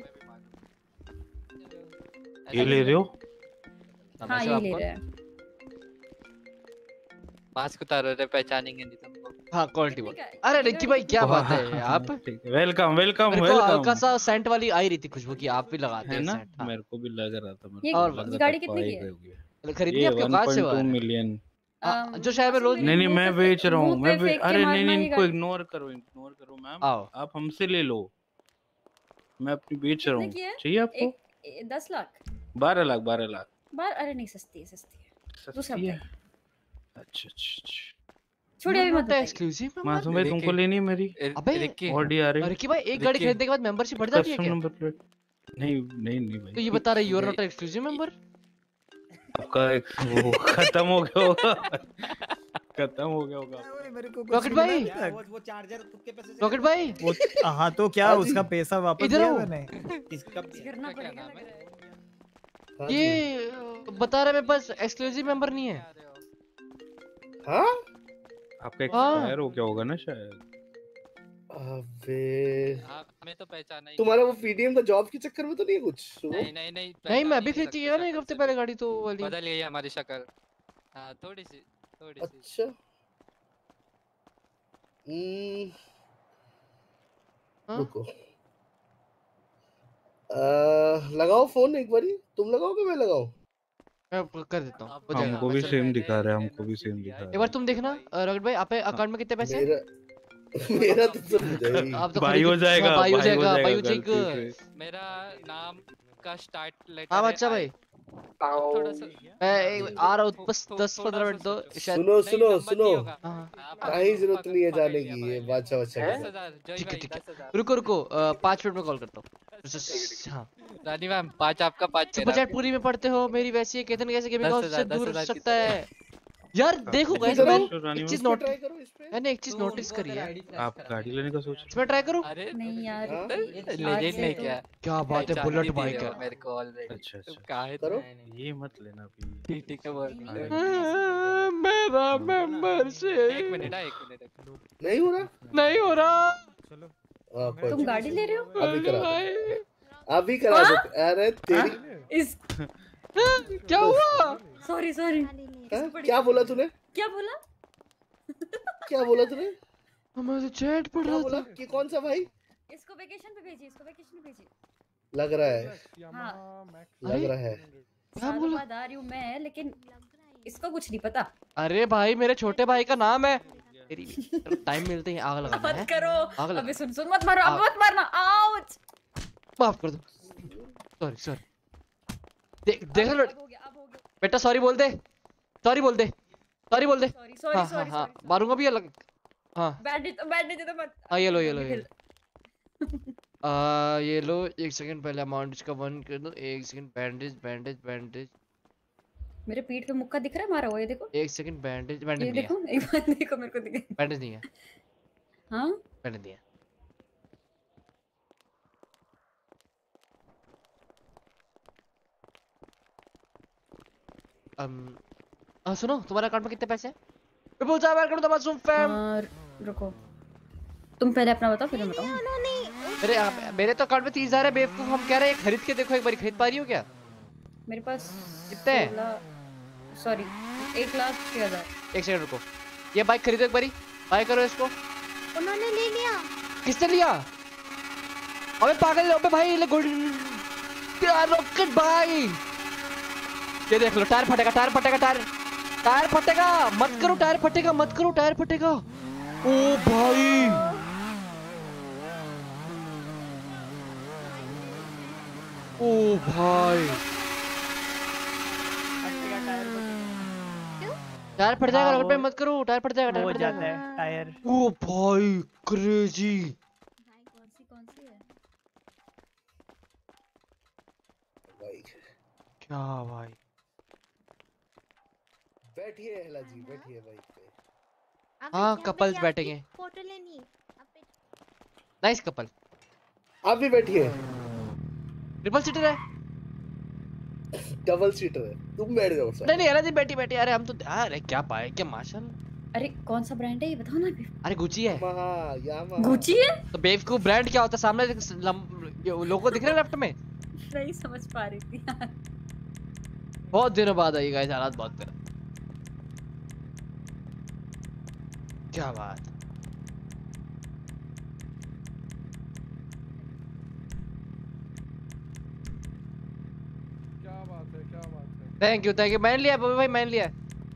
ये ले रहे हो? हाँ ये ले रहे हैं। मास्क उतारो रे, पहचानेंगे नहीं तुमको। हाँ क्वालिटी बोल। अरे रिक्की भाई क्या बात है आप? वेलकम वेलकम मेरे को हल्का वेलकम। सा सेंट वाली आई रही थी खुशबू की, आप भी लगाते है हैं ना, सेंट। हाँ। मेरे को भी लग रहा था। ये और लग रहा गाड़ी था कितने की पाई है? गई। खरीदनी ये आपके औकात से 1.2 बाहर है। मिलियन। जो शहर में रोज नहीं नहीं मैं बेच रहा हूँ, मैं फेंक के अरे नहीं मारना नहीं ही इनको गाड़ी। इग्नोर करो मैम। आओ आप हमसे ले लो, मैं अपनी बेच रहा कितने हूँ। की है? चाहिए आपको? 10 लाख 12 लाख 12 लाख। बार? अरे नहीं, सस्ती है सस्ती है। दूसरा सस्ती है? बताइए। अच्छा छोड़िए अभी मत बताइए। एक्सक्लूसिव मासूम भाई तुमको लेनी है मेरी? अबे ऑडी आ रही है। रिक्की भाई एक गाड़ी खरीदने के बाद मेंबरशिप बढ़ जाती है कस्टम क्या? Number plate. नहीं भाई। तो ये बता रहे you are not exclusive member. आपका एक वो खत्म हो गया होगा। खत्म हो गया होगा। मेरे को रॉकेट भाई, वो चार्जर खुद के पैसे से रॉकेट भाई वो हाँ तो क्या उसका पैसा वापस इधर दिया आओ। मैंने। करना पड़ेगा लग रहा है। ये बता रहे मेरे पास एक्सक्लूसिव मेंबर नहीं है। हाँ आपका एक्सपायर हो गया होगा ना शायद। अबे हमें तो पहचाना ही। तुम्हारा वो पीडीएम का जॉब के चक्कर में तो नहीं कुछ? नहीं मैं अभी खरीद के गया ना 1 हफ्ते पहले गाड़ी, तो वाली बदल गई है हमारी शक्ल। हाँ थोड़ी सी अच्छा रुको लगाओ फोन एक बारी। तुम लगाओगे मैं लगाऊं? मैं कर देता हूँ, हो जाएगा। हमको भी सेम दिखा रहा है, हमको भी सेम दिखा रहा है। एक बार तुम देखना रॉकेट भाई, आप अकाउंट में कितने पैसे हैं? मेरा तो समझ आप तो भाई हो जाएगा, भाई हो जाएगा, भाई हो गलती जाएगा। से। मेरा नाम का स्टार्ट लेटर हाँ है बच्चा भाई थोड़ा सा आ रहा हूँ, बस 10-15 मिनट दो शायद। सुनो सुनो सुनो, हाँ। कहीं जरूरत नहीं है जाने की, ये बादशाह बच्चा के साथ। ठीक है ठीक है, रुको 5 मिनट में कॉल करता हूँ। हाँ रानी मैम 5 आपका 5 सुपर चैट पूरी में पढ़ते हो मेरी वैसी है, केतन कैसे गेमिंग हाउस से दूर रह सकता है यार। देखो गाइस मैं एक चीज नोट मैंने एक चीज नोटिस करी है। आप गाड़ी लेने का सोच इसमें ट्राई करो। नहीं यार लेजेंड नहीं क्या क्या बात है, बुलेट बाइक है मेरे को ऑलरेडी। अच्छा अच्छा काहे करो, ये मत लेना अभी। ठीक है बोल मेरा मेंबरशिप एक मिनट नहीं हो रहा, नहीं हो रहा। चलो तुम गाड़ी ले रहे हो? अभी करा देते। अरे तेरी इस क्या हुआ? सॉरी क्या बोला तूने? क्या बोला? क्या बोला तूने? हमारे चैट पढ़ रहा था कि कौन सा भाई? इसको वेकेशन पे भेजिए, इसको वेकेशन पे भेजिए। लग रहा है, हाँ लग रहा है। क्या बोला? बाद आ रही हूँ मैं, लेकिन इसको कुछ नहीं पता। अरे भाई मेरे छोटे भाई का नाम है। तेरी टाइम मिलते ही आग लगाना है। मत करो अबे सुन मत मारो, अब मत मारना। आउच, माफ कर दो, सॉरी देख बेटा, सॉरी बोल दे, सॉरी बोल दे। सॉरी हाँ मारूंगा भी अलग। हाँ बैंडेज दे दो मत। हाँ ये लो ये लो। एक सेकंड पहले अमाउंट का 1 कर दो। एक सेकंड, बैंडेज मेरे पीठ पे मुक्का दिख रहा है मारा हुआ, ये देखो। एक सेकंड, बैंडेज ये नहीं देखो, एक बार देखो मेरे को दिखे। बैंडेज नहीं है। हाँ बैंडेज नहीं है। सुनो तुम्हारे अकाउंट में कितने पैसे हैं? विपुल साहब वेलकम टू मासूम फैम। रुको तुम पहले अपना बताओ फिर मैं बताऊं। मेरे तो अकाउंट में 30,000 है बेवकूफ। हम कह रहे हैं खरीद के देखो एक बार, खरीद पा रही हो क्या? मेरे पास कितने हैं? सॉरी 1,06,000। एक सेकंड रुको, ये बाइक खरीदो एक बारी, बाय करो इसको। उन्होंने ले लिया। किसने लिया? अबे पागल, अबे भाई ले गोल्ड रॉकेट भाई। ये देख लो, टायर फटेगा, मत करो, टायर फटेगा। ओ भाई टायर फट जाएगा, रोड पे मत करो, टायर फट जाएगा, टायर फट जाएगा टायर। ओ भाई क्रेजी। कौन सी है? क्या भाई, बैठिए हेला जी, बैठिए बाइक पे। हाँ कपल्स बैठेंगे। फोटो लेनी। Nice couple. आप भी बैठिए। ट्रिपल सीटर है, डबल सीटर है, तुम बैठ जाओ सर। नहीं हेला जी बैठी। अरे हम तो अरे क्या पाए क्या माशाल्लाह। अरे कौन सा ब्रांड है ये बताओ ना। अरे गुची है। गुची है तो बेवकूफ ब्रांड क्या होता है? सामने लोगो दिख रहे हैं लेफ्ट में। नहीं समझ पा रही थी यार। बहुत दिनों बाद आई गाइस, हालात बहुत कर। क्या बात। थैंक यू मैंने लिया भाई, मैंने लिया।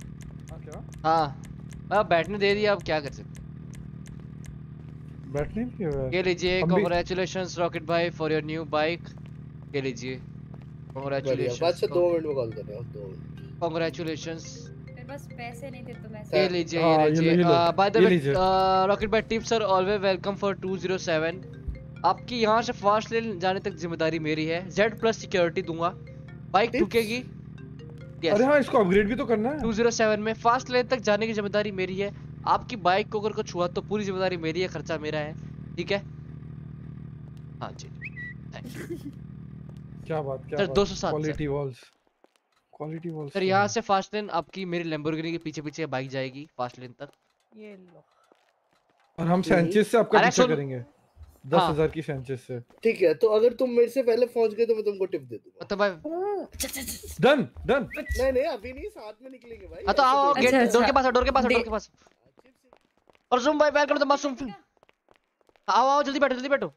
हाँ बैठने दे दिया, अब क्या कर सकते। बैठने दिया। ये लीजिए, कांग्रेचुलेशंस रॉकेट भाई फॉर योर न्यू बाइक। ये लीजिए कांग्रेचुलेशंस। बस 2 मिनट में कॉल कर रहे हो। 2 मिनट। कांग्रेचुलेशंस। बस पैसे नहीं थे तो मैं ये लीजिए बाय द वे रॉकेट भाई tips are always welcome for 207। आपकी यहाँ से फास्ट लेन जाने तक जिम्मेदारी मेरी है। Z+ सिक्योरिटी दूंगा, बाइक ठुकेगी। अरे हाँ इसको अपग्रेड भी तो करना है। 207 में फास्ट लेन तक जाने की जिम्मेदारी मेरी है। आपकी बाइक को अगर कुछ हुआ तो पूरी जिम्मेदारी मेरी है, खर्चा मेरा है, ठीक है? हाँ जी थैंक यू। क्या बात, क्या सर बात। 207 क्वालिटी वॉल्स सर। यहाँ से फास्ट लेन आपकी मेरी लैम्बोर्गिनी के पीछे पीछे बाइक जाएगी फास्ट लेन तक। ये लो। और हम सैंचेज से आपका पीछा करेंगे 10,000 की सैंचेज से। ठीक है, तो अगर तुम मेरे से पहले पहुंच गए तो मैं तुमको टिप दे दूंगा। तो भाई डन। नहीं अभी नहीं, साथ में निकलेंगे भाई। हाँ तो आओ गेट डोर के पास। और सुन भाई वेलकम टू मासूम फिल्म। आओ जल्दी बैठो।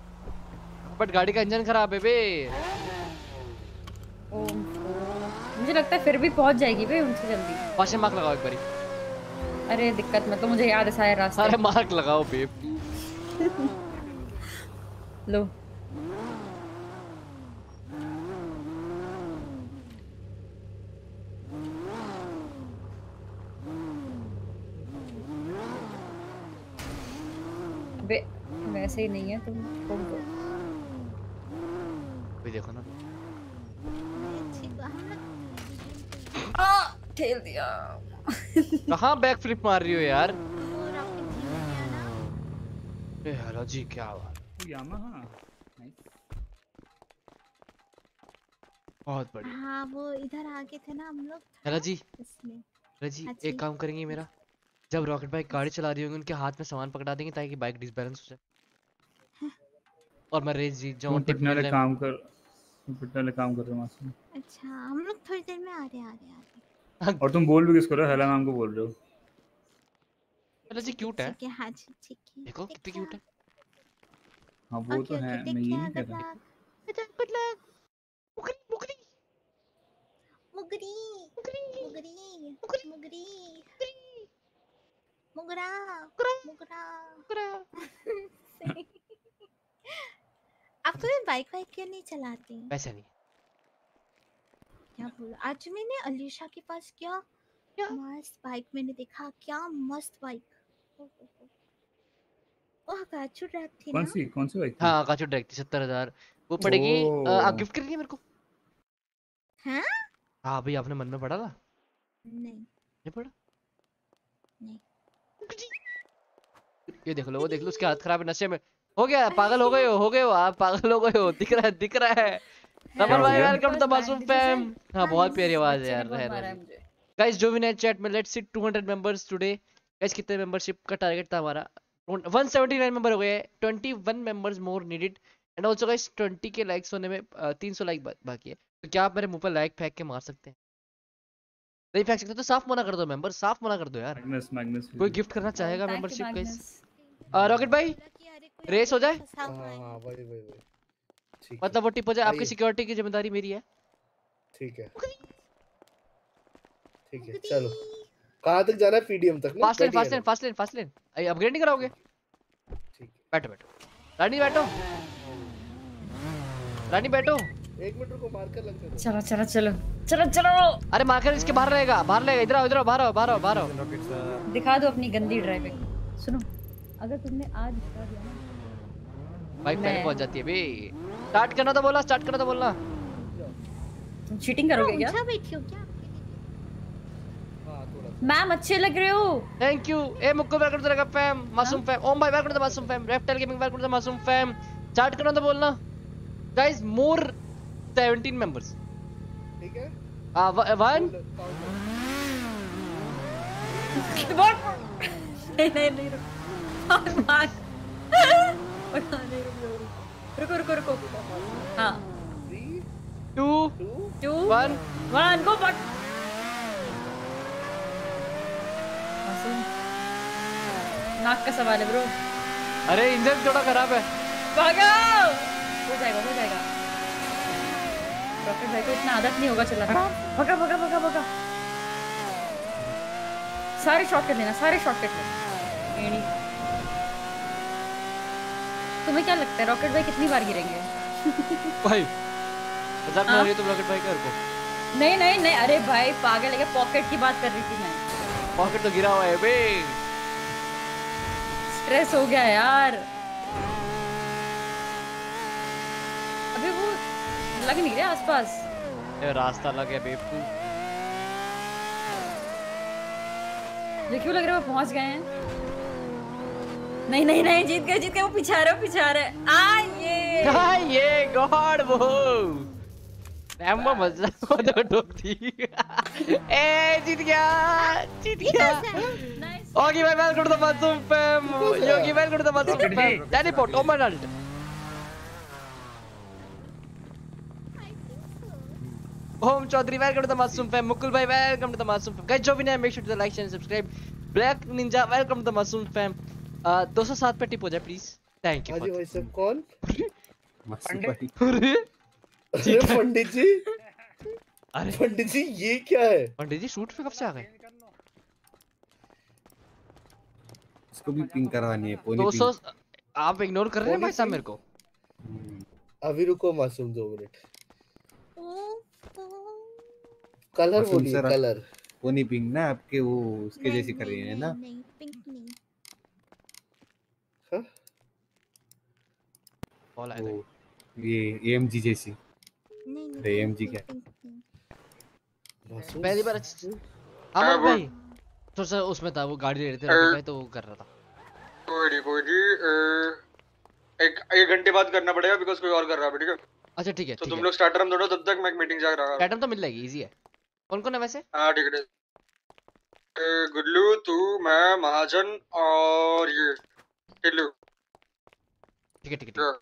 बट गाड़ी का इंजन खराब है बे। मुझे मुझे लगता है फिर भी पहुंच जाएगी बे उनसे जल्दी। क्वेश्चन मार्क लगाओ एक बारी। अरे दिक्कत मत, तो मुझे याद है सारे रास्ते। अरे मार्क लगाओ बेब। लो बे वैसे ही नहीं है तुम भी देखो ना। ठेल दिया। कहाँ बैक फ्लिप मार रही हो यार? हेलो जी क्या बात। यामाहा बहुत बढ़िया। हाँ वो इधर आगे थे ना हम लोग। हेलो जी। इसमें हेलो जी एक काम करेंगे मेरा, जब रॉकेट बाइक गाड़ी चला रही होंगी उनके हाथ में सामान पकड़ा देंगे ताकि बाइक डिसबैलेंस हो जाए और मैं रेस जीत जाऊं। पिटने वाले काम कर रहे हो मासूम। अच्छा हम लोग थोड़ी देर में आ रहे और तुम बोल भी किसको रहे हो? हेला मैम को बोल रहे हो। हेलो जी क्यूट है। ठीक है हाँ जी ठीक है। देखो कितनी क्यूट है। हाँ वो तो है, मैं ये नहीं कह रहा। गुड लक मुगरी मुगरी मुगरी मुगरी मुगरी मुगरी मुगरा मुगरा मुगरा। आप तो बाइक क्यों नहीं चलाते? वैसे नहीं। क्या बोला आज मैंने अलीशा के पास क्या मस्त बाइक मैंने देखा, क्या मस्त बाइक। ओह काचू ड्रैग थी ना? कौन सी बाइक? हाँ काचू ड्रैग थी 70,000 वो पड़ेगी। आप गिफ्ट करेंगे मेरे को? हाँ हाँ भाई आपने मन में पड़ा था? नहीं पड़ा नहीं। ये देख लो वो देख लो उसकी हालत खराब है, नशे में हो गया। पागल हो गए हो आप, पागल हो गए हो। दिख रहा है। रमन भाई welcome to the Masoom fam. हाँ बहुत प्यारी आवाज है यार। गाइस जो भी नए चैट में let's see 200 members today. Guys कितने मेंबरशिप का टारगेट था हमारा? 179 मेंबर हो गए। 21 members more needed and also guys 20 के लाइक्स होने में 300 लाइक बाकी है। तो क्या आप मेरे मुंह पर लाइक फेंक के मार सकते हैं? नहीं फेंक सकते तो साफ मना कर दो मेंबर, साफ मना कर दो यार। मैग्नस कोई गिफ्ट करना चाहेगा मेंबरशिप गाइस? रॉकेट भाई रेस हो जाए। हां वही ठीक मतलब वो टिप हो जाए। आपकी सिक्योरिटी की जिम्मेदारी मेरी है। ठीक है चलो। कहां तक जाना है? पीडीएम तक ना? फास्ट लेन अपग्रेड नहीं कराओगे? ठीक है बैठो रानी बैठो। 1 मिनट रुको मार्कर लग जाए। चलो। अरे मार्कर इसके बाहर रहेगा इधर आओ बाहर आओ। दिखा दो अपनी गंदी ड्राइविंग। सुनो अगर तुमने आज दिखा दिया ना बाइक पहले पहुंच जाती है बे। स्टार्ट करना तो बोलना। तुम चीटिंग करोगे क्या? ऊंचा बैठी हो क्या? मैम अच्छे लग रहे हो। Thank you. ए मुक्को welcome to the fam Masoom fam. Om भाई welcome to the Masoom fam. Reptile gaming welcome to the Masoom fam. Start करना तो बोलना गाइस। मोर 17 मेंबर्स। ठीक है 1 नहीं रुको हाँ 2 1 गो बैक। नाक का सवाल है ब्रो। अरे इंजन थोड़ा खराब है। भागो हो जाएगा। रॉकेट भाई को इतना आदत नहीं होगा चलाना। भागा सारे शॉर्टकट लेना। तुम्हें क्या लगता है रॉकेट भाई कितनी बार गिरेंगे? भाई मजाक कर रही हो तुम रॉकेट भाई को? नहीं अरे भाई पागल है, पॉकेट की बात कर रही थी मैं। पॉकेट तो गिरा हुआ है बे। स्ट्रेस हो गया यार। अभी वो लग नहीं रहा आसपास। ये रास्ता लग गया बेवकूफ। ये क्यों लग रहा है वो पहुंच गए हैं? नहीं जीत गए। वो पीछे आ रहे ये गॉड वो रैम्बो मजा तो ठोकती। ए जीत गया। ओके भाई welcome to the Masoom fam. Yogi welcome to the Masoom fam. Teleport oh my god. Om Chaudhary welcome to the Masoom fam. Mukul भाई welcome to the Masoom fam. Guys जो भी नए make sure to like share subscribe. Black ninja welcome to the Masoom fam. 207 पे टिप हो जाए प्लीज। Thank you. हां जी भाई सब कौन? अरे पंडित जी अरे पंडित जी ये क्या है? पंडित जी शूट पे कब से आ गए? इसको भी पिंग करवानी है पोनी 200 आप इग्नोर कर रहे हैं भाई साहब मेरे को। अभी रुको मासूम 2 मिनट। कलर बोलिए कलर। पोनी पिंग ना आपके वो उसके जैसी कर रही है ना? नहीं पिंक नहीं। हाँ? कॉल आया था। ये AMG जैसी। नहीं AMG क्या? पहली बार हाँ भाई तो सर उसमें था वो गाड़ी ले रहे थे रॉकेट भाई तो वो कर रहा था। कोई एक घंटे बाद करना पड़ेगा बिकॉज़ कोई और कर रहा है ठीक है। अच्छा ठीक है तो तुम लोग स्टार्टर हम दोनों तब तक मैं मीटिंग जा रहा हूं। स्टार्टर तो मिल जाएगी इजी है। कौन कौन है वैसे? हां ठीक है गुल्लू तू मैं महाजन और ये टिल्लू। ठीक है ठीक है।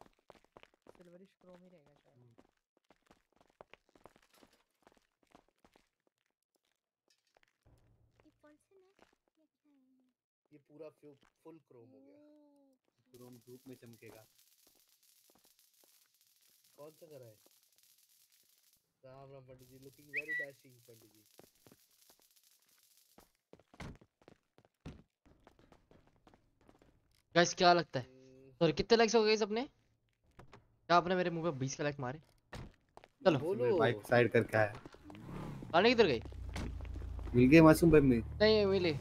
ये पूरा फुल क्रोम हो गया। क्रोम धूप में चमकेगा। कौन सा करा है? Ram Ram Pandit ji looking very dashing Pandit ji. Guys क्या लगता है? सॉरी कितने लाइक्स हो गए इस अपने? क्या आपने मेरे मुंह पे 20 का लाइक मारे? चलो बाइक साइड करके आया। गाड़ी किधर गई? मिल गए मासूम भाई में? नहीं मिली।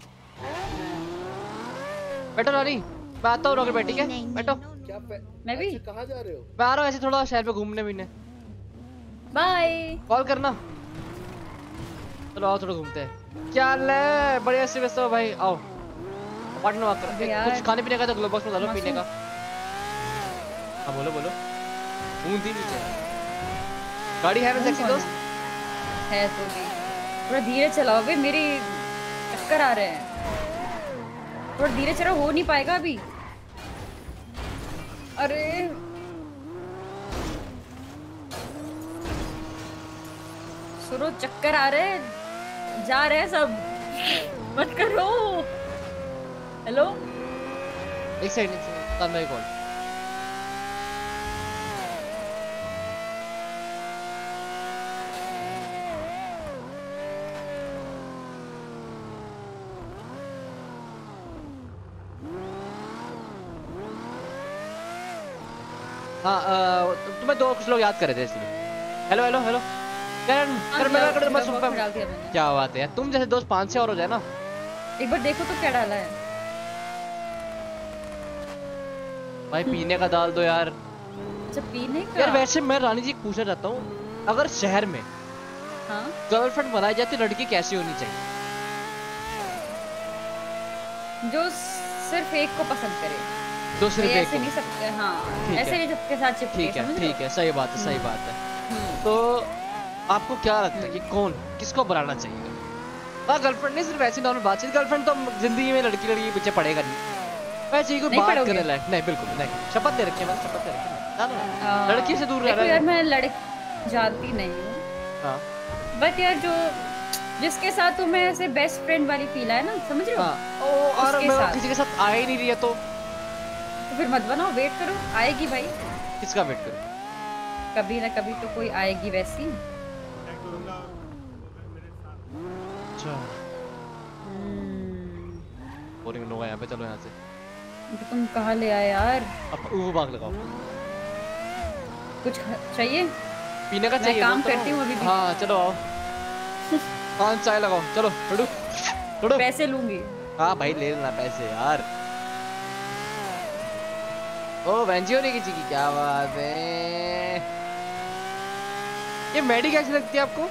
बैठो रानी मैं आता हूँ रॉकेट भाई ठीक है बैठो। क्या मैं भी कहाँ जा रहे हो? मैं आ रहा हूँ ऐसे थोड़ा शहर पे घूमने भी। बाय कॉल करना। चलो आओ थोड़ा घूमते हैं। क्या ले बढ़िया से व्यस्त हो भाई आओ अपार्टमेंट में आकर कुछ खाने पीने का तो ग्लोब बॉक्स में डालो पीने का। हाँ बोलो बोलो। ऊँधी नीचे गाड़ी है ना सेक्सी दोस्त? है तो भी थोड़ा धीरे चलाओ भाई मेरी चक्कर आ रहे हैं। थोड़ा धीरे चलो हो नहीं पाएगा अभी। अरे सुनो चक्कर आ रहे जा रहे हैं सब मत करो। हेलो एक सेकंड तब मेरी कॉल। हाँ तुम्हें दो कुछ लोग याद कर रहे थे इसलिए। हेलो हेलो हेलो क्या बात है यार तुम जैसे दोस्त 5 से और हो जाए ना। एक बार देखो तो क्या डाला है भाई पीने का डाल दो यार। अच्छा पीने का यार वैसे मैं रानी जी पूछना चाहता हूँ अगर शहर में गर्लफ्रेंड बनाई जाती लड़की कैसी होनी चाहिए? जो सिर्फ एक को पसंद करे। दो सिर्फ एक ऐसे नहीं सकते। हाँ ऐसे नहीं सबके साथ चिपके। ठीक है सही बात है सही बात है। तो आपको क्या लगता है कि कौन किसको बनाना चाहिए? हाँ गर्लफ्रेंड नहीं सिर्फ ऐसी नॉर्मल बातचीत। गर्लफ्रेंड तो जिंदगी में लड़की लड़की पीछे पड़ेगा नहीं। वैसे ही कोई बात करने लायक नहीं बिल्कुल नहीं। शपथ दे रखी है मैंने शपथ दे रखी है लड़की से दूर रहना। यार मैं लड़की जानती नहीं हूँ बट यार जो जिसके साथ तुम्हें ऐसे बेस्ट फ्रेंड वाली फील है ना समझ रहे हो? और मैं किसी के साथ आ ही नहीं रही है तो फिर मत बनाओ वेट करो आएगी भाई। किसका वेट करो? कभी ना कभी तो कोई आएगी वैसी। अच्छा बोरिंग होगा यहाँ पे। चलो यहाँ से तो तुम कहाँ ले आए यार? अब वो भाग लगाओ। कुछ चाहिए पीने का चाहिए? काम करती हूँ अभी भी। हाँ चलो आओ 5 चाय लगाओ चलो छोड़ो पैसे लूंगी। हाँ भाई ले लेना पैसे यार। ओ वेंजी होने की चीज़ क्या बात है। ये मैडी कैसी लगती है आपको?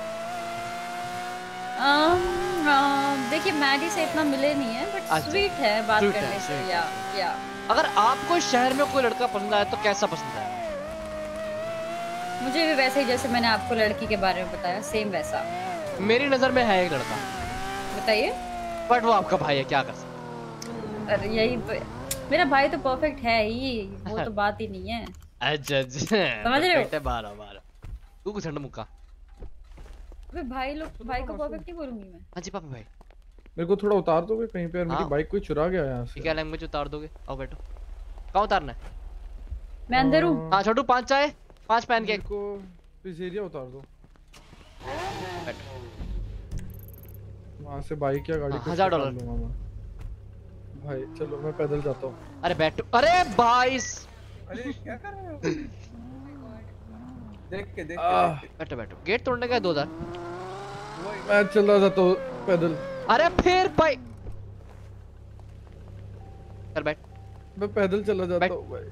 देखिए मैडी से इतना मिले नहीं है बट स्वीट है बात करने से। या अगर आपको शहर में कोई लड़का पसंद आया तो कैसा पसंद आया? मुझे भी वैसे ही जैसे मैंने आपको लड़की के बारे में बताया सेम वैसा। मेरी नजर में है एक लड़का। बताइए। बट वो आपका भाई है क्या कर सकते? अरे यही तो मेरा भाई तो परफेक्ट है ही वो तो बात ही नहीं है। अच्छा समझ रहे हो? 12 तू कुछ ठंड मुक्का। भाई को परफेक्ट नहीं बोलूंगी मैं। हाँ जी पापा भाई मेरे को थोड़ा उतार दोगे कहीं पे? मेरी बाइक कोई चुरा गया यहाँ से। क्या लैंग्वेज उतार दोगे? आओ बैठो। कहाँ उतारना है? मैं अंदर हूँ। हाँ छोटू 5 चाय 5 पैन केक को पिज़्ज़ेरिया उतार दो। वहाँ से बाइक या गाड़ी $1000 लूंगा मैं। भाई चलो मैं पैदल जाता हूँ। अरे बैठो, अरे भाई अरे क्या कर रहे हो? देख के बैठो बैठो, गेट तोड़ने का 2000। मैं चला जाता हूँ पैदल। अरे फिर भाई चल बैठ। मैं पैदल चला जाता हूँ भाई।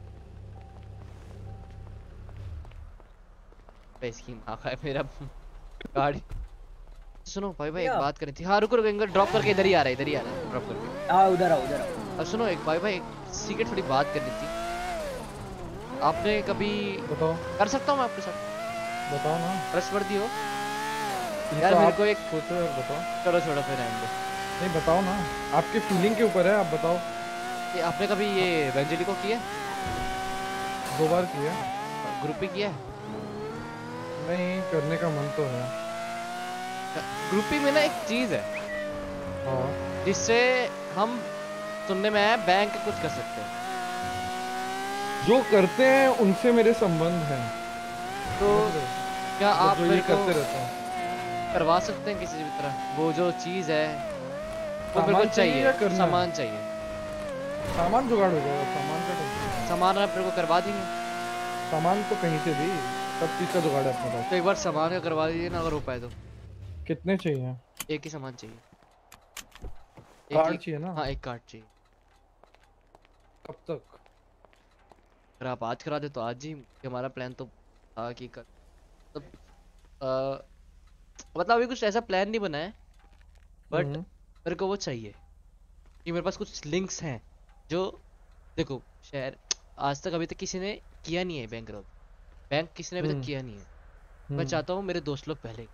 इसकी माँ का है मेरा गाड़ी। सुनो भाई एक बात करनी थी। हाँ रुको रुको, ड्रॉप करके इधर ही आ रहा है, ड्रॉप करके। हाँ उधर आओ। अब सुनो एक भाई एक सीक्रेट थोड़ी बात करनी थी। आपने कभी बताओ। कर सकता हूँ मैं आपके साथ? बताओ ना। ट्रस्टवर्दी हो यार मेरे को एक सोचो यार, बताओ। चलो छोड़ो फिर रहने दो। नहीं बताओ ना, आपकी फीलिंग के ऊपर है, आप बताओ। कि आपने कभी ये वेंजली को किया? 2 बार किया। ग्रुप ही किया है? नहीं करने का मन तो है। ग्रुपिंग में ना एक चीज है जिससे हम सुनने में आया बैंक कुछ कर सकते हैं। जो करते हैं उनसे मेरे संबंध हैं। तो क्या आप जो ये करते रहते हैं करवा सकते हैं किसी भी तरह? वो जो चीज है वो मेरे को चाहिए, सामान चाहिए। सामान जुगाड़ हो जाएगा, सामान का टेंशन। सामान आप मेरे को करवा देंगे? सामान तो कहीं से भी, सब चीज का जुगाड़ है अपने पास। तो एक बार सामान का करवा दीजिए ना, अगर हो पाए तो। कितने चाहिए? एक ही सामान चाहिए। कार्ड चाहिए ना? हाँ एक कार्ड चाहिए। कब तक? अगर आप आज करा दे तो आज ही। हमारा प्लान तो था कि कर मतलब अभी कुछ ऐसा प्लान नहीं बना है, बट मेरे को वो चाहिए कि मेरे पास कुछ लिंक्स हैं जो देखो शहर आज तक अभी तक किसी ने किया नहीं है। बैंक किसी ने अभी तक किया नहीं है। मैं चाहता हूँ मेरे दोस्त लोग पहले।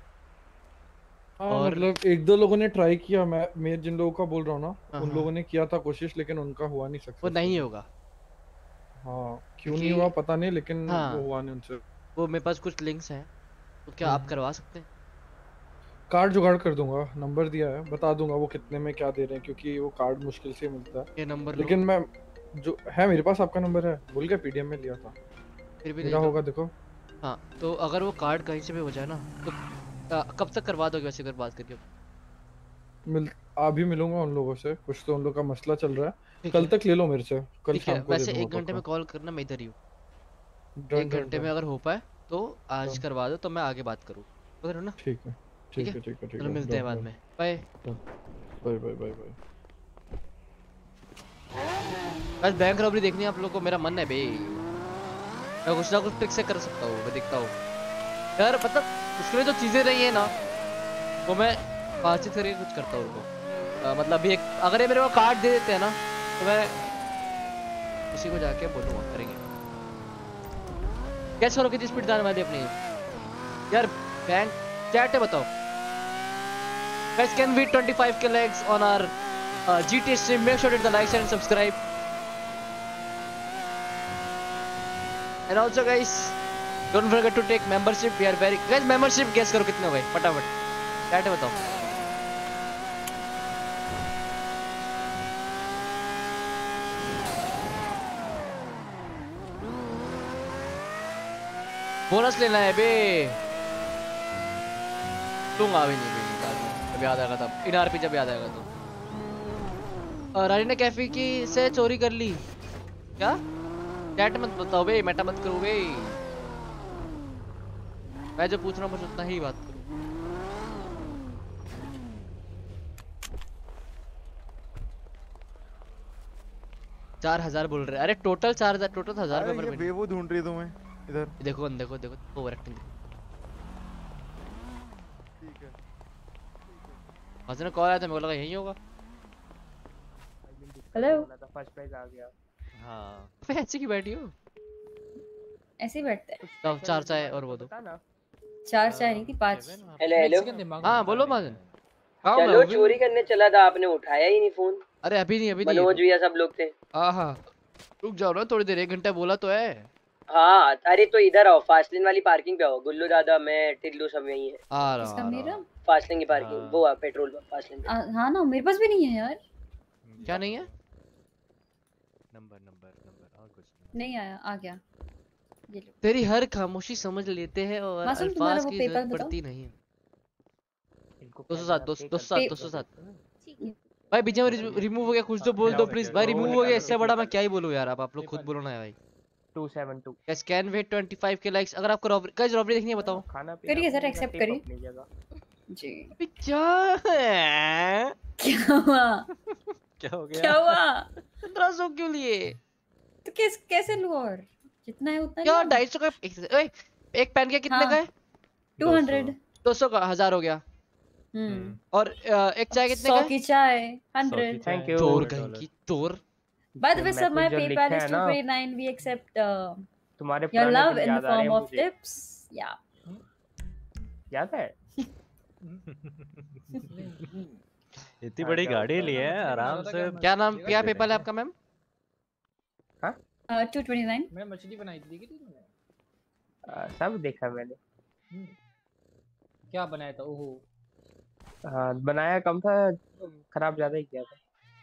और मतलब 1-2 लोगों ने ट्राई किया। मैं जिन लोगों का बोल रहा हूँ ना, उन लोगों ने किया था कोशिश, लेकिन उनका हुआ नहीं सक्सेस। वो नहीं होगा। हाँ क्यों नहीं हुआ पता नहीं, लेकिन वो हुआ नहीं उनसे। वो मेरे पास कुछ लिंक्स हैं, तो क्या आप करवा सकते हैं? कार्ड जुगाड़ कर दूंगा, नंबर दिया है, बता दूंगा वो कितने में क्या दे रहे हैं, क्योंकि वो कार्ड मुश्किल से मिलता है। ये नंबर लेकिन मैं जो है मेरे पास आपका नंबर है, भूल गया पीडीएम में लिया था। फिर भी क्या होगा देखो। हाँ तो अगर वो कार्ड कहीं से भी हो जाए ना तो कब तक करवा दोगे वैसे? अगर बात करिए अभी मिलूंगा उन लोगों से, कुछ तो उन लोगों का मसला चल रहा है। कल तक ले लो मेरे से, कल शाम को वैसे 1 घंटे में कॉल करना, मैं इधर ही हूँ। 1 घंटे में अगर हो पाए तो आज करवा दो, तो मैं आगे बात करूँ उधर ना। ठीक है ठीक है ठीक है। चलो मिलते हैं बाद में। Bye bye bye bye bye. बस बैंक रॉबरी देखनी है आप लोगों को, मेरा मन है भाई। मैं कुछ ना कुछ ट्रिक से कर सकता हूँ, मैं देखता हूँ यार। मतलब उसके लिए जो चीजें नहीं है ना, वो मैं बातचीत करके कुछ करता हूँ उनको। मतलब अभी अगर ये मेरे को कार्ड दे देते हैं ना, तो मैं किसी को जाके बोलूँगा करेंगे। कैसे करो कितनी स्पीड जाने वाली अपनी यार? बैंक चैट है, बताओ। Guys, can we 25k likes on our GT stream? Make sure to hit the like, share and subscribe. And also guys, don't forget to take membership. We are very guys, membership guess करो कितने हुए फटाफट चैट में बताओ। बोनस लेना है बे, लूंगा अभी नहीं, जब याद आएगा तब। इनआरपी जब याद आएगा तो। रानी ने कैफे की से चोरी कर ली क्या? चैट मत बताओ बे, मेटा मत करो बे। मैं जो पूछ रहा हूँ बस उतना ही बात करो। $4000 बोल रहे। अरे टोटल 4000, टोटल 1000 पेपर में। वो ढूंढ रही है तुम्हें इधर। देखो देखो देखो ओवर एक्टिंग। ठीक है। ने कॉल आया था, मेरे को लगा यही होगा। हेलो फर्स्ट प्राइज आ गया। हाँ ऐसे की बैठी हो? ऐसे ही बैठते हैं। तब 4 चाय और वो दो। 4 चाय नहीं थी 5। Hello hello. हाँ बोलो माजन। चलो चोरी करने चला था, आपने उठाया ही नहीं फोन। अरे अभी नहीं मनोज भैया सब लोग थे। हाँ रुक जाओ ना थोड़ी देर, 1 घंटा बोला तो है। हाँ अरे तो इधर आओ, फास्ट लेन वाली पार्किंग पे आओ। गुल्लू दादा मैं टिल्लू सब यही है। आ रहा इसका मेरा फास्ट लेन की पार्किंग वो है, पेट्रोल पंप फास्ट लेन। हाँ ना मेरे पास भी नहीं है यार। क्या नहीं है? नहीं आया, आ गया। तेरी हर खामोशी समझ लेते हैं और मासूम तुम्हारा अल्फाज वो की पेपर जरूरत बताओ। पड़ती नहीं है। 207 भाई बीच में रिमूव हो गया, कुछ तो बोल दो प्लीज भाई। रिमूव हो गया, इससे बड़ा मैं क्या ही बोलूं यार। आप लोग खुद बोलो ना भाई। 272 गाइस कैन वेट 25 के लाइक्स। अगर आपको गाइस रॉबरी देखनी है बताओ। करिए सर, एक्सेप्ट करिए जी। अबे क्या है? क्या हुआ? क्या हो गया? क्या हुआ? 1500 क्यों लिए? तो कैसे लूं? और जितना है उतना क्या 250 का एक पेन के कितने का है? 200 200 का 1000 हो गया। और एक चाय कितने का 100 है? की चाय 100। Thank you. चोर कहीं की चोर। By the way, sir, my जो लिखा PayPal है is ना, 229. We accept तुम्हारे your पुराने love दिन in the याद आ रहे form हैं of मुझे। tips. Yeah. याद है? इतनी बड़ी गाड़ी ली है आराम से। क्या नाम क्या पेपल है आपका मैम? 229। मैं मछली बनाई थी, देखी थी तुमने? सब देखा मैंने। क्या बनाया था? ओहो हाँ बनाया कम था, खराब ज्यादा ही किया था।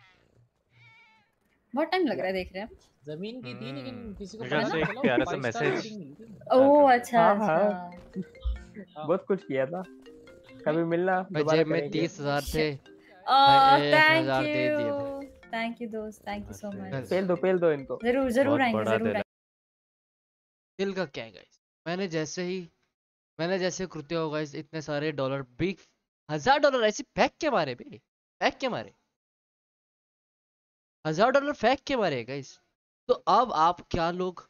बहुत टाइम लग रहा है, देख रहे हैं। जमीन की थी लेकिन किसी को मेरे पता से नहीं एक चला। प्यारा सा 5 स्टार मैसेज। रेटिंग मिली थी। ओह अच्छा हाँ, अच्छा। बहुत कुछ किया था। कभी मिलना भाई दोबारा जेब में करेंगे। 30,000 थे। ओह भाई 1000 दे दिए भाई। थैंक यू दोस्त, थैंक यू सो मच। पेल दो इनको। जरूर जरूर आएंगे, जरूर आएंगे। दिल का क्या है गाइस? मैंने जैसे कृत्य होगा इस इतने सारे डॉलर बिग $1000 ऐसे फेंक के मारे बे। फेंक के मारे $1000 फेंक के मारे गाइस। तो अब आप क्या लोग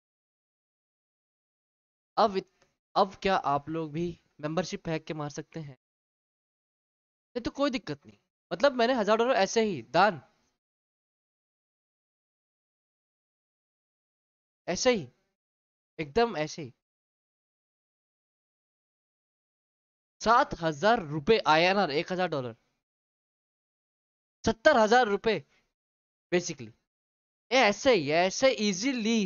अब क्या आप लोग भी मेंबरशिप फेंक के मार सकते हैं? ये तो कोई दिक्कत नहीं। मतलब मैंने $1000 ऐसे ही दान, ऐसे ही एकदम ऐसे ही 7,000 रुपए INR $1,000 70,000 रुपए बेसिकली ऐसे इजीली।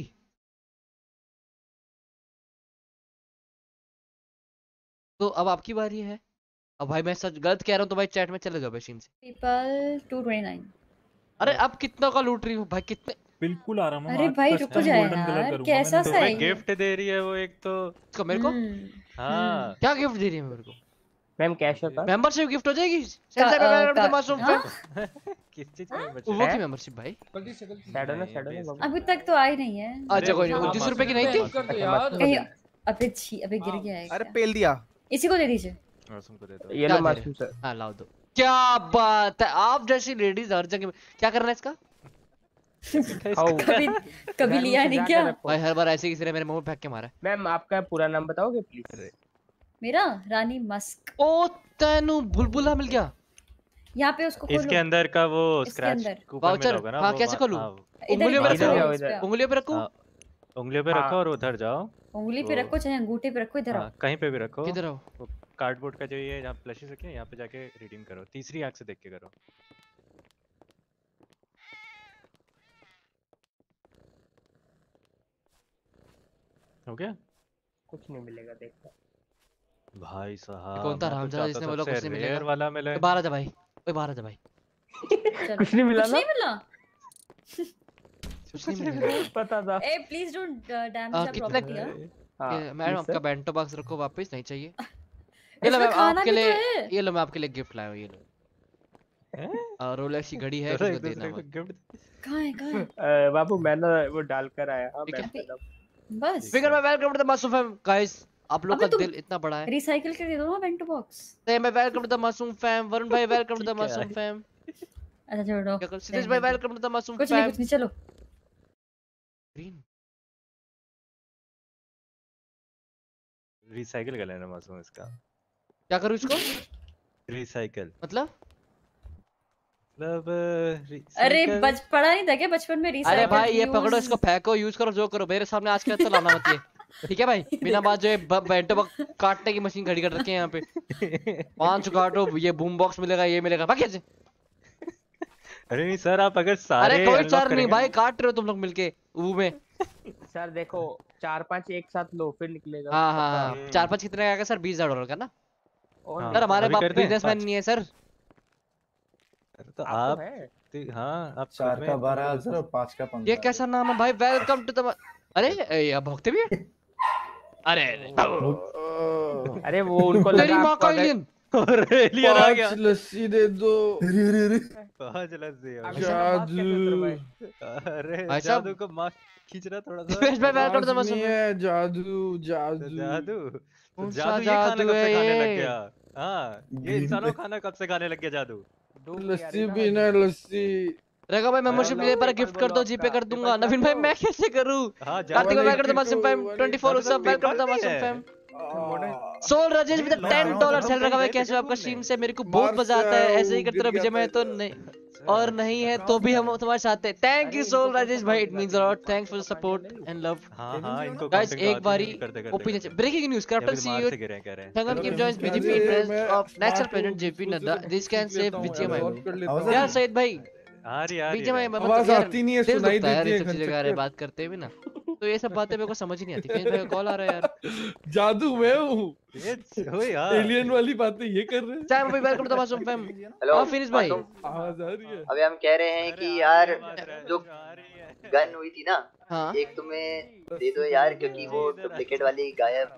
तो अब आपकी बारी है। अब भाई मैं सच गलत कह रहा हूँ तो भाई चैट में चले जाओ मशीन से। PayPal 229। अरे अब कितना का लूट रही हूँ भाई? कितने? बिल्कुल आ रहा हूँ। अरे भाई रुको जाए यार, कैसा सा है? गिफ्ट दे रही है वो एक तो मेरे को। हाँ क्या गिफ्ट दे रही है मेरे को? मैम कैश होता है। मेंबरशिप गिफ्ट हो जाएगी। मासूम पे किस चीज की मेंबरशिप? वो की मेंबरशिप भाई। शैडो ना बाबू। अभी तक तो आई नहीं है। अच्छा कोई नहीं। 29 रुपए की नहीं थी? कहीं अबे गिर गया है। अरे पेल दिया। इसी को दे दीजिए। मासूम को दे दो। ये लो मासूम सर। हाँ लाओ दो। क्या बात है, आप जैसी लेडीज हर जगह। क्या करना है इसका? कभी लिया नहीं क्या? भाई हर बार ऐसे किसी ने मेरे मुंह में फेंक के मारा। मैम आपका पूरा नाम बताओगे प्लीज? मेरा रानी मस्क। ओ तेनू बुलबुला मिल गया। यहाँ पे उसको खोलो। इसके अंदर का वो स्क्रैच अंदर। कूपन मिला होगा ना। हाँ कैसे खोलूं? उंगलियों पे रखो। उंगलियों पे रखो। उंगलियों पे रखो और उधर जाओ। उंगली पे रखो चाहे अंगूठे पे रखो। इधर आओ। कहीं पे भी रखो। किधर आओ? कार्डबोर्ड का जो ये जहाँ प्लशेस रखे हैं यहाँ पे जाके रिडीम करो। तीसरी आंख से देख के करो। हो गया? कुछ नहीं मिलेगा देखो भाई साहब। कौन था रामजादा जिसने बोला कुछ नहीं मिलेगा? वाला मिला। बाहर आ जा भाई। ओए बाहर आ जा भाई। कुछ नहीं मिला ना? कुछ नहीं मिला। पता था। ए please don't damage the property. Madam आपका बेंटो बॉक्स रखो वापस, नहीं चाहिए। ये लो मैं आपके लिए, ये लो मैं आपके लिए गिफ्ट लाया हूँ। ये लो रोलेक्स की घड़ी है, किसी को देना मत। कहाँ है? बाबू मैं ना वो डाल कर आया। हाँ बस फिगर में welcome to the Masoom fam guys. आप लोग का दिल इतना बड़ा है। रिसाइकिल कर दे दो ना बेंटो बॉक्स। ते मैं welcome to the Masoom fam. Varun भाई welcome to the Masoom fam. अच्छा छोड़ो। सिद्धेश भाई welcome to the Masoom fam. कुछ नहीं चलो। ग्रीन रिसाइकिल कर लेना मासूम इसका। क्या करूँ इसको? रिसाइकिल मतलब अरे पढ़ा नहीं था क्या बचपन में? रिसाइकिल। अरे भाई ये पकड़ो, इसको फेंको, यूज करो, जो करो, मेरे सामने आज के तो लाना मत ये। ठीक है भाई? बिना बात जो बेंटो बॉक्स काटने की मशीन खड़ी कर रखी है यहाँ पे। 5 काटो, ये बूम बॉक्स मिलेगा, ये मिलेगा। भाग कैसे? अरे नहीं सर, आप अगर सारे अरे कोई सर नहीं भाई, काट रहे हो तुम लोग मिलके वो में। सर देखो 4-5 एक साथ लो फिर निकलेगा। हाँ 4-5 कितने का आएगा सर? $20,000 का ना सर? हमारे बाप बिजनेसमैन नहीं है सर। तो आप हाँ आप 4 का 12,000 और 5 का 15,000। ये कैसा नाम है भाई? वेलकम टू द अरे ये भौंकते भी है? अरे अरे वो उनको तेरी लगा माँ का एलियन। अरे एलियन आ गया। 5 लस्सी दे दो। अरे 5 लस्सी। जादू। अरे भाई साहब जादू को मार खींच रहा थोड़ा सा। दिवेश भाई वेलकम टू द नहीं है जादू जादू जादू कौन सा जादू ये खाना जादू कब से है खाने लग ये? गया? हाँ ये इंसानों खाना कब से खाने लग गया जादू? लस्सी पीना लस्सी। रेगा भाई मेंबरशिप ले पर गिफ्ट कर दो, जीपे कर दूंगा। नवीन भाई मैं कैसे करूं? कार्तिक भाई welcome to the Masoom fam 24 Utsav welcome to the Masoom fam. Soul Rajesh with $10 help रखा भाई, कैसे हो आपका स्ट्रीम से? मेरे को बहुत मजा आता है, ऐसे ही करते रहो विजय। मैं तो नहीं और नहीं है तो भी हम तुम्हारे साथ हैं। थैंक यू सोल राजेश भाई, it means a lot. Thanks for the support and love. हाँ इनको गाइस एक बारी opinion breaking news captain CEO Thangam Kim joins BJP interest of National President JP Nadda. This can save Vijay Maya। यार सईद भाई विजय भाई आवाज आती नहीं है, सुनाई देती है सब जगह बात करते हुए ना, तो ये सब बातें मेरे को समझ ही नहीं आती। फिर भाई कॉल आ रहा है यार। जादू मैं हूँ यार एलियन वाली बातें ये कर रहे हैं। चाहे भाई welcome to the Masoom fam. Hello finish भाई आवाज आ रही है। अभी हम कह रहे हैं कि यार जो गन हुई थी ना, हाँ एक तुम्हें दे दो यार, क्योंकि वो डुप्लीकेट वाली गायब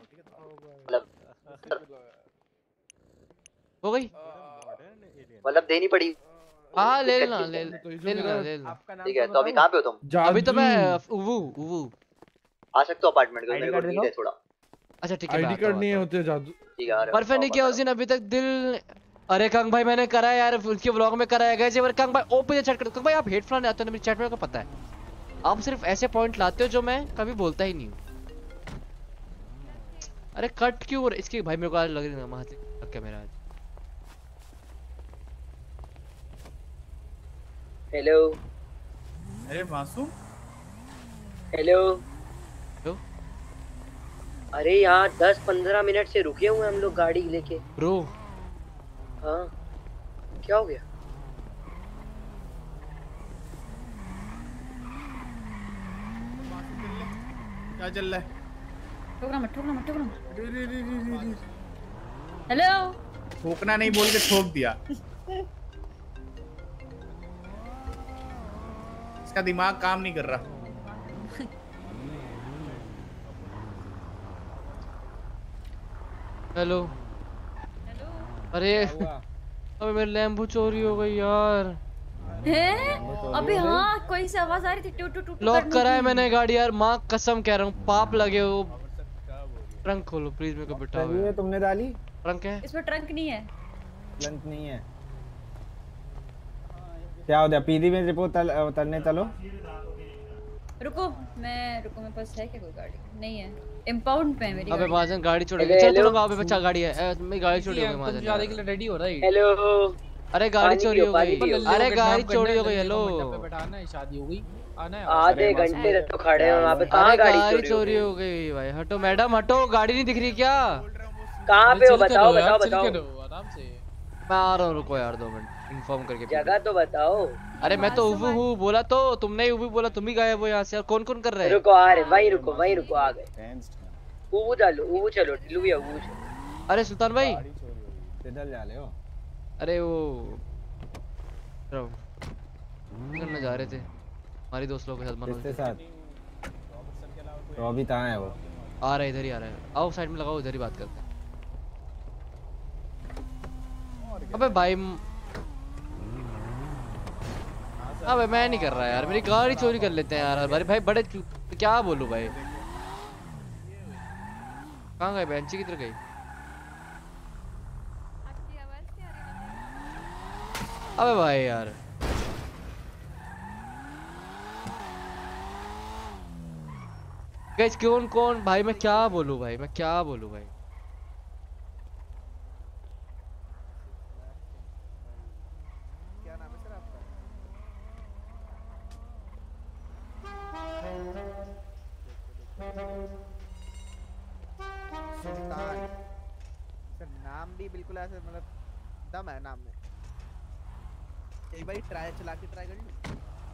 हो गई, मतलब देनी पड़ी। हाँ ले लेना ले लेना। ठीक है, तो अभी कहाँ पे हो तुम? अभी तो मैं उवू आ सकते हो अपार्टमेंट में, मेरे को नीड है थोड़ा। अच्छा ठीक है, आईडी कार्ड नहीं होते जादू। ठीक है परफेक्ट नहीं किया उस दिन अभी तक दिल। अरे कंग भाई मैंने करा है यार, उनके व्लॉग में कराया गया। जब कंग भाई ओपन चैट कर, कंग भाई आप हेट फैलाने आते हो ना, मेरी चैट में को पता है। आप सिर्फ ऐसे पॉइंट लाते हो जो मैं कभी बोलता ही नहीं हूँ। अरे कट क्यों इसकी भाई, मेरे को आज लग रही ना महाती लग गया मेरा आज। हेलो अरे मासूम हेलो हेलो। अरे यहाँ 10-15 मिनट से रुके हुए हम लोग गाड़ी लेके। ब्रो हाँ क्या हो गया? क्या चल रहा है? ठोकना मत ठोकना मत ठोकना मत। हेलो ठोकना नहीं बोल के ठोक दिया। इसका दिमाग काम नहीं कर रहा। हेलो अरे अबे मेरी लैम्बो चोरी हो गई यार। हैं? अबे हाँ कोई सी आवाज आ रही थी टू टू टू। लॉक करा है मैंने गाड़ी यार, माँ कसम कह रहा हूँ, पाप लगे हो। ट्रंक खोलो प्लीज, मेरे को बिठाओ। ये तुमने डाली? ट्रंक है? इसमें ट्रंक नहीं है। ट्रंक नहीं है क्या हो गया? पीडी में रिपोर्ट उतरने चलो। रुको मेरे पास है क्या कोई गाड़ी? नहीं है, इंपाउंड पे है मेरी अबे गाड़ी। महाजन गाड़ी छोड़ गई। चल तुम वहां पे बच्चा गाड़ी है, मेरी गाड़ी चोरी हो गई महाजन। जाने के लिए रेडी हो रहा है। हेलो अरे गाड़ी चोरी हो गई, अरे गाड़ी चोरी हो गई। हेलो बैठाना है, शादी हो गई, आना है। आधे घंटे तक तो खड़े हैं वहाँ पे, कहाँ गाड़ी चोरी हो गई भाई? हटो मैडम हटो, गाड़ी नहीं दिख रही क्या? कहाँ पे हो? बताओ बताओ बताओ। आराम से मैं आ रहा हूँ, रुको यार 2 मिनट इन्फॉर्म करके। जगह तो बताओ। अरे मैं तो उबू हूँ बोला, तो तुमने ही उबू बोला, तुम ही गायब हो यहाँ से। और कौन कौन कर रहे हैं? रुको आ रहे, वहीं रुको आ गए। उबू डालो, उबू चलो लुबिया उबू चलो। अरे सुल्तान भाई किधर जा रहे हो? अरे वो करने जा रहे थे हमारी दोस्त लोगों के साथ। किसके साथ? तो अभी कहाँ है वो? आ रहा है, इधर ही आ रहा है। आओ साइड में लगाओ, इधर ही बात करते हैं। अबे भाई अबे मैं नहीं कर रहा यार, मेरी गाड़ी चोरी कर लेते हैं यार हर बारी भाई। बड़े क्या बोलूं भाई। कहाँ गए बेंची, किधर गई? अबे भाई यार गाइस कौन भाई, मैं क्या बोलूं भाई, मैं क्या बोलूं भाई। सुल्तान सर, नाम भी बिल्कुल ऐसे मतलब दम है नाम में। एक बार ट्राई चला के ट्राई कर लो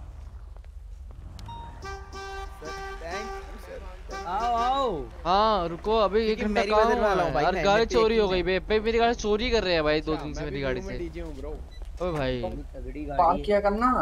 सर। Thank you sir. आओ हाँ रुको अभी 1 घंटा काम है यार। गाड़ी चोरी हो गई बे, मेरी गाड़ी चोरी कर रहे हैं भाई 2 दिन से मेरी गाड़ी से। ओए भाई पार्क किया करना।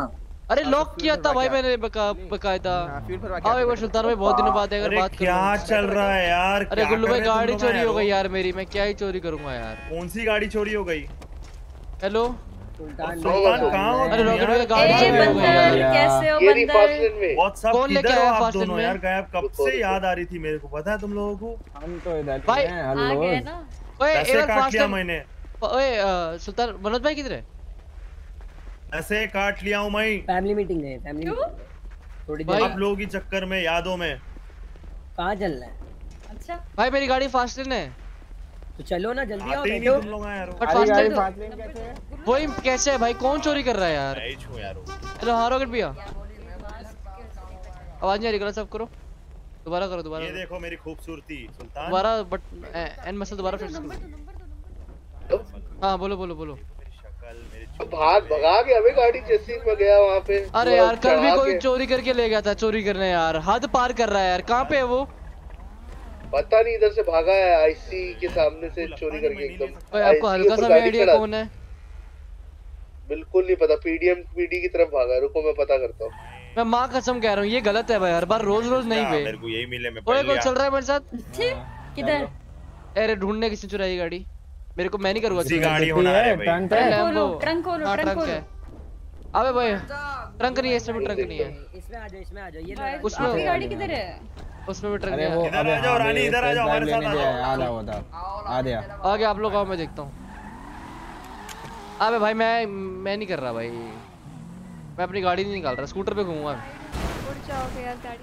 अरे लॉक किया था भाई मैंने बकायदा। आओ एक बार सुल्तान भाई, बहुत दिनों बाद अगर बात क्या चल रहा है यार? अरे गुल्लू भाई गाड़ी चोरी हो गई यार मेरी, मैं क्या ही चोरी करूंगा यार। कौन सी गाड़ी चोरी हो गई? हेलो सुल्तान कहाँ हो? अरे रॉकेट भाई गाड़ी चोरी हो गई यार। कैसे हो बंदर? व्हाट्सएप कौन लेके किधर हो आया आप फास्ट दोनों में? यार? गायब कब से याद आ रही थी मेरे को, पता है तुम लोगों को? हम तो इधर भाई हैं। आ गए ना। ओए पैसे एक बार काट फास्ट लिया मैंने। ओए सुल्तान मनोज भाई किधर है? ऐसे काट लिया हूँ मैं। फैमिली मीटिंग है, फैमिली थोड़ी देर आप लोगों की चक्कर में, यादों में। कहाँ चलना है? अच्छा भाई मेरी गाड़ी फास्ट लेन है तो चलो ना, जल्दी आओ, आते ही नहीं बैठो। तुम लोग यार। बट फास्ट लेन कैसे है? वही कैसे है भाई, कौन चोरी कर रहा है यार? हेलो हाँ रॉकेट भैया, आवाज नहीं आ रही, गलत सब करो, दोबारा करो दोबारा। ये देखो मेरी खूबसूरती सुल्तान। दोबारा बट एन मसल दोबारा फिर से करो। हाँ बोलो बोलो बोलो। भगा के हमें गाड़ी जैसी में गया वहाँ पे। अरे यार कल भी कोई चोरी करके ले गया था, चोरी करने यार, हद पार कर रहा है यार। कहाँ पे है वो? पता नहीं, इधर से भागा है आईसी के सामने से चोरी करके एकदम। ओए आपको हल्का सा भी आइडिया कौन है? बिल्कुल नहीं पता, पीडीएम पीडी की तरफ भागा है। रुको मैं पता करता हूँ। मैं माँ कसम कह रहा हूँ ये गलत है भाई, हर बार रोज रोज नहीं बे। मेरे को यही मिले मैं ओए कोई चल रहा है मेरे साथ किधर? अरे ढूंढने किसने चुराई गाड़ी मेरे को, मैं नहीं करूँगा। गाड़ी होना है भाई। ट्रंक खोलो ट्रंक खोलो। अबे भाई ट्रंक नहीं है, इसमें भी ट्रंक नहीं है। इसमें आ जाओ, इसमें आ जाओ। ये उसमें आपकी गाड़ी किधर है? उसमें भी ट्रंक इधर आ जाओ रानी, इधर आ जाओ हमारे साथ आ जाओ। आ गया आगे आप लोग आओ, मैं देखता हूँ। अबे भाई मैं नहीं कर रहा भाई, मैं अपनी गाड़ी नहीं निकाल रहा, स्कूटर पे घूमूंगा। उड़ जाओगे यार गाड़ियाँ।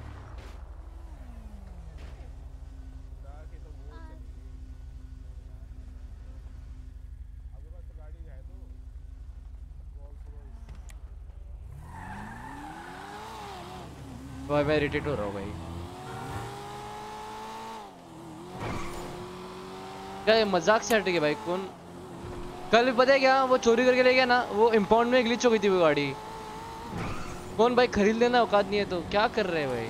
भाई मैं इरिटेट हो रहा हूँ भाई। क्या ये मजाक से हट गया भाई? कौन कल भी पता है क्या, वो चोरी करके ले गया ना, वो इम्पाउंड में ग्लिच हो गई थी वो गाड़ी। कौन भाई खरीद लेना औकात नहीं है तो क्या कर रहे हैं भाई?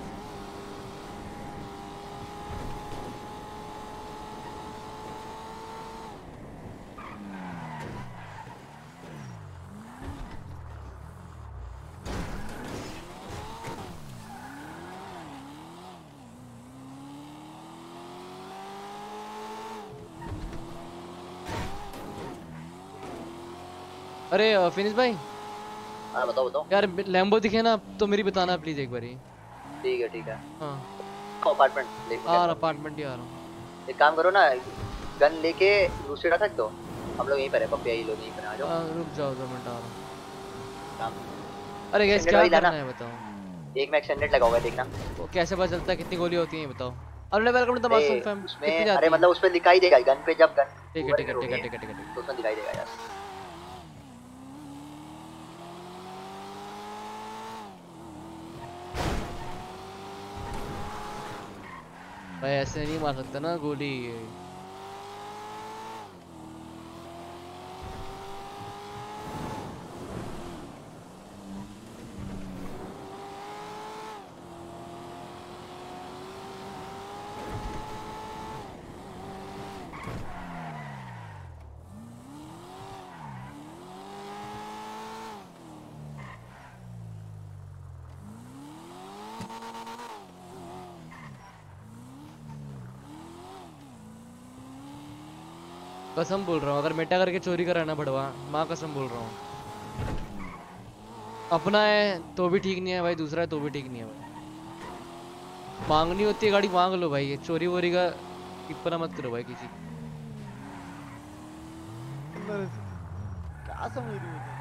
अरे फिनिश भाई। हाँ बताओ बताओ यार लैम्बो दिखे ना तो मेरी बताना प्लीज एक बारी। ठीक है। हाँ अपार्टमेंट आ रहा, अपार्टमेंट ही आ रहा हूँ। एक काम करो ना, गन लेके दूसरी तरफ रख दो। हम लोग यहीं पर है, पप्पी ये लोग यहीं पर आ जाओ। रुक जाओ 2 मिनट आ रहा काम। हूँ। अरे गैस क्या करना है बताओ? एक में एक्सटेंडेड लगा हुआ है, देखना। वो कैसे पता चलता है कितनी गोली होती है ये बताओ? अरे welcome to the Masoom fam. उसमें अरे मतलब उस पे दिखाई देगा गन पे, जब गन ठीक है तो उसमें दिखाई देगा यार। भाई ऐसे नहीं मार सकता ना गोली। कसम बोल रहा हूँ, अगर मेटा करके चोरी कराना भड़वा, माँ कसम बोल रहा हूँ। अपना है तो भी ठीक नहीं है भाई, दूसरा है तो भी ठीक नहीं है भाई। मांगनी होती है गाड़ी मांग लो भाई, ये चोरी वोरी का टिप्पणा मत करो भाई किसी। क्या समझ रही हो?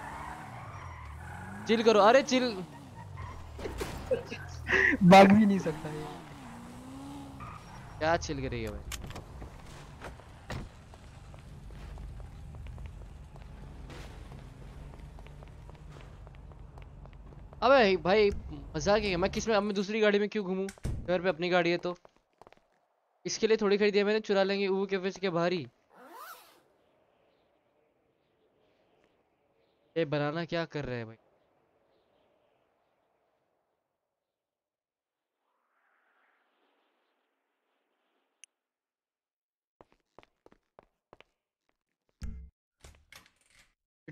चिल करो, अरे चिल। भाग भी नहीं सकता ये। क्या चिल कर रही है भाई? अबे भाई मजाक है, मैं किस में, अब मैं दूसरी गाड़ी में क्यों घूमूं? घर पे अपनी गाड़ी है तो इसके लिए थोड़ी खरीदी है मैंने, चुरा लेंगे वो कैफे के बाहर ही। ये बनाना क्या कर रहे हैं भाई?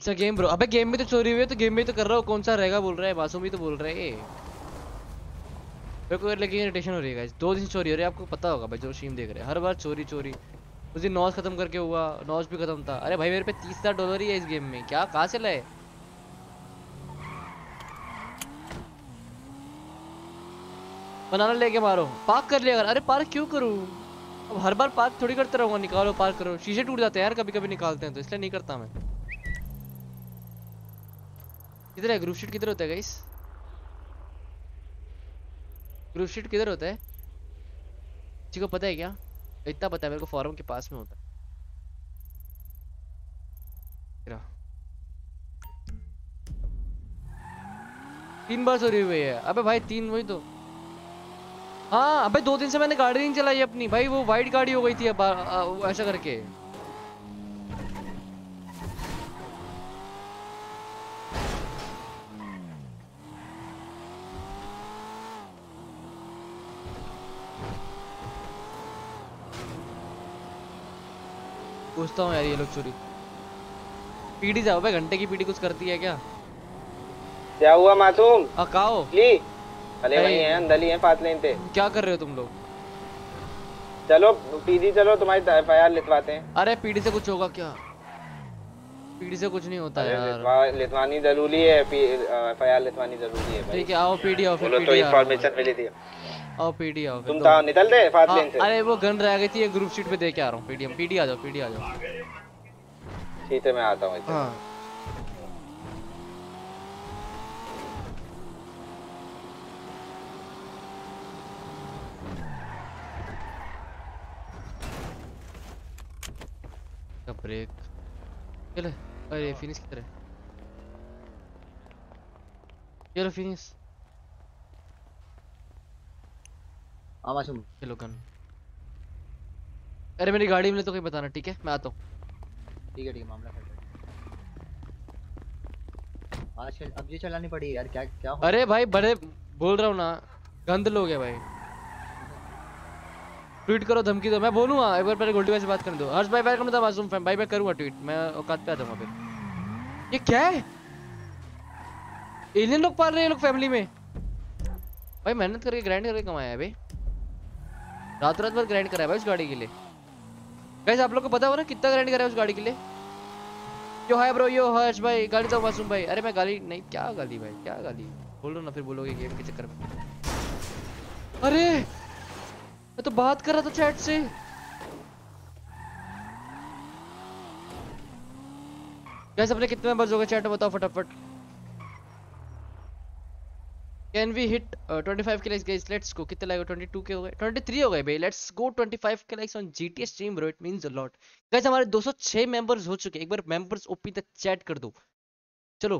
It's a game bro. अबे गेम में तो चोरी हुई है तो गेम में तो कर रहा हूँ, कौन सा रहेगा बोल रहा है, मासूम ही तो बोल रहा है मेरे को, लेकिन इरिटेशन हो रही है गाइस। 2 दिन चोरी हो रही है, आपको पता होगा भाई जो स्ट्रीम देख रहे हैं, हर बार चोरी चोरी। उस दिन नॉज खत्म करके हुआ, नॉज भी खत्म था। अरे भाई मेरे पे $30,000 ही है इस गेम में, क्या कहाँ से लाए? बनाना लेके मारो, पार्क कर लिया। अरे पार्क क्यों करूँ, अब हर बार पार्क थोड़ी करते रहूंगा। निकालो पार्क करो, शीशे टूट जाते हैं यार कभी कभी निकालते हैं तो, इसलिए नहीं करता मैं। किधर है ग्रुप शीट, किधर होता है गाइस? ग्रुप शीट किधर होता है, किसी को पता है क्या? इतना पता है मेरे को, फॉरम के पास में होता है। 3 बार चोरी हुई है। अबे भाई 3, वही तो। हाँ अबे 2 दिन से मैंने गाड़ी नहीं चलाई अपनी भाई, वो वाइट गाड़ी हो गई थी अब ऐसा करके। पूछता हूँ यार ये लोग चोरी। पीडी जाओ भाई, घंटे की पीडी कुछ करती है क्या? क्या हुआ मासूम? काओ ली अरे वही हैं, अंदर ही हैं, पास लेन पे। क्या कर रहे हो तुम लोग? चलो पीडी चलो, तुम्हारी एफआईआर लिखवाते हैं। अरे पीडी से कुछ होगा क्या? पीडी से कुछ नहीं होता यार, लिखवानी जरूरी है, एफआईआर लिखवानी जरूरी है। ठीक है आओ पीडी आओ, फिर तो इंफॉर्मेशन मिली थी। आओ पीडी आओ। तुम तो निकल दे फास्ट लेन से। अरे वो गन रह गई थी, ग्रुप शीट पे दे के आ रहा हूँ। पीडीएम पीडी आ जाओ, पीडी आ जाओ। ठीक है मैं आता हूँ। हाँ ब्रेक चले। अरे फिनिश किधर है? चलो फिनिश। मासूम चलो गन। अरे मेरी गाड़ी मिले तो कोई बताना, ठीक है मैं आता हूँ। ठीक है मामला कर आज अब ये चलानी पड़ी यार, क्या क्या हो? अरे भाई बड़े बोल रहा हूँ ना, गंद लोग है भाई। ट्वीट करो, धमकी दो, मैं बोलूँगा एक बार पहले गोल्डी भाई से बात करने दो। हर्ष भाई welcome to the Masoom fam. भाई मैं करूँगा ट्वीट, मैं औकात पे आ जाऊँगा फिर। ये क्या है, एलियन लोग पाल रहे हैं लोग फैमिली में भाई। मेहनत करके ग्राइंड करके कमाया है भाई, रात भर ग्राइंड करा है भाई उस गाड़ी के लिए। गाइस आप लोग को पता हो ना कितना ग्राइंड करा है उस गाड़ी के लिए? यो हाय ब्रो, यो हर्ष भाई, गाली दो मासूम भाई। अरे मैं गाली नहीं, क्या गाली भाई, क्या गाली बोलो ना, फिर बोलोगे गेम के चक्कर में। अरे मैं तो बात कर रहा था चैट से। गाइस अपने कितने मेंबर्स हो गए चैट में बताओ फटाफट। कैन वी हिट 25 के लाइक्स गाइस, लेट्स गो। कितने लाइक? 22 के हो गए, 23 हो गए भाई। लेट्स गो 25 के likes on GTA stream bro, it means a lot. Guys हमारे 206 मेंबर्स हो चुके हैं। एक बार मेंबर्स ओपी तक चैट कर दो। चलो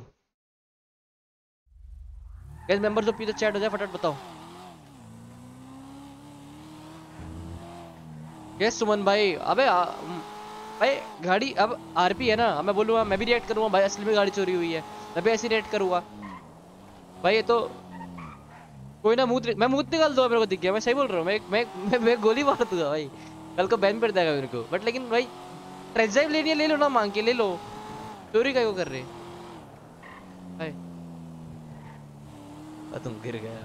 गाइस मेंबर्स ओपी तक चैट हो जाए फटाफट बताओ। यस सुमन भाई। अबे भाई गाड़ी अब आरपी है ना, मैं बोलूँगा मैं भी रिएक्ट करूँगा भाई, असली में गाड़ी चोरी हुई है, मैं भी ऐसे रिएक्ट करूँगा भाई। ये तो कोई ना मैं मुंह निकाल दो, मेरे को दिख गया, मैं सही बोल रहा हूँ। मैं गोली मार दूंगा भाई, कल को बैन पड़ जाएगा मेरे को। बट लेकिन भाई टेस्ट ड्राइव लेनी है, ले लो ना, मांग के ले लो। चोरी का क्यों कर रहे भाई? तुम गिर गया।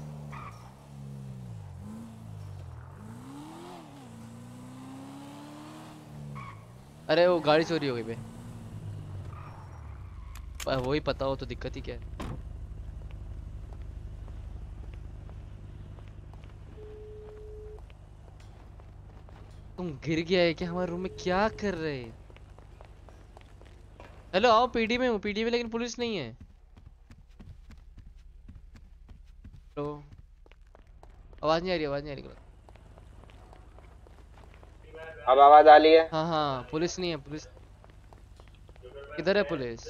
अरे वो गाड़ी चोरी हो गई बे, वही पता हो तो दिक्कत ही क्या है। तुम गिर गया है क्या हमारे रूम में? क्या कर रहे हैं? हेलो आओ, पीडी में हूँ, पीडी में लेकिन पुलिस नहीं है। तो आवाज नहीं आ रही, आवाज नहीं आ रही। अब आवाज आ रही है? हाँ हाँ पुलिस नहीं है। पुलिस किधर है? पुलिस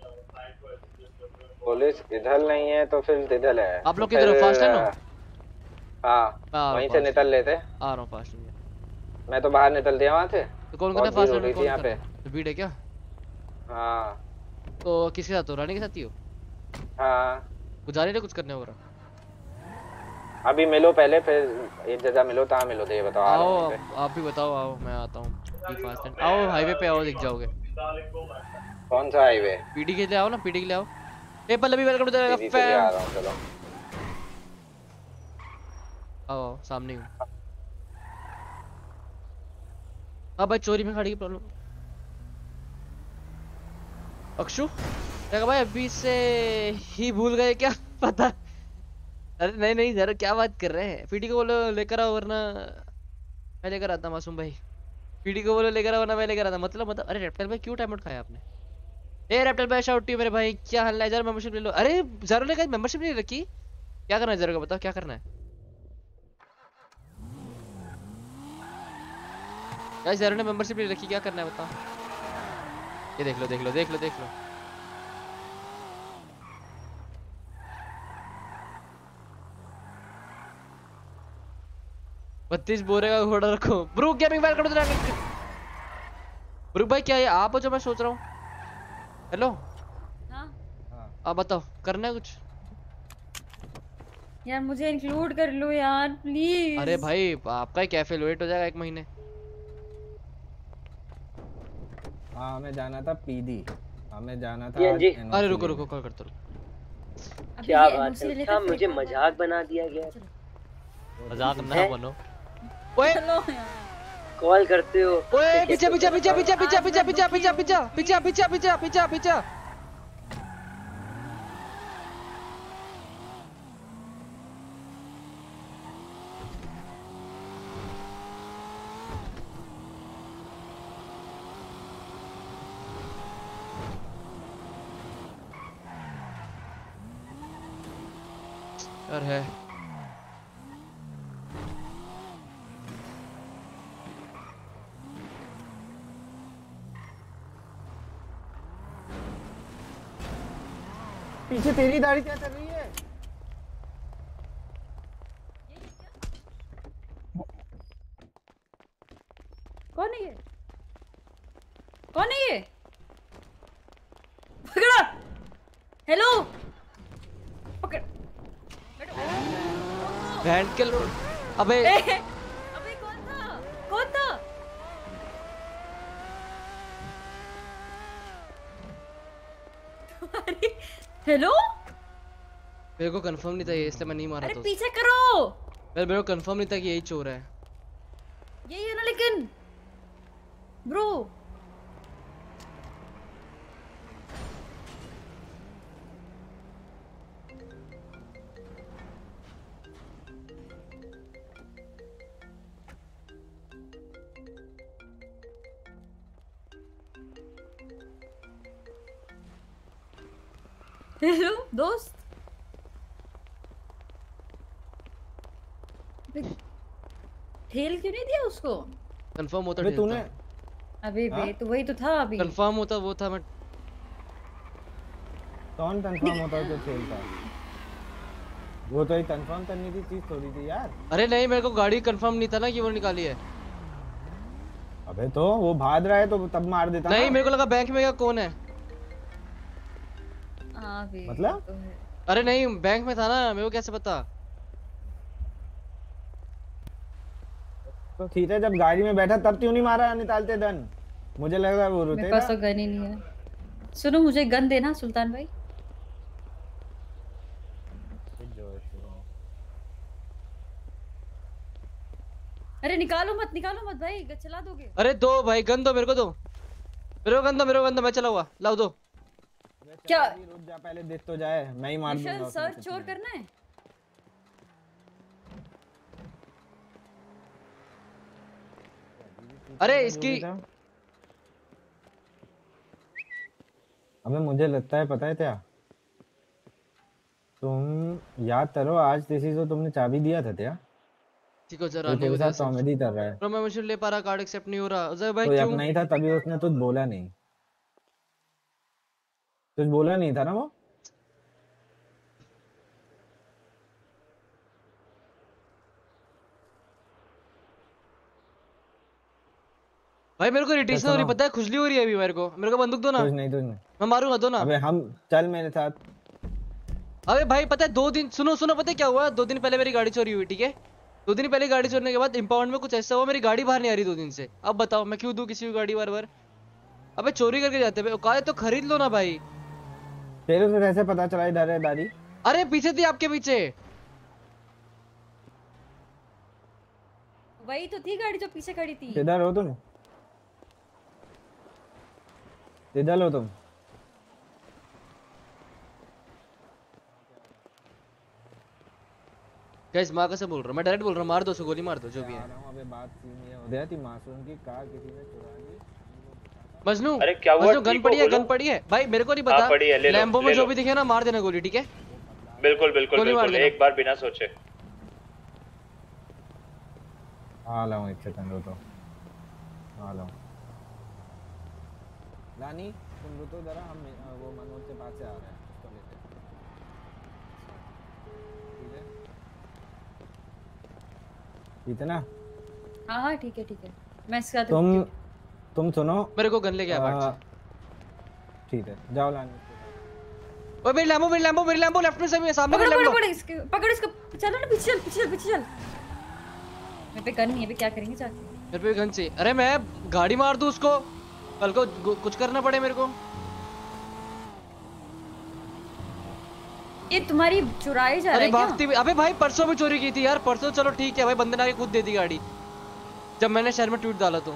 पुलिस इधर नहीं है तो फिर इधर है। आप लोग किधर हो? फास्ट है ना? हाँ वहीं से निकल लेते। आ रहा हूँ फास्ट में। मैं तो बाहर निकल दिया वहाँ से। तो कौन कौन है फास्ट में? यहाँ पे तो भीड़ है क्या? हाँ। तो किसके साथ हो? रानी के साथ ही हो? हाँ। कुछ जा रही है, कुछ करने हो रहा? अभी मिलो पहले, फिर एक जगह मिलो, कहाँ मिलो तो ये बताओ। आओ आप भी बताओ। आओ मैं आता हूँ। आओ हाईवे पे आओ, दिख जाओगे। कौन सा हाईवे? पीडी के लिए आओ ना, पीडी के लिए आओ। ए Pallavi welcome to the PD के लिए आ रहा हूं, चलो आओ सामने हूँ। हाँ भाई चोरी में गाड़ी की प्रॉब्लम। अक्षु देखा भाई अभी से ही भूल गए क्या? पता अरे नहीं नहीं जरा क्या बात कर रहे हैं। पीडी को बोलो लेकर आओ वरना मैं लेकर आता। मासूम भाई पीडी को बोलो लेकर आओ वरना मैं लेकर आता। मतलब अरे रेप्टाइल भाई क्यों टाइम आउट खाया आपने? ए रेप्टाइल भाई शाउट टू मेरे भाई, क्या हाल है? जरा मेंबरशिप ले लो। अरे जरो ने कहा मेंबरशिप नहीं रखी, क्या करना है जरो का बताओ, क्या करना है? गाइस जरो ने मेंबरशिप नहीं रखी, क्या करना है बताओ? ये देख लो देख लो देख लो देख लो। बत्तीस बोरे का घोड़ा रखो। Brook gaming welcome to the Brook भाई क्या ये आप हो जो मैं सोच रहा हूँ? हेलो हाँ आप बताओ करना है कुछ? यार मुझे इंक्लूड कर लो यार प्लीज। अरे भाई आपका ही कैफे वेट हो जाएगा 1 महीने। हाँ हमें जाना था पीडी, हमें जाना था। अरे रुको रुको कॉल करता हूँ। क्या बात है, क्या मुझे मजाक बना दिया गया? मजाक ना बनो। ओए कॉल करते हो। ओए पीछे पीछे पीछे पीछे पीछे पीछे पीछे पीछे पीछे पीछे पीछे पीछे पीछे पीछे। और है पीछे तेरी दाढ़ी क्या कर रही है? कौन है ये? कौन है ये? पकड़ा। हेलो पकड़। बैंड के लो। अबे अबे कौन था? कौन था? तुम्हारी हेलो मेरे को कंफर्म नहीं था ये, इसलिए मैं नहीं मारा था। अरे पीछे करो। मेरे को कंफर्म नहीं था कि यही चोर है। यही है ना लेकिन ब्रो। हेलो दोस्त। ठेल क्यों नहीं दिया उसको? कंफर्म होता अबे तूने अबे बे तो वही तो था अभी। कंफर्म होता वो था। मैं कौन कंफर्म होता तो खेलता? वो तो एक कंफर्म करने की चीज थोड़ी थी यार। अरे नहीं मेरे को गाड़ी कंफर्म नहीं था ना कि वो निकाली है। अबे तो वो भाग रहा है तो तब मार देता नहीं ना? मेरे को लगा बैंक में क्या कौन है। मतलब तो अरे नहीं बैंक में था ना, मेरे को कैसे पता? तो ठीक है जब गाड़ी में बैठा तब क्यों नहीं मारा निकालते गन? मुझे लग रहा है वो रोते। मेरे पास तो गन ही नहीं है। सुनो मुझे गन देना सुल्तान भाई। अरे निकालो मत भाई, चला दोगे? अरे दो भाई गन दो, मेरे को दो, मेरे को गन दो, मेरे को गन दो, मैं चला हुआ लाओ दो। क्या रुक जा पहले देख तो जाए, मैं ही मार दूंगा। सर चोर करना है? अरे इसकी अबे मुझे लगता है पता है क्या, तुम याद करो आज किसी को तुमने चाबी दिया था क्या? ठीक हो जरा तेरे साथ कॉमेडी कर रहा है। तो मैं मुझे ले पा रहा, कार्ड एक्सेप्ट नहीं हो रहा। अजय भाई तो क्यों? नहीं था तभी उसने तुझ बोला नहीं, तुझ बोला नहीं था ना वो। भाई मेरे को इरिटेशन हो रही, पता है खुजली हो रही है अभी मेरे को बंदूक दो ना। तुझ नहीं मैं मारूंगा, दो ना। अबे हम चल मेरे साथ। अबे भाई पता है 2 दिन सुनो पता है क्या हुआ? 2 दिन पहले मेरी गाड़ी चोरी हुई, ठीक है? 2 दिन पहले गाड़ी चोरने के बाद इंपाउंड में कुछ ऐसा हुआ, मेरी गाड़ी बाहर नहीं आ रही 2 दिन से। अब बताओ मैं क्यों दूं किसी की गाड़ी बार बार? अबे चोरी करके जाते भाई, औकात है तो खरीद लो ना भाई। तेरे से कैसे पता चला इधर है दादी? अरे पीछे थी, आपके पीछे। वही तो थी गाड़ी जो पीछे खड़ी थी। इधर हो तुम? इधर हो तुम? गाइस माँ कैसे बोल रहा हूँ मैं, डायरेक्ट बोल रहा हूँ, मार दो उसको, गोली मार दो जो भी है। अबे बात सीन ये हो गया थी, मासूम की कार किसी ने चुरा ली। मजनू, अरे क्या हुआ? मजनू गन पड़ी है, गन पड़ी है भाई, मेरे को नहीं पता। पड़ी है, ले लो, लैम्बो में ले जो लो। भी दिखे ना मार देना गोली, ठीक है? बिल्कुल बिल्कुल गोली मार बिल्कुल, देना। एक बार बिना सोचे। आ लाऊं एक सेकंड रुको, आ लाऊं। रानी तुम रुको जरा, हम वो मनोज के पास से आ रहे हैं, उसको लेते हैं। ठीक है? ठीक है ना? हाँ ठीक है ठीक है, मैं इसका तुम सुनो, मेरे को गन लेके आ बाट। ठीक है जाओ लानी। ओए मेरी लैम्बो लेफ्ट में सामने पकड़ लैम्बो। पकड़ इसको, चलो ना पीछे चल। मेरे पे गन नहीं है, अभी क्या करेंगे जाके? मेरे पे गन चाहिए। अरे मैं गाड़ी मार दूं उसको, कल को कुछ करना पड़े मेरे को। ये तुम्हारी चुराई जा रहा है अरे भागती भी, अबे भाई परसों भी चोरी की थी यार, परसों चलो ठीक है भाई, बंदे ने आके खुद दे दी गाड़ी जब मैंने शहर में ट्वीट डाला तो।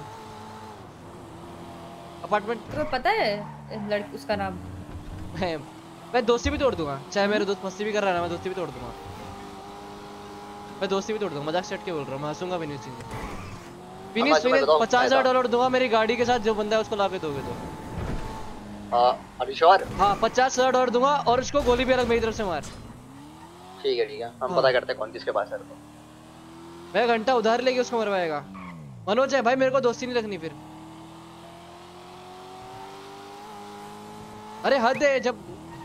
अपार्टमेंट तुम्हें पता है लड़की उसका नाम? मैं दोस्ती भी तोड़ दूंगा, चाहे मेरे दोस्त मस्ती भी कर रहा है ना, मैं दोस्ती भी तोड़ दूंगा, मैं दोस्ती भी तोड़ दूंगा, मजाक सेट के बोल रहा हूँ, मैं हंसूंगा भी नहीं चीजें। फिनिश $50,000 दूंगा मेरी गाड़ी के साथ, जो बंदा है उसको ला के दोगे तो। अभी श्योर? हाँ $50,000 दूंगा और उसको गोली भी अलग मेरी तरफ से मार। ठीक है, हम पता करते हैं कौन किसके पास है। मैं घंटा उधार लेके उसको मरवाएगा। मनोज है भाई, मेरे को दोस्ती नहीं रखनी फिर। अरे हद है जब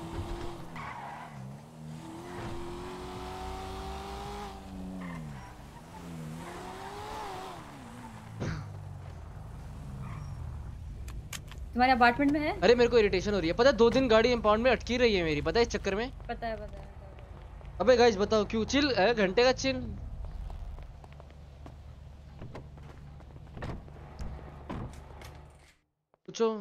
तुम्हारे अपार्टमेंट में है? अरे मेरे को इरिटेशन हो रही है, पता है 2 दिन गाड़ी इंपाउंड में अटकी रही है मेरी, पता है इस चक्कर में। पता है। अबे गाइस बताओ क्यों? चिल है, घंटे का चिल। पूछो।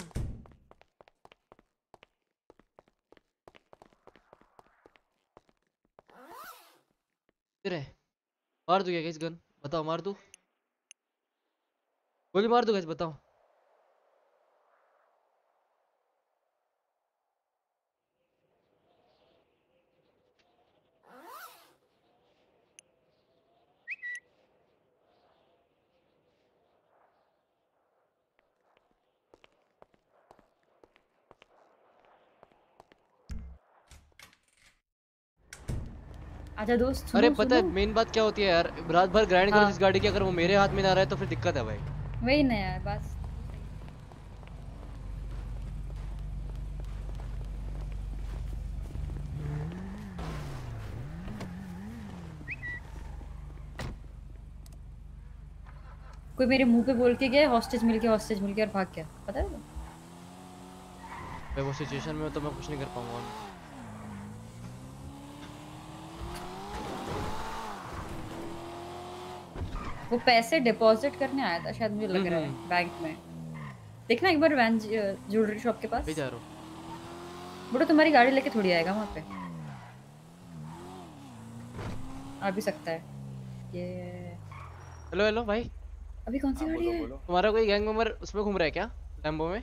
मार दूं क्या गाइस गन? बताओ मार दूं? गोली मार दूं गाइस बताओ? आजा दोस्त। अरे पता है मेन बात क्या होती है यार, रात भर ग्राइंड करो इस गाड़ी की, अगर वो मेरे हाथ में ना रहे तो फिर दिक्कत है भाई। वही ना यार बस। कोई मेरे मुंह पे बोल के गया हॉस्टेज मिल गया और भाग गया, पता है? मैं वो सिचुएशन में तो मैं कुछ नहीं कर पाऊंगा। वो पैसे डिपॉजिट करने आया था शायद, मुझे लग रहा है बैंक में। देखना एक बार वैन ज्वेलरी शॉप के पास। जा रहा हूं। बड़ो तुम्हारी गाड़ी लेके थोड़ी आएगा वहाँ पे, आ भी सकता है ये। हेलो हेलो भाई, अभी कौन सी गाड़ी है? तुम्हारा कोई गैंग मेंबर उसमें घूम रहा है क्या, लैम्बो में?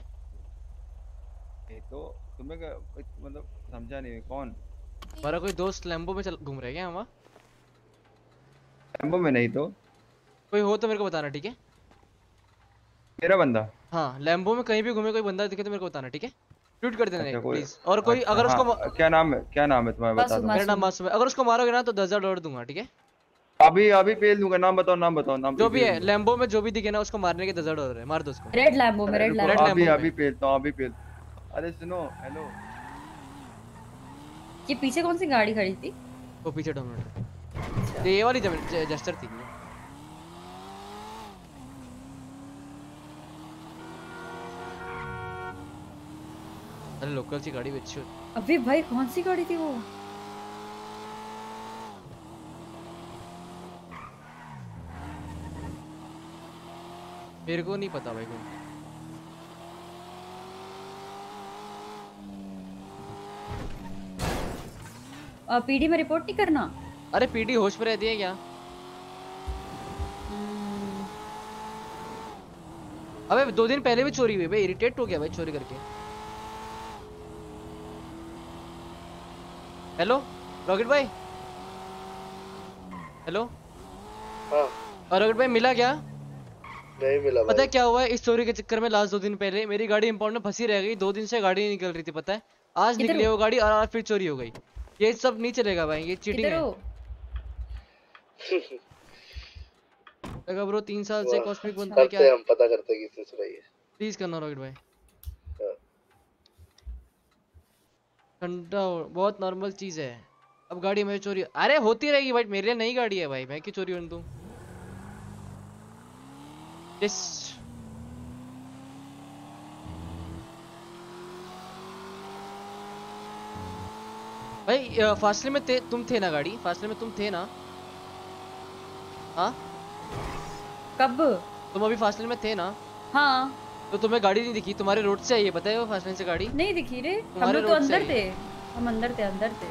तो तुम्हें मतलब समझा नहीं कौन? तुम्हारा कोई दोस्त लैम्बो में घूम रहा है क्या वहाँ? लैम्बो में नहीं तो कोई हो तो मेरे को बताना, ठीक है? मेरा बंदा? हाँ लैम्बो में कहीं भी घूमे कोई बंदा दिखे तो मेरे को बताना, ठीक है? ट्वीट कर देना अच्छा, प्लीज। और कोई अगर उसको क्या नाम है तुम्हारा? बता दो। मेरा नाम मासूम है। अगर उसको मारोगे ना तो $10,000 दूंगा, ठीक है? अभी पेल दूंगा। नाम बताओ नाम जो भी है लैम्बो में जो भी दिखे ना उसको मारने के $10,000 है, मार दो उसको। रेड लैम्बो में, रेड लैम्बो। अभी पेलता हूँ, अभी पेल। अरे सुनो, हेलो, ये पीछे कौन सी गाड़ी खड़ी थी? वो पीछे डोमिनेटर, ये वाली जस्टर थी। अरे लोकल सी गाड़ी भी अच्छी होती। अबे भाई कौन सी गाड़ी थी वो? मेरे को नहीं पता भाई कौन। पीडी में रिपोर्ट नहीं करना? अरे पीडी होश में रहती है क्या? अबे 2 दिन पहले भी चोरी हुई भाई, इरिटेट हो गया भाई चोरी करके। हेलो रॉकेट भाई। हेलो हाँ और रॉकेट भाई मिला क्या? नहीं मिला पता है क्या हुआ है इस चोरी के चक्कर में? लास्ट 2 दिन पहले मेरी गाड़ी इंपाउंड में फंसी रह गई, 2 दिन से गाड़ी नहीं निकल रही थी पता है। आज निकली वो गाड़ी और आज फिर चोरी हो गई। ये सब नहीं चलेगा भाई, ये चीटिंग है। ब्रो 3 साल से कॉस्मिक बनता है क्या? हम पता करते हैं किससे चुराई है। प्लीज करना रॉकेट भाई। ठंडा बहुत नॉर्मल चीज है। अब गाड़ी में चोरी अरे होती रहेगी भाई, मेरे लिए नई गाड़ी है भाई, मैं क्यों चोरी होने दूं? भाई फासले में तुम थे ना? गाड़ी फासले में तुम थे ना? हाँ कब? तुम अभी फासले में थे ना? हाँ तो तुम्हें गाड़ी नहीं दिखी? तुम्हारे रोड से आई है पता है वो फासले से गाड़ी? नहीं दिखी रे, हम लोग तो अंदर थे। हम अंदर थे।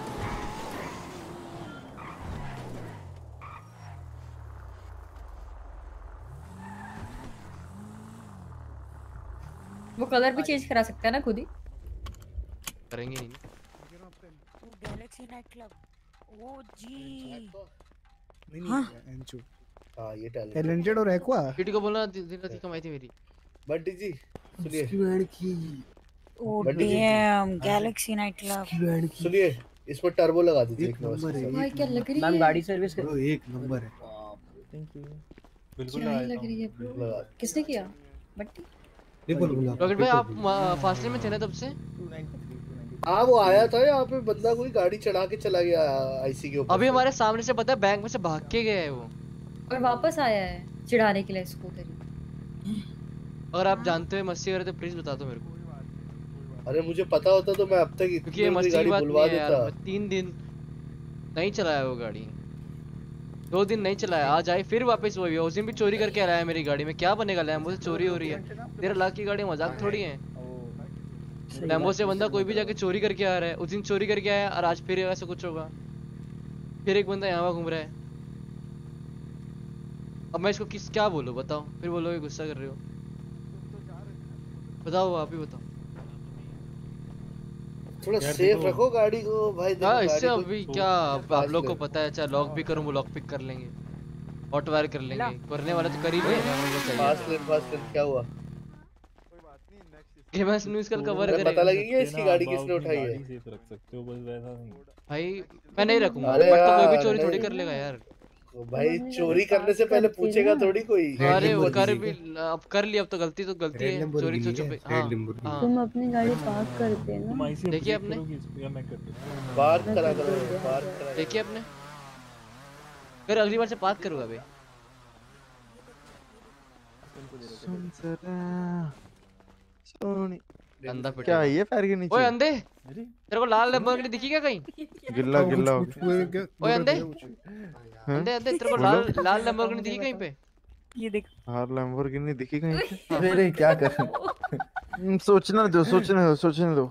वो कलर भी चेंज करा सकता है ना खुद ही? करेंगे नहीं। गैलेक्सी नाइट क्लब ओ जी हाँ एंचू हाँ ये टैलेंटेड और एक्वा पीटी को बोलना दिन रात कमाई थी मेरी। बंटी जी सुनिए oh damn Galaxy night club सुनिए इसमें टर्बो लगा दीजिए एक भाई क्या लग रही है? मैम गाड़ी सर्विस करो, एक नंबर है। Thank you. बिल्कुल लग रही है ब्रो। किसने किया? बट्टी। रॉकेट भाई आप फासले में थे ना तब से? हाँ वो आया था यहाँ पे बंदा, कोई गाड़ी चढ़ा के चला गया आईसी के ऊपर। अभी हमारे सामने से पता है बैंक में से भाग के गया है वो और वापस आया है चिढ़ाने के लिए स्कूटर। अगर आप जानते हो मस्ती कर रहे तो प्लीज बता दो मेरे को। अरे मुझे पता होता तो मैं अब तक क्योंकि ये मस्ती की बात नहीं है यार। 3 दिन नहीं चलाया वो गाड़ी, 2 दिन नहीं चलाया, आज आई फिर वापस वही। उस दिन भी चोरी करके आया है मेरी गाड़ी में। क्या बनेगा? लैम्बो से चोरी हो रही है। 13 लाख की गाड़ी मजाक थोड़ी है। लैम्बो से बंदा कोई भी जाके चोरी करके आ रहा है। उस दिन चोरी करके आया और आज फिर ऐसा कुछ होगा। फिर एक बंदा यहाँ घूम रहा है। अब मैं इसको क्या बोलूं बताओ? फिर बोलोगे गुस्सा कर रहे हो। बताओ आप ही बताओ। थोड़ा सेफ रखो गाड़ी को भाई। हाँ इससे अभी क्या आप लोग को पता है, चाहे लॉक भी करूँ वो लॉक पिक कर लेंगे, ऑटो वायर कर लेंगे, करने वाले तो कर ही लेंगे। फास्ट लेन क्या हुआ? गेमर्स न्यूज़ कल कवर करेंगे। पता लगेगा इसकी गाड़ी किसने उठाई है। रख सकते हो बस वैसा नहीं भाई मैं नहीं रखूंगा, बट तो कोई भी चोरी थोड़ी कर लेगा यार। भाई चोरी करने से पहले पूछेगा थोड़ी कोई। अरे वो कर भी अब कर लिया, अब तो गलती है। चोरी तो चुप। हाँ तुम अपनी गाड़ी पार्क करते हैं ना? देखिए आपने पार्क करा करो। देखिए आपने फिर अगली बार से पार्क करूंगा भाई। अंधा क्या है ये पैर के नीचे? ओए अंधे, तेरे को लाल लैम्बोर्गिनी दिखी क्या कहीं? गिल्ला हो गया। ओए अंधे तेरे को लाल लैम्बोर्गिनी दिखी कहीं पे? ये देख लाल लैम्बोर्गिनी दिखी कहीं पे? अरे क्या कर सोचने दो।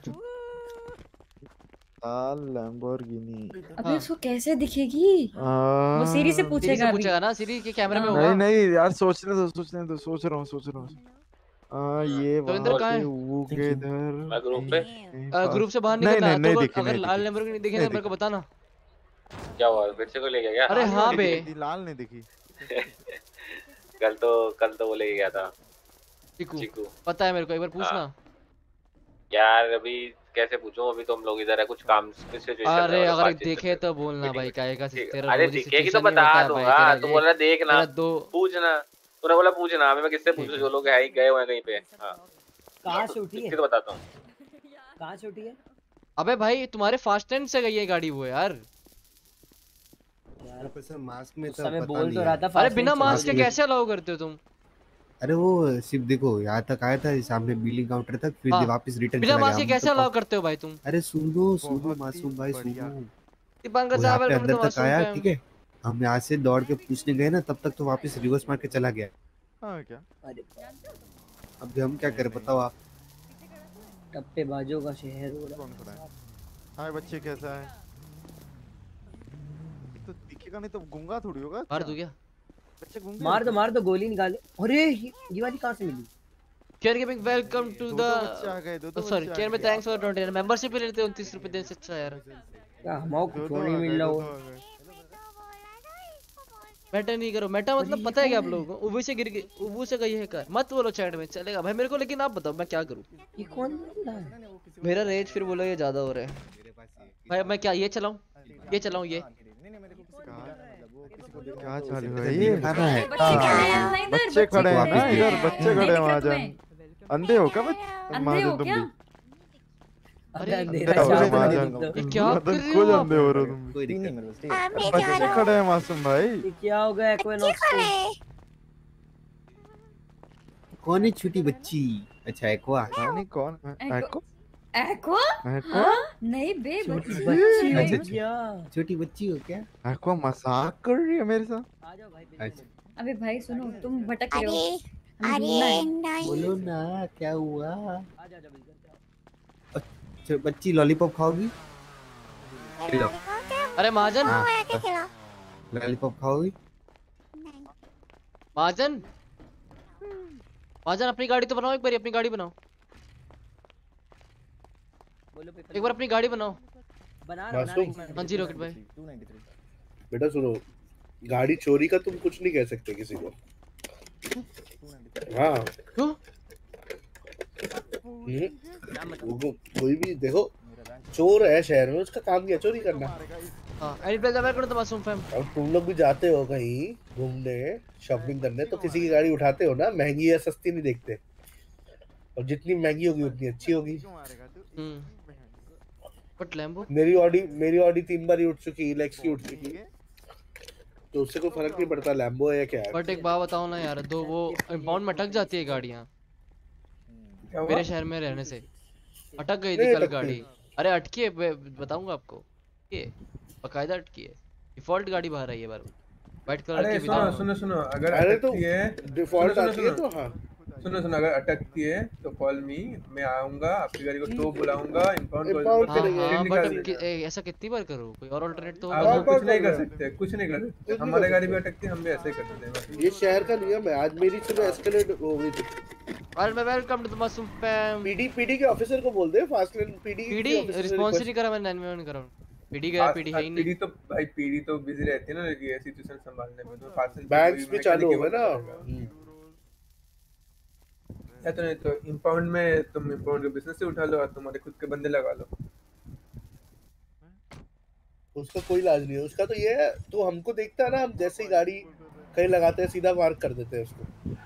लाल लैम्बोर्गिनी अबे उसको कैसे दिखेगी? वो सीरी से पूछेगा ना, सीरी के कैमरे में होगा। नहीं यार सोचने दो। सोच रहा हूँ। ये ग्रुप से बाहर निकलना। तो अगर लाल लैम्बोर्गिनी दिखे तो मेरे को बताना। क्या हुआ? फिर से कोई ले गया क्या? अरे हाँ बे लाल नहीं दिखी। कल तो वो ले गया था चिकू। पता है मेरे को, एक बार पूछना यार। अभी कैसे पूछूं? अभी तो हम लोग इधर है, कुछ काम सिचुएशन। अरे अगर देखे तो बोलना भाई, काहे का तेरा। अरे दिखेगी तो बता दूंगा। तू बोल रहा देखना, पूछना। तूने बोला पूछना, अभी मैं किससे पूछूं? जो लोग है ही गए हुए हैं कहीं पे। हां कहां से उठी है? तो बताता हूं कहां से उठी है। अबे भाई तुम्हारे फास्ट एंड से गई है गाड़ी वो यार। प्रोफेसर मास्क में तो बोल तो रहा था। अरे बिना मास्क के कैसे अलाउ करते हो तुम? अरे वो सिर्फ देखो यहाँ तक आया था, सामने बिलिंग काउंटर तक, फिर वापस रिटर्न बिना मास्क के कैसे अलाउ करते हो भाई तुम? अरे सुनो मासूम भाई सुनो। दीपांकर साहब अंदर तक आया, ठीक है। हम यहाँ से दौड़ के पूछने गए ना, तब तक तो वापस रिवर्स मार के चला गया। हाँ क्या? अब हम क्या करें बताओ आप? टप्पे बाजों का शहर हो रहा है। हाय बच्चे कैसा है? तो दिखेगा नहीं तो गूंगा थोड़ी होगा। मार दूं क्या? बच्चे गूंगे। मार दो गोली निकाले। अरे ये वाली कहां से मिली? Care gaming welcome to the sorry care में थैंक्स फॉर डोनेशन। मेंबरशिप भी लेते 29 रुपए देने से अच्छा यार। क्या हमको क्यों नहीं मिल रहा वो? मेटा नहीं करो। मेटा मतलब पता है क्या आप लोगों को? उबू से गिर गई, उबू से गई है कर मत बोलो चैट में चलेगा भाई मेरे को। लेकिन आप बताओ मैं क्या करूं? ये कौन बंदा है? मेरा रेज फिर बोलो ये ज्यादा हो रहा है भाई। मैं क्या ये चलाऊं? ये चलाऊं? ये क्या चालू है? ये बच्चे खड़े हैं ना इधर, बच्चे खड़े हैं महाजन। अंधे हो क्या महाजन तुम भी? अरे अंधे हो महाजन, क्या कर रहे खुद हो अंधे हो रहे हो तुम। बच्चे खड़े हैं मासूम भाई। ये क्या हो गया? कौन है छोटी बच्ची? अच्छा एक्वा। नहीं कौन? Echo aqua? नहीं बे छोटी बच्ची हो क्या? एको मजाक कर रही है मेरे साथ। आ जाओ भाई। अच्छा अबे भाई सुनो तुम भटक रहे हो। अरे बोलो ना क्या हुआ? आ जा अच्छा बच्ची लॉलीपॉप खाओगी? अरे महाजन लॉलीपॉप खाओगी? महाजन महाजन अपनी गाड़ी तो बनाओ एक बार। अपनी गाड़ी बनाओ एक बार। अपनी गाड़ी बनाओ। बना हाँ जी रॉकेट भाई। बेटा सुनो, गाड़ी चोरी का तुम कुछ नहीं कह सकते किसी को। हाँ क्यों? कोई भी देखो चोर है शहर में, उसका काम क्या चोरी करना। अब तुम लोग भी जाते हो कहीं घूमने शॉपिंग करने तो किसी की गाड़ी उठाते हो ना, महंगी या सस्ती नहीं देखते। और जितनी महंगी होगी उतनी अच्छी होगी। बट लैम्बो मेरी ऑडी 3 बार उठ चुकी, लेक्स की उठ चुकी, तो उससे कोई फर्क नहीं पड़ता लैम्बो है या क्या है। बट एक बात बताओ ना यार, दो वो इंपाउंड में अटक जाती है गाड़ियाँ मेरे शहर में रहने से। अटक गई थी कल गाड़ी। अरे अटकी है, बताऊंगा आपको, ये बकायदा अटकी है। डिफॉल्ट गाड़ी बाहर आई है बार व्हाइट कलर की। सुनो अगर अटकती है डिफॉल्ट आती है तो हाँ सुनो अगर अटकती है तो कॉल मी, मैं आऊंगा आपकी गाड़ी को टो बुलाऊंगा, इंपाउंड बट ऐसा कितनी बार करूं? कोई और अल्टरनेट तो होगा? कुछ नहीं कर सकते। हमारे गाड़ी भी अटकती है, हम भी ऐसे ही करते हैं। ये शहर का नियम है। आज मेरी सुबह एस्केलेट हो गई थी। और मैं welcome to the Masoom fam. PD के ऑफिसर को बोल दे फास्ट लेन। पीडी रिस्पांस नहीं करा, मैं 911 करा। पीडी गया, पीडी है ही नहीं। पीडी तो बिजी रहती है ना ये सिचुएशन संभालने में। तो फास्ट बैंक्स भी चालू होगा ना। या तो नहीं तो इंपाउंड में तुम इंपाउंड के बिजनेस से उठा लो और तुम्हारे खुद के बंदे लगा लो। उसका कोई इलाज नहीं है। उसका तो ये है, तू हमको देखता है ना, हम जैसे ही गाड़ी कहीं लगाते हैं सीधा मार्क कर देते हैं उसको।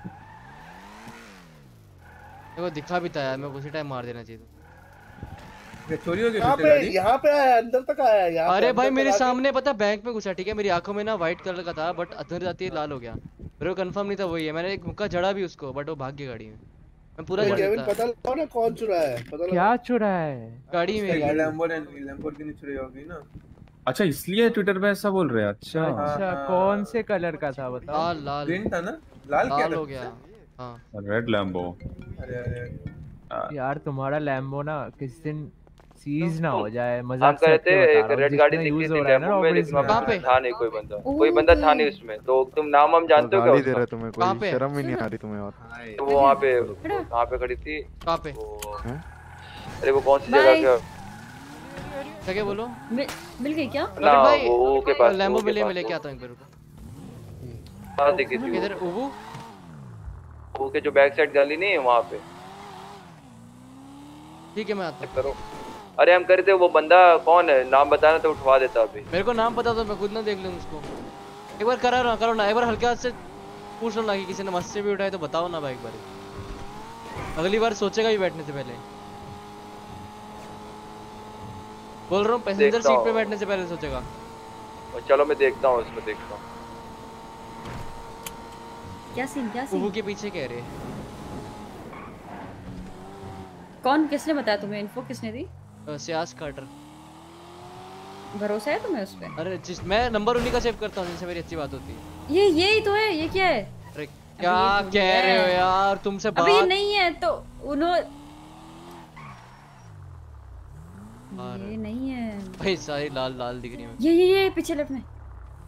देखो दिखा भी था यार, मैं उसी टाइम मार देना चाहिए था। चोरी हो गई यहाँ पे आया, अंदर तक आया यहाँ। अरे भाई मेरे सामने पता बैंक में घुसा, ठीक है, मेरी आंखों में ना व्हाइट कलर का था बट अंदर जाती है लाल हो गया। मेरे को कंफर्म नहीं था वही है। मैंने एक मुक्का जड़ा भी उसको बट वो भाग गई गाड़ी में। मैं पूरा पता लगाओ ना कौन चुराया है। पता क्या चुराया है गाड़ी में? लैम्बोर्गिनी चुराई होगी ना। अच्छा इसलिए ट्विटर पे ऐसा बोल रहे हैं। अच्छा कौन से कलर का था बताओ? लाल ग्रीन था ना? लाल क्या हो गया? हाँ रेड लैम्बो। अरे यार तुम्हारा लैम्बो ना किसी दिन सीज ना हो जाए। मजाक से कहते एक रेड गाड़ी दिखती थी लैम्बो में, लेकिन वहां पे था नहीं कोई बंदा था नहीं उसमें। तो तुम नाम हम जानते हो क्या? गाली दे रहा तुम्हें कोई शर्म ही नहीं आ रही तुम्हें? और तो वो वहां पे खड़ी थी। कहां पे? अरे वो कौन सी जगह क्या क्या बोलो? मिल गई क्या? ना वो के पास लैम्बो मिले क्या आता हूं एक बार। हां देखी थी इधर वो के जो बैक साइड गली नहीं है वहां पे। ठीक है मैं आता करो। अरे हम करे थे, वो बंदा कौन है नाम बताना तो उठवा देता। अभी मेरे को नाम पता तो मैं खुद ना देख लूं उसको। एक बार करो ना एक बार हल्के हाथ से पूछ लो ना कि किसी ने मस्त से भी उठाए तो बताओ ना भाई एक बार। अगली बार सोचेगा भी बैठने से पहले। बोल रहा हूँ पैसेंजर सीट पे बैठने से पहले सोचेगा। चलो मैं देखता हूँ इसमें, देखता हूँ क्या सीन के पीछे कह रहे। कौन किसने बताया तुम्हें? इन्फो किसने दी? सियास कार्टर। भरोसा है तुम्हें उस पे? अरे जिस मैं नंबर उन्हीं का सेव करता हूँ जिनसे मेरी अच्छी बात होती है। ये ही तो है। ये क्या है? अरे क्या कह रहे हो यार? तुमसे बात अभी नहीं है तो उन्होंने ये नहीं है भाई। सारी लाल दिख रही है। ये पीछे लेफ्ट में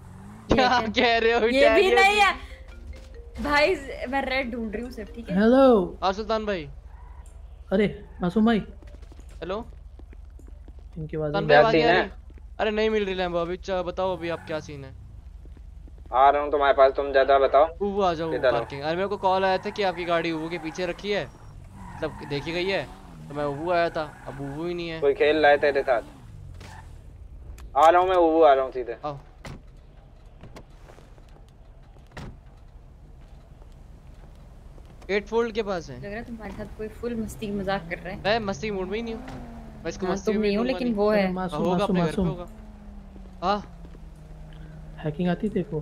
क्या कह रहे हो? ये भी नहीं है भाई, मैं रेड ढूंढ रही हूँ सिर्फ, ठीक है? हेलो सुल्तान भाई। अरे मासूम भाई हेलो इनकी आवाज क्या सीन है? अरे नहीं मिल रही लैम्बो अभी। बताओ अभी आप क्या सीन है? आ रहा हूँ तुम्हारे पास, तुम ज्यादा बताओ। उबू आ जाओ पार्किंग। अरे मेरे को कॉल आया था कि आपकी गाड़ी उबू के पीछे रखी है, मतलब देखी गई है, तो मैं उबू आया था। अब उबू ही नहीं है। कोई खेल रहा है तेरे साथ? आ रहा हूँ मैं, उबू आ रहा हूँ सीधे। आओ। एट फोल्ड के पास है। लग रहा है तुम्हारे साथ कोई फुल मस्ती मजाक कर रहा है। मैं मस्ती मूड में ही नहीं हूँ। मैं इसको मस्ती तुम नहीं हो, लेकिन वो है। होगा अपने घर पे होगा। हाँ हैकिंग आती देखो।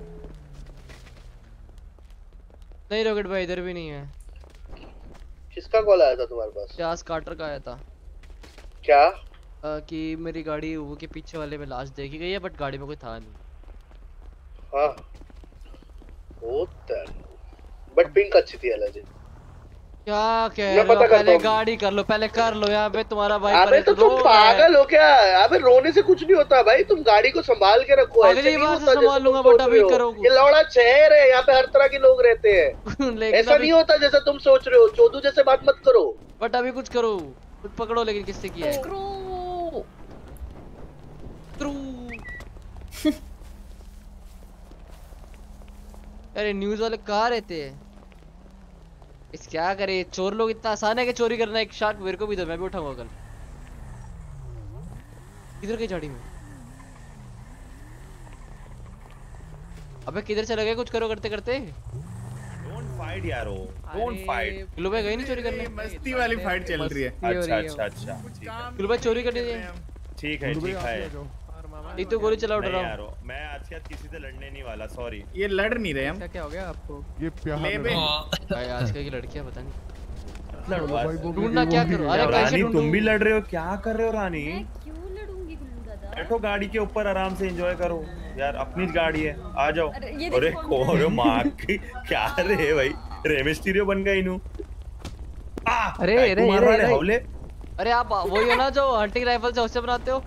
नहीं रॉकेट भाई इधर भी नहीं है। किसका कॉल आया था तुम्हारे पास? चार्ल्स कार्टर का आया था। क्या? कि मेरी गाड़ी वो के पीछे वाले में लाश देखी गई है, बट गाड़ी में कोई था नहीं। हाँ होता है, बट पिंक अच्छी थी अलग। क्या कह रहे हो? पहले गाड़ी कर लो, पहले कर लो। यहाँ पे तुम्हारा भाई अबे तो तुम पागल हो क्या? अबे रोने से कुछ नहीं होता भाई, तुम गाड़ी को संभाल के रखो। अगली बार से संभाल लूंगा, बट अभी करो। ये लौड़ा शहर है, यहाँ पे हर तरह के लोग रहते हैं। ऐसा नहीं होता जैसा तुम सोच रहे हो। चोदू जैसे बात मत करो। बट अभी कुछ करो, कुछ पकड़ो। लेकिन किससे किया है? अरे न्यूज वाले कहाँ रहते हैं? इस क्या करे? चोर लोग इतना आसान है कि चोरी करना। एक शार्क मेरे को भी दो, मैं भी उठाऊंगा कल। किधर गई झाड़ी में? अबे किधर चला गया? कुछ करो करते करते। डोंट फाइट यारो, डोंट फाइट। किलो भाई गई नहीं चोरी करने? मस्ती वाली फाइट चल रही है। अच्छा किलो भाई चोरी करने दे। ठीक है। एक तो गोली चला उड़ रहा हूं। मैं आज के बाद किसी से लड़ने नहीं वाला, सॉरी। ये लड़ नहीं रहे हम। क्या हो गया आपको? ये प्यार भाई आजकल की लड़कियां पता नहीं लड़ो भाई। ढूंढना क्या करो? अरे रानी तुम भी लड़ रहे हो? क्या कर रहे हो रानी? क्यों लड़ूंगी गुल्लू दादा? बैठो गाड़ी के ऊपर आराम से एंजॉय करो यार, अपनी गाड़ी है। आ जाओ। अरे कोरे मार की क्या रे भाई, रे मिस्टीरियो बन गई नू। अरे आप वही हो ना जो हंटिंग राइफल से उससे बनाते हो?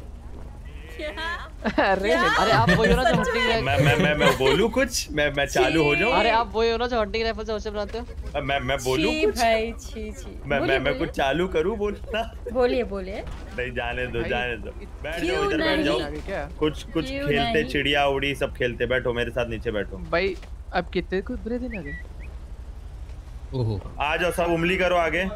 अरे आप वही हो ना जो हंटिंग राइफल। मैं बोलूं कुछ? मैं चालू हो जाऊं? अरे आप वही हो ना जो हंटिंग राइफल से उससे बनाते हो? मैं बोलूं कुछ? भाई छी। मैं कुछ चालू करूं बोलना? बोलिए। नहीं जाने दो। बैठ जाओ, इधर बैठ जाओ। कुछ खेलते, चिड़िया उड़ी सब खेलते। बैठो मेरे साथ, नीचे बैठो भाई। अब कितने को बुरे दिन आ गए। ओहो आ जाओ, सब उंगली करो आगे।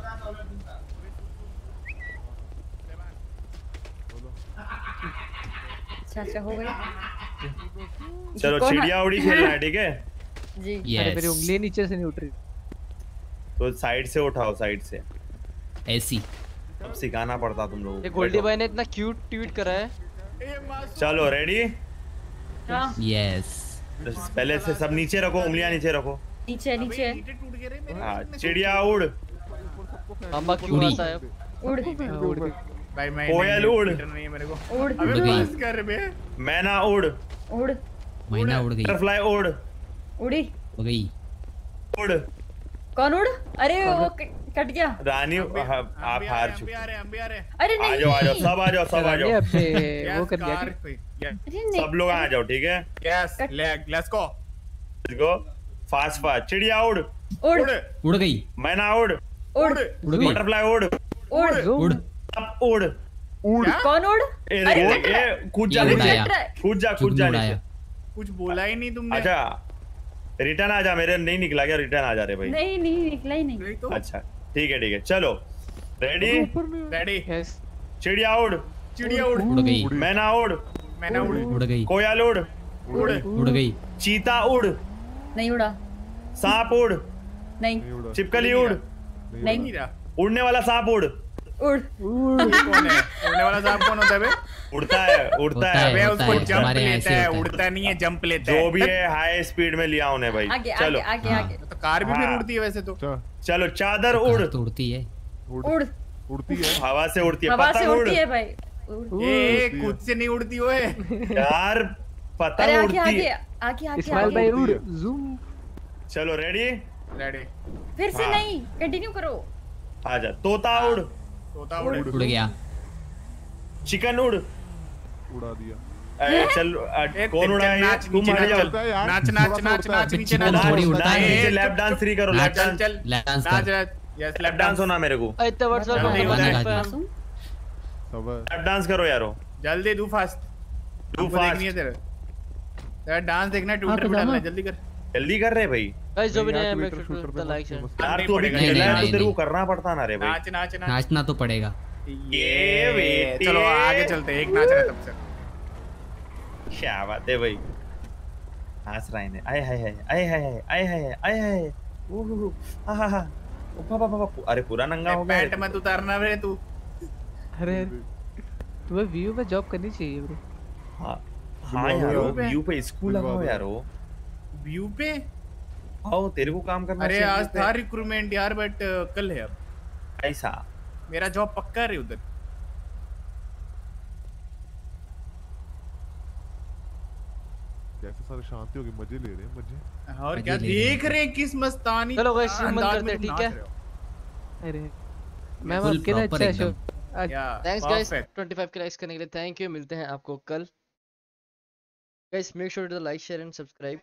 अच्छा हो गया। चलो चिड़िया उड़ी खेलना है, ठीक है जी। अरे मेरी उंगली नीचे से नहीं उठ रही, तो साइड से उठाओ, साइड से ऐसी। अब सिखाना पड़ता तुम लोगों को। ये गोल्डी भाई ने इतना क्यूट ट्वीट करा है। चलो रेडी? यस। पहले से सब नीचे रखो, उंगलियां नीचे रखो। नीचे। हाँ चिड़िया उड़। अम्मा क्यों आता है? उड़ भाई। मैं कोयल उड़। नहीं है मेरे को। उड़ बस कर बे। मैना उड़। मैना उड़ गई। बटरफ्लाई उड़। उड़ी हो गई। उड़। कौन उड़? अरे वो कट गया। रानी आप हार चुके। अरे नहीं। आ जाओ सब आ जाओ। वो कर दिया। सब लोग आ जाओ, ठीक है? Yes let's go. फास्ट चिड़िया उड़ गई। मैना उड़ गई। बटरफ्लाई उड़ उड़। कौन उड़? कूद जा कुछ बोला ही नहीं तुमने। अच्छा रिटर्न आ जा। मेरे नहीं निकला क्या? रिटर्न आ जा रहे भाई। नहीं निकला ही नहीं। अच्छा ठीक है चलो। रेडी? चिड़िया उड़ गई। मैना उड़ गई। कोयल उड़ गई। चीता उड़ नहीं उड़ा। सांप उड़ नहीं। छिपकली उड़ नहीं। उड़ने वाला सांप उड़ कौन है? उड़ने वाला सांप कौन होता है बे? उड़ता है बे, उसको जंप लेता है, उड़ता नहीं है, जंप लेता है। जो भी है हाई स्पीड में लिया उन्हें भाई। चलो आगे। तो कार भी फिर उड़ती है वैसे तो। चलो चादर उड़। उड़ती है। उड़ती है, हवा से उड़ती है। हवा से उड़ती है भाई। खुद से नहीं उड़ती वो है यार, पतंग उड़ती है। आगे इस्माइल भाई उड़ जूम। चलो रेडी? फिर से नहीं, कंटिन्यू करो। आजा। तोता उड़ गया। चिकन उड़ उड़ा दिया। चल कौन उड़ाएगा? तुम हट जाओ। नाच नाच नाच नाच नीचे नाच। थोड़ी उड़ता है। लैप डांस फ्री करो। Lap dance. चल डांस नाच यस लैप डांस होना मेरे को। इतने वर्ड्स लैप डांस करो यारो। जल्दी डू फास्ट। डू फास्ट देखनी है तेरा डांस देखना है ट्विटर पे डालना है जल्दी कर। जल्दी कर रहे भाई। गाइस जो भी नहीं make sure to like share. यार तू अभी खेल रहा है तो तेरे को करना पड़ता ना रे भाई। नाच नाच नाच। नाचना तो पड़ेगा। ये बेटी चलो आगे चलते हैं। एक नाच रहा तब से। क्या बात है भाई। हंस रहा है। आए हाय हाय आए हाय हाय आए हाय आए हाय ओहो आहा पापा अरे पूरा नंगा हो गया। पैंट मत उतारना रे तू। अरे तुम्हें व्यू पे जॉब करनी चाहिए ब्रो। हाँ यारो व्यू पे स्कूल लगाओ यारो। व्यू पे आओ तेरे को काम करना चाहिए। अरे आज था रिक्रूटमेंट यार बट कल है अब। ऐसा मेरा जॉब पक्का है उधर। कैसे सारे शांति होगी मजे ले रहे हैं मजे। और क्या देख रहे हैं किस मस्तानी। चलो गाइस बंद करते हैं ठीक है। अरे मैं अकेले अच्छा शो। थैंक्स गाइस 25 के लाइक्स करने के लिए थैंक यू। मिलते हैं आपको कल। Guys make sure to like share and subscribe.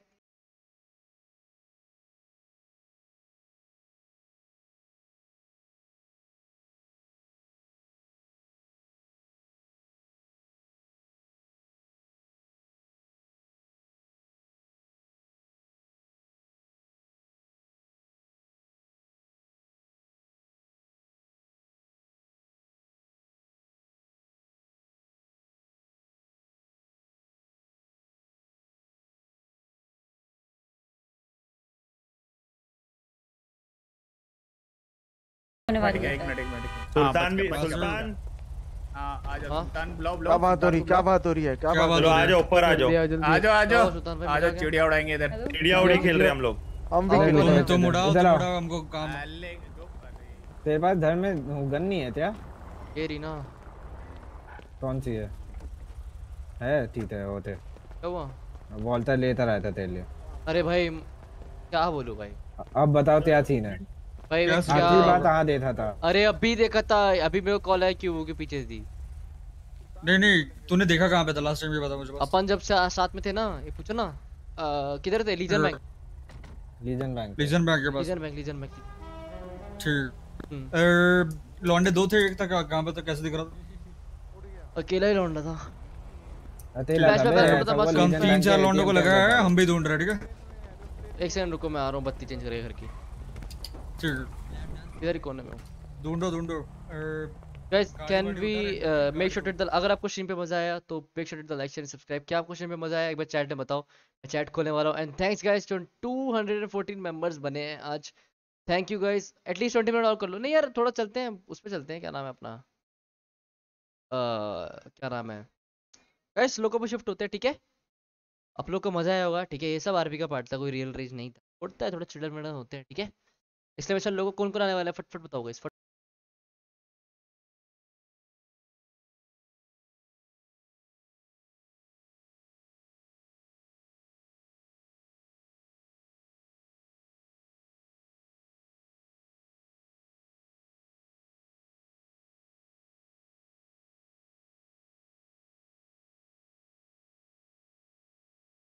Sultan भी सुल्तान। आ जाओ सुल्तान बुलाओ क्या बात हो रही क्या बात हो रही है क्या बात हो रही है? आ जाओ ऊपर आ जाओ। आ जाओ आ जाओ चिड़िया उड़ाएंगे इधर। चिड़िया उड़ी खेल रहे हम लोग। हम भी तुम उड़ाओ हमको काम। तेरे पास घर में गन नहीं है क्या? ये रही ना। कौन सी है ठीक है वो थे। क्या हुआ? बोलता लेता रहता तेरे लिए। अरे भाई क्या बोलूं भाई। अब बताओ क्या सीन है भाई। क्या बात कहाँ देखा था? अरे अभी देखा था। अभी मेरे को कॉल आया कि वो के पीछे थी। नहीं तूने देखा कहाँ पे था लास्ट टाइम ये बता मुझे बस। अपन जब साथ में थे ना ये पूछो ना किधर थे? लीजन बैंक के पास। लीजन बैंक ठीक। लौंडे दो थे एक था कहाँ पे था कैसे दिख रहा था? अकेला ही लौंडा था। कम 3-4 लौंडों को लगा है हम भी ढूंढ रहे ठीक है। एक सेकंड रुको मैं आ रहा हूँ बत्ती चेंज करेगा घर की। इधर ही कोने में हूँ। ढूंढो guys can we make sure to अगर आपको स्ट्रीम पे मजा आया तो make sure to like share subscribe. क्या आपको स्ट्रीम पे मजा आया एक बार चैट में बताओ। मैं चैट खोलने वाला हूँ। एंड थैंक्स गाइस 214 मेंबर्स बने हैं आज। Thank you guys. At least 20 minute और कर लो। नहीं यार थोड़ा चलते हैं उस पे चलते हैं। क्या नाम है अपना क्या नाम है गाइस लोगों पे शिफ्ट होते हैं ठीक है। आप लोग को मजा आया होगा ठीक है। ये सब आरपी का पार्ट था कोई रियल रेज नहीं था। उठता है थोड़ा चिल्डर मिडर होते हैं ठीक है। इसलिए वैसे लोगों कौन आने वाला है फटफट बताओ गाइस।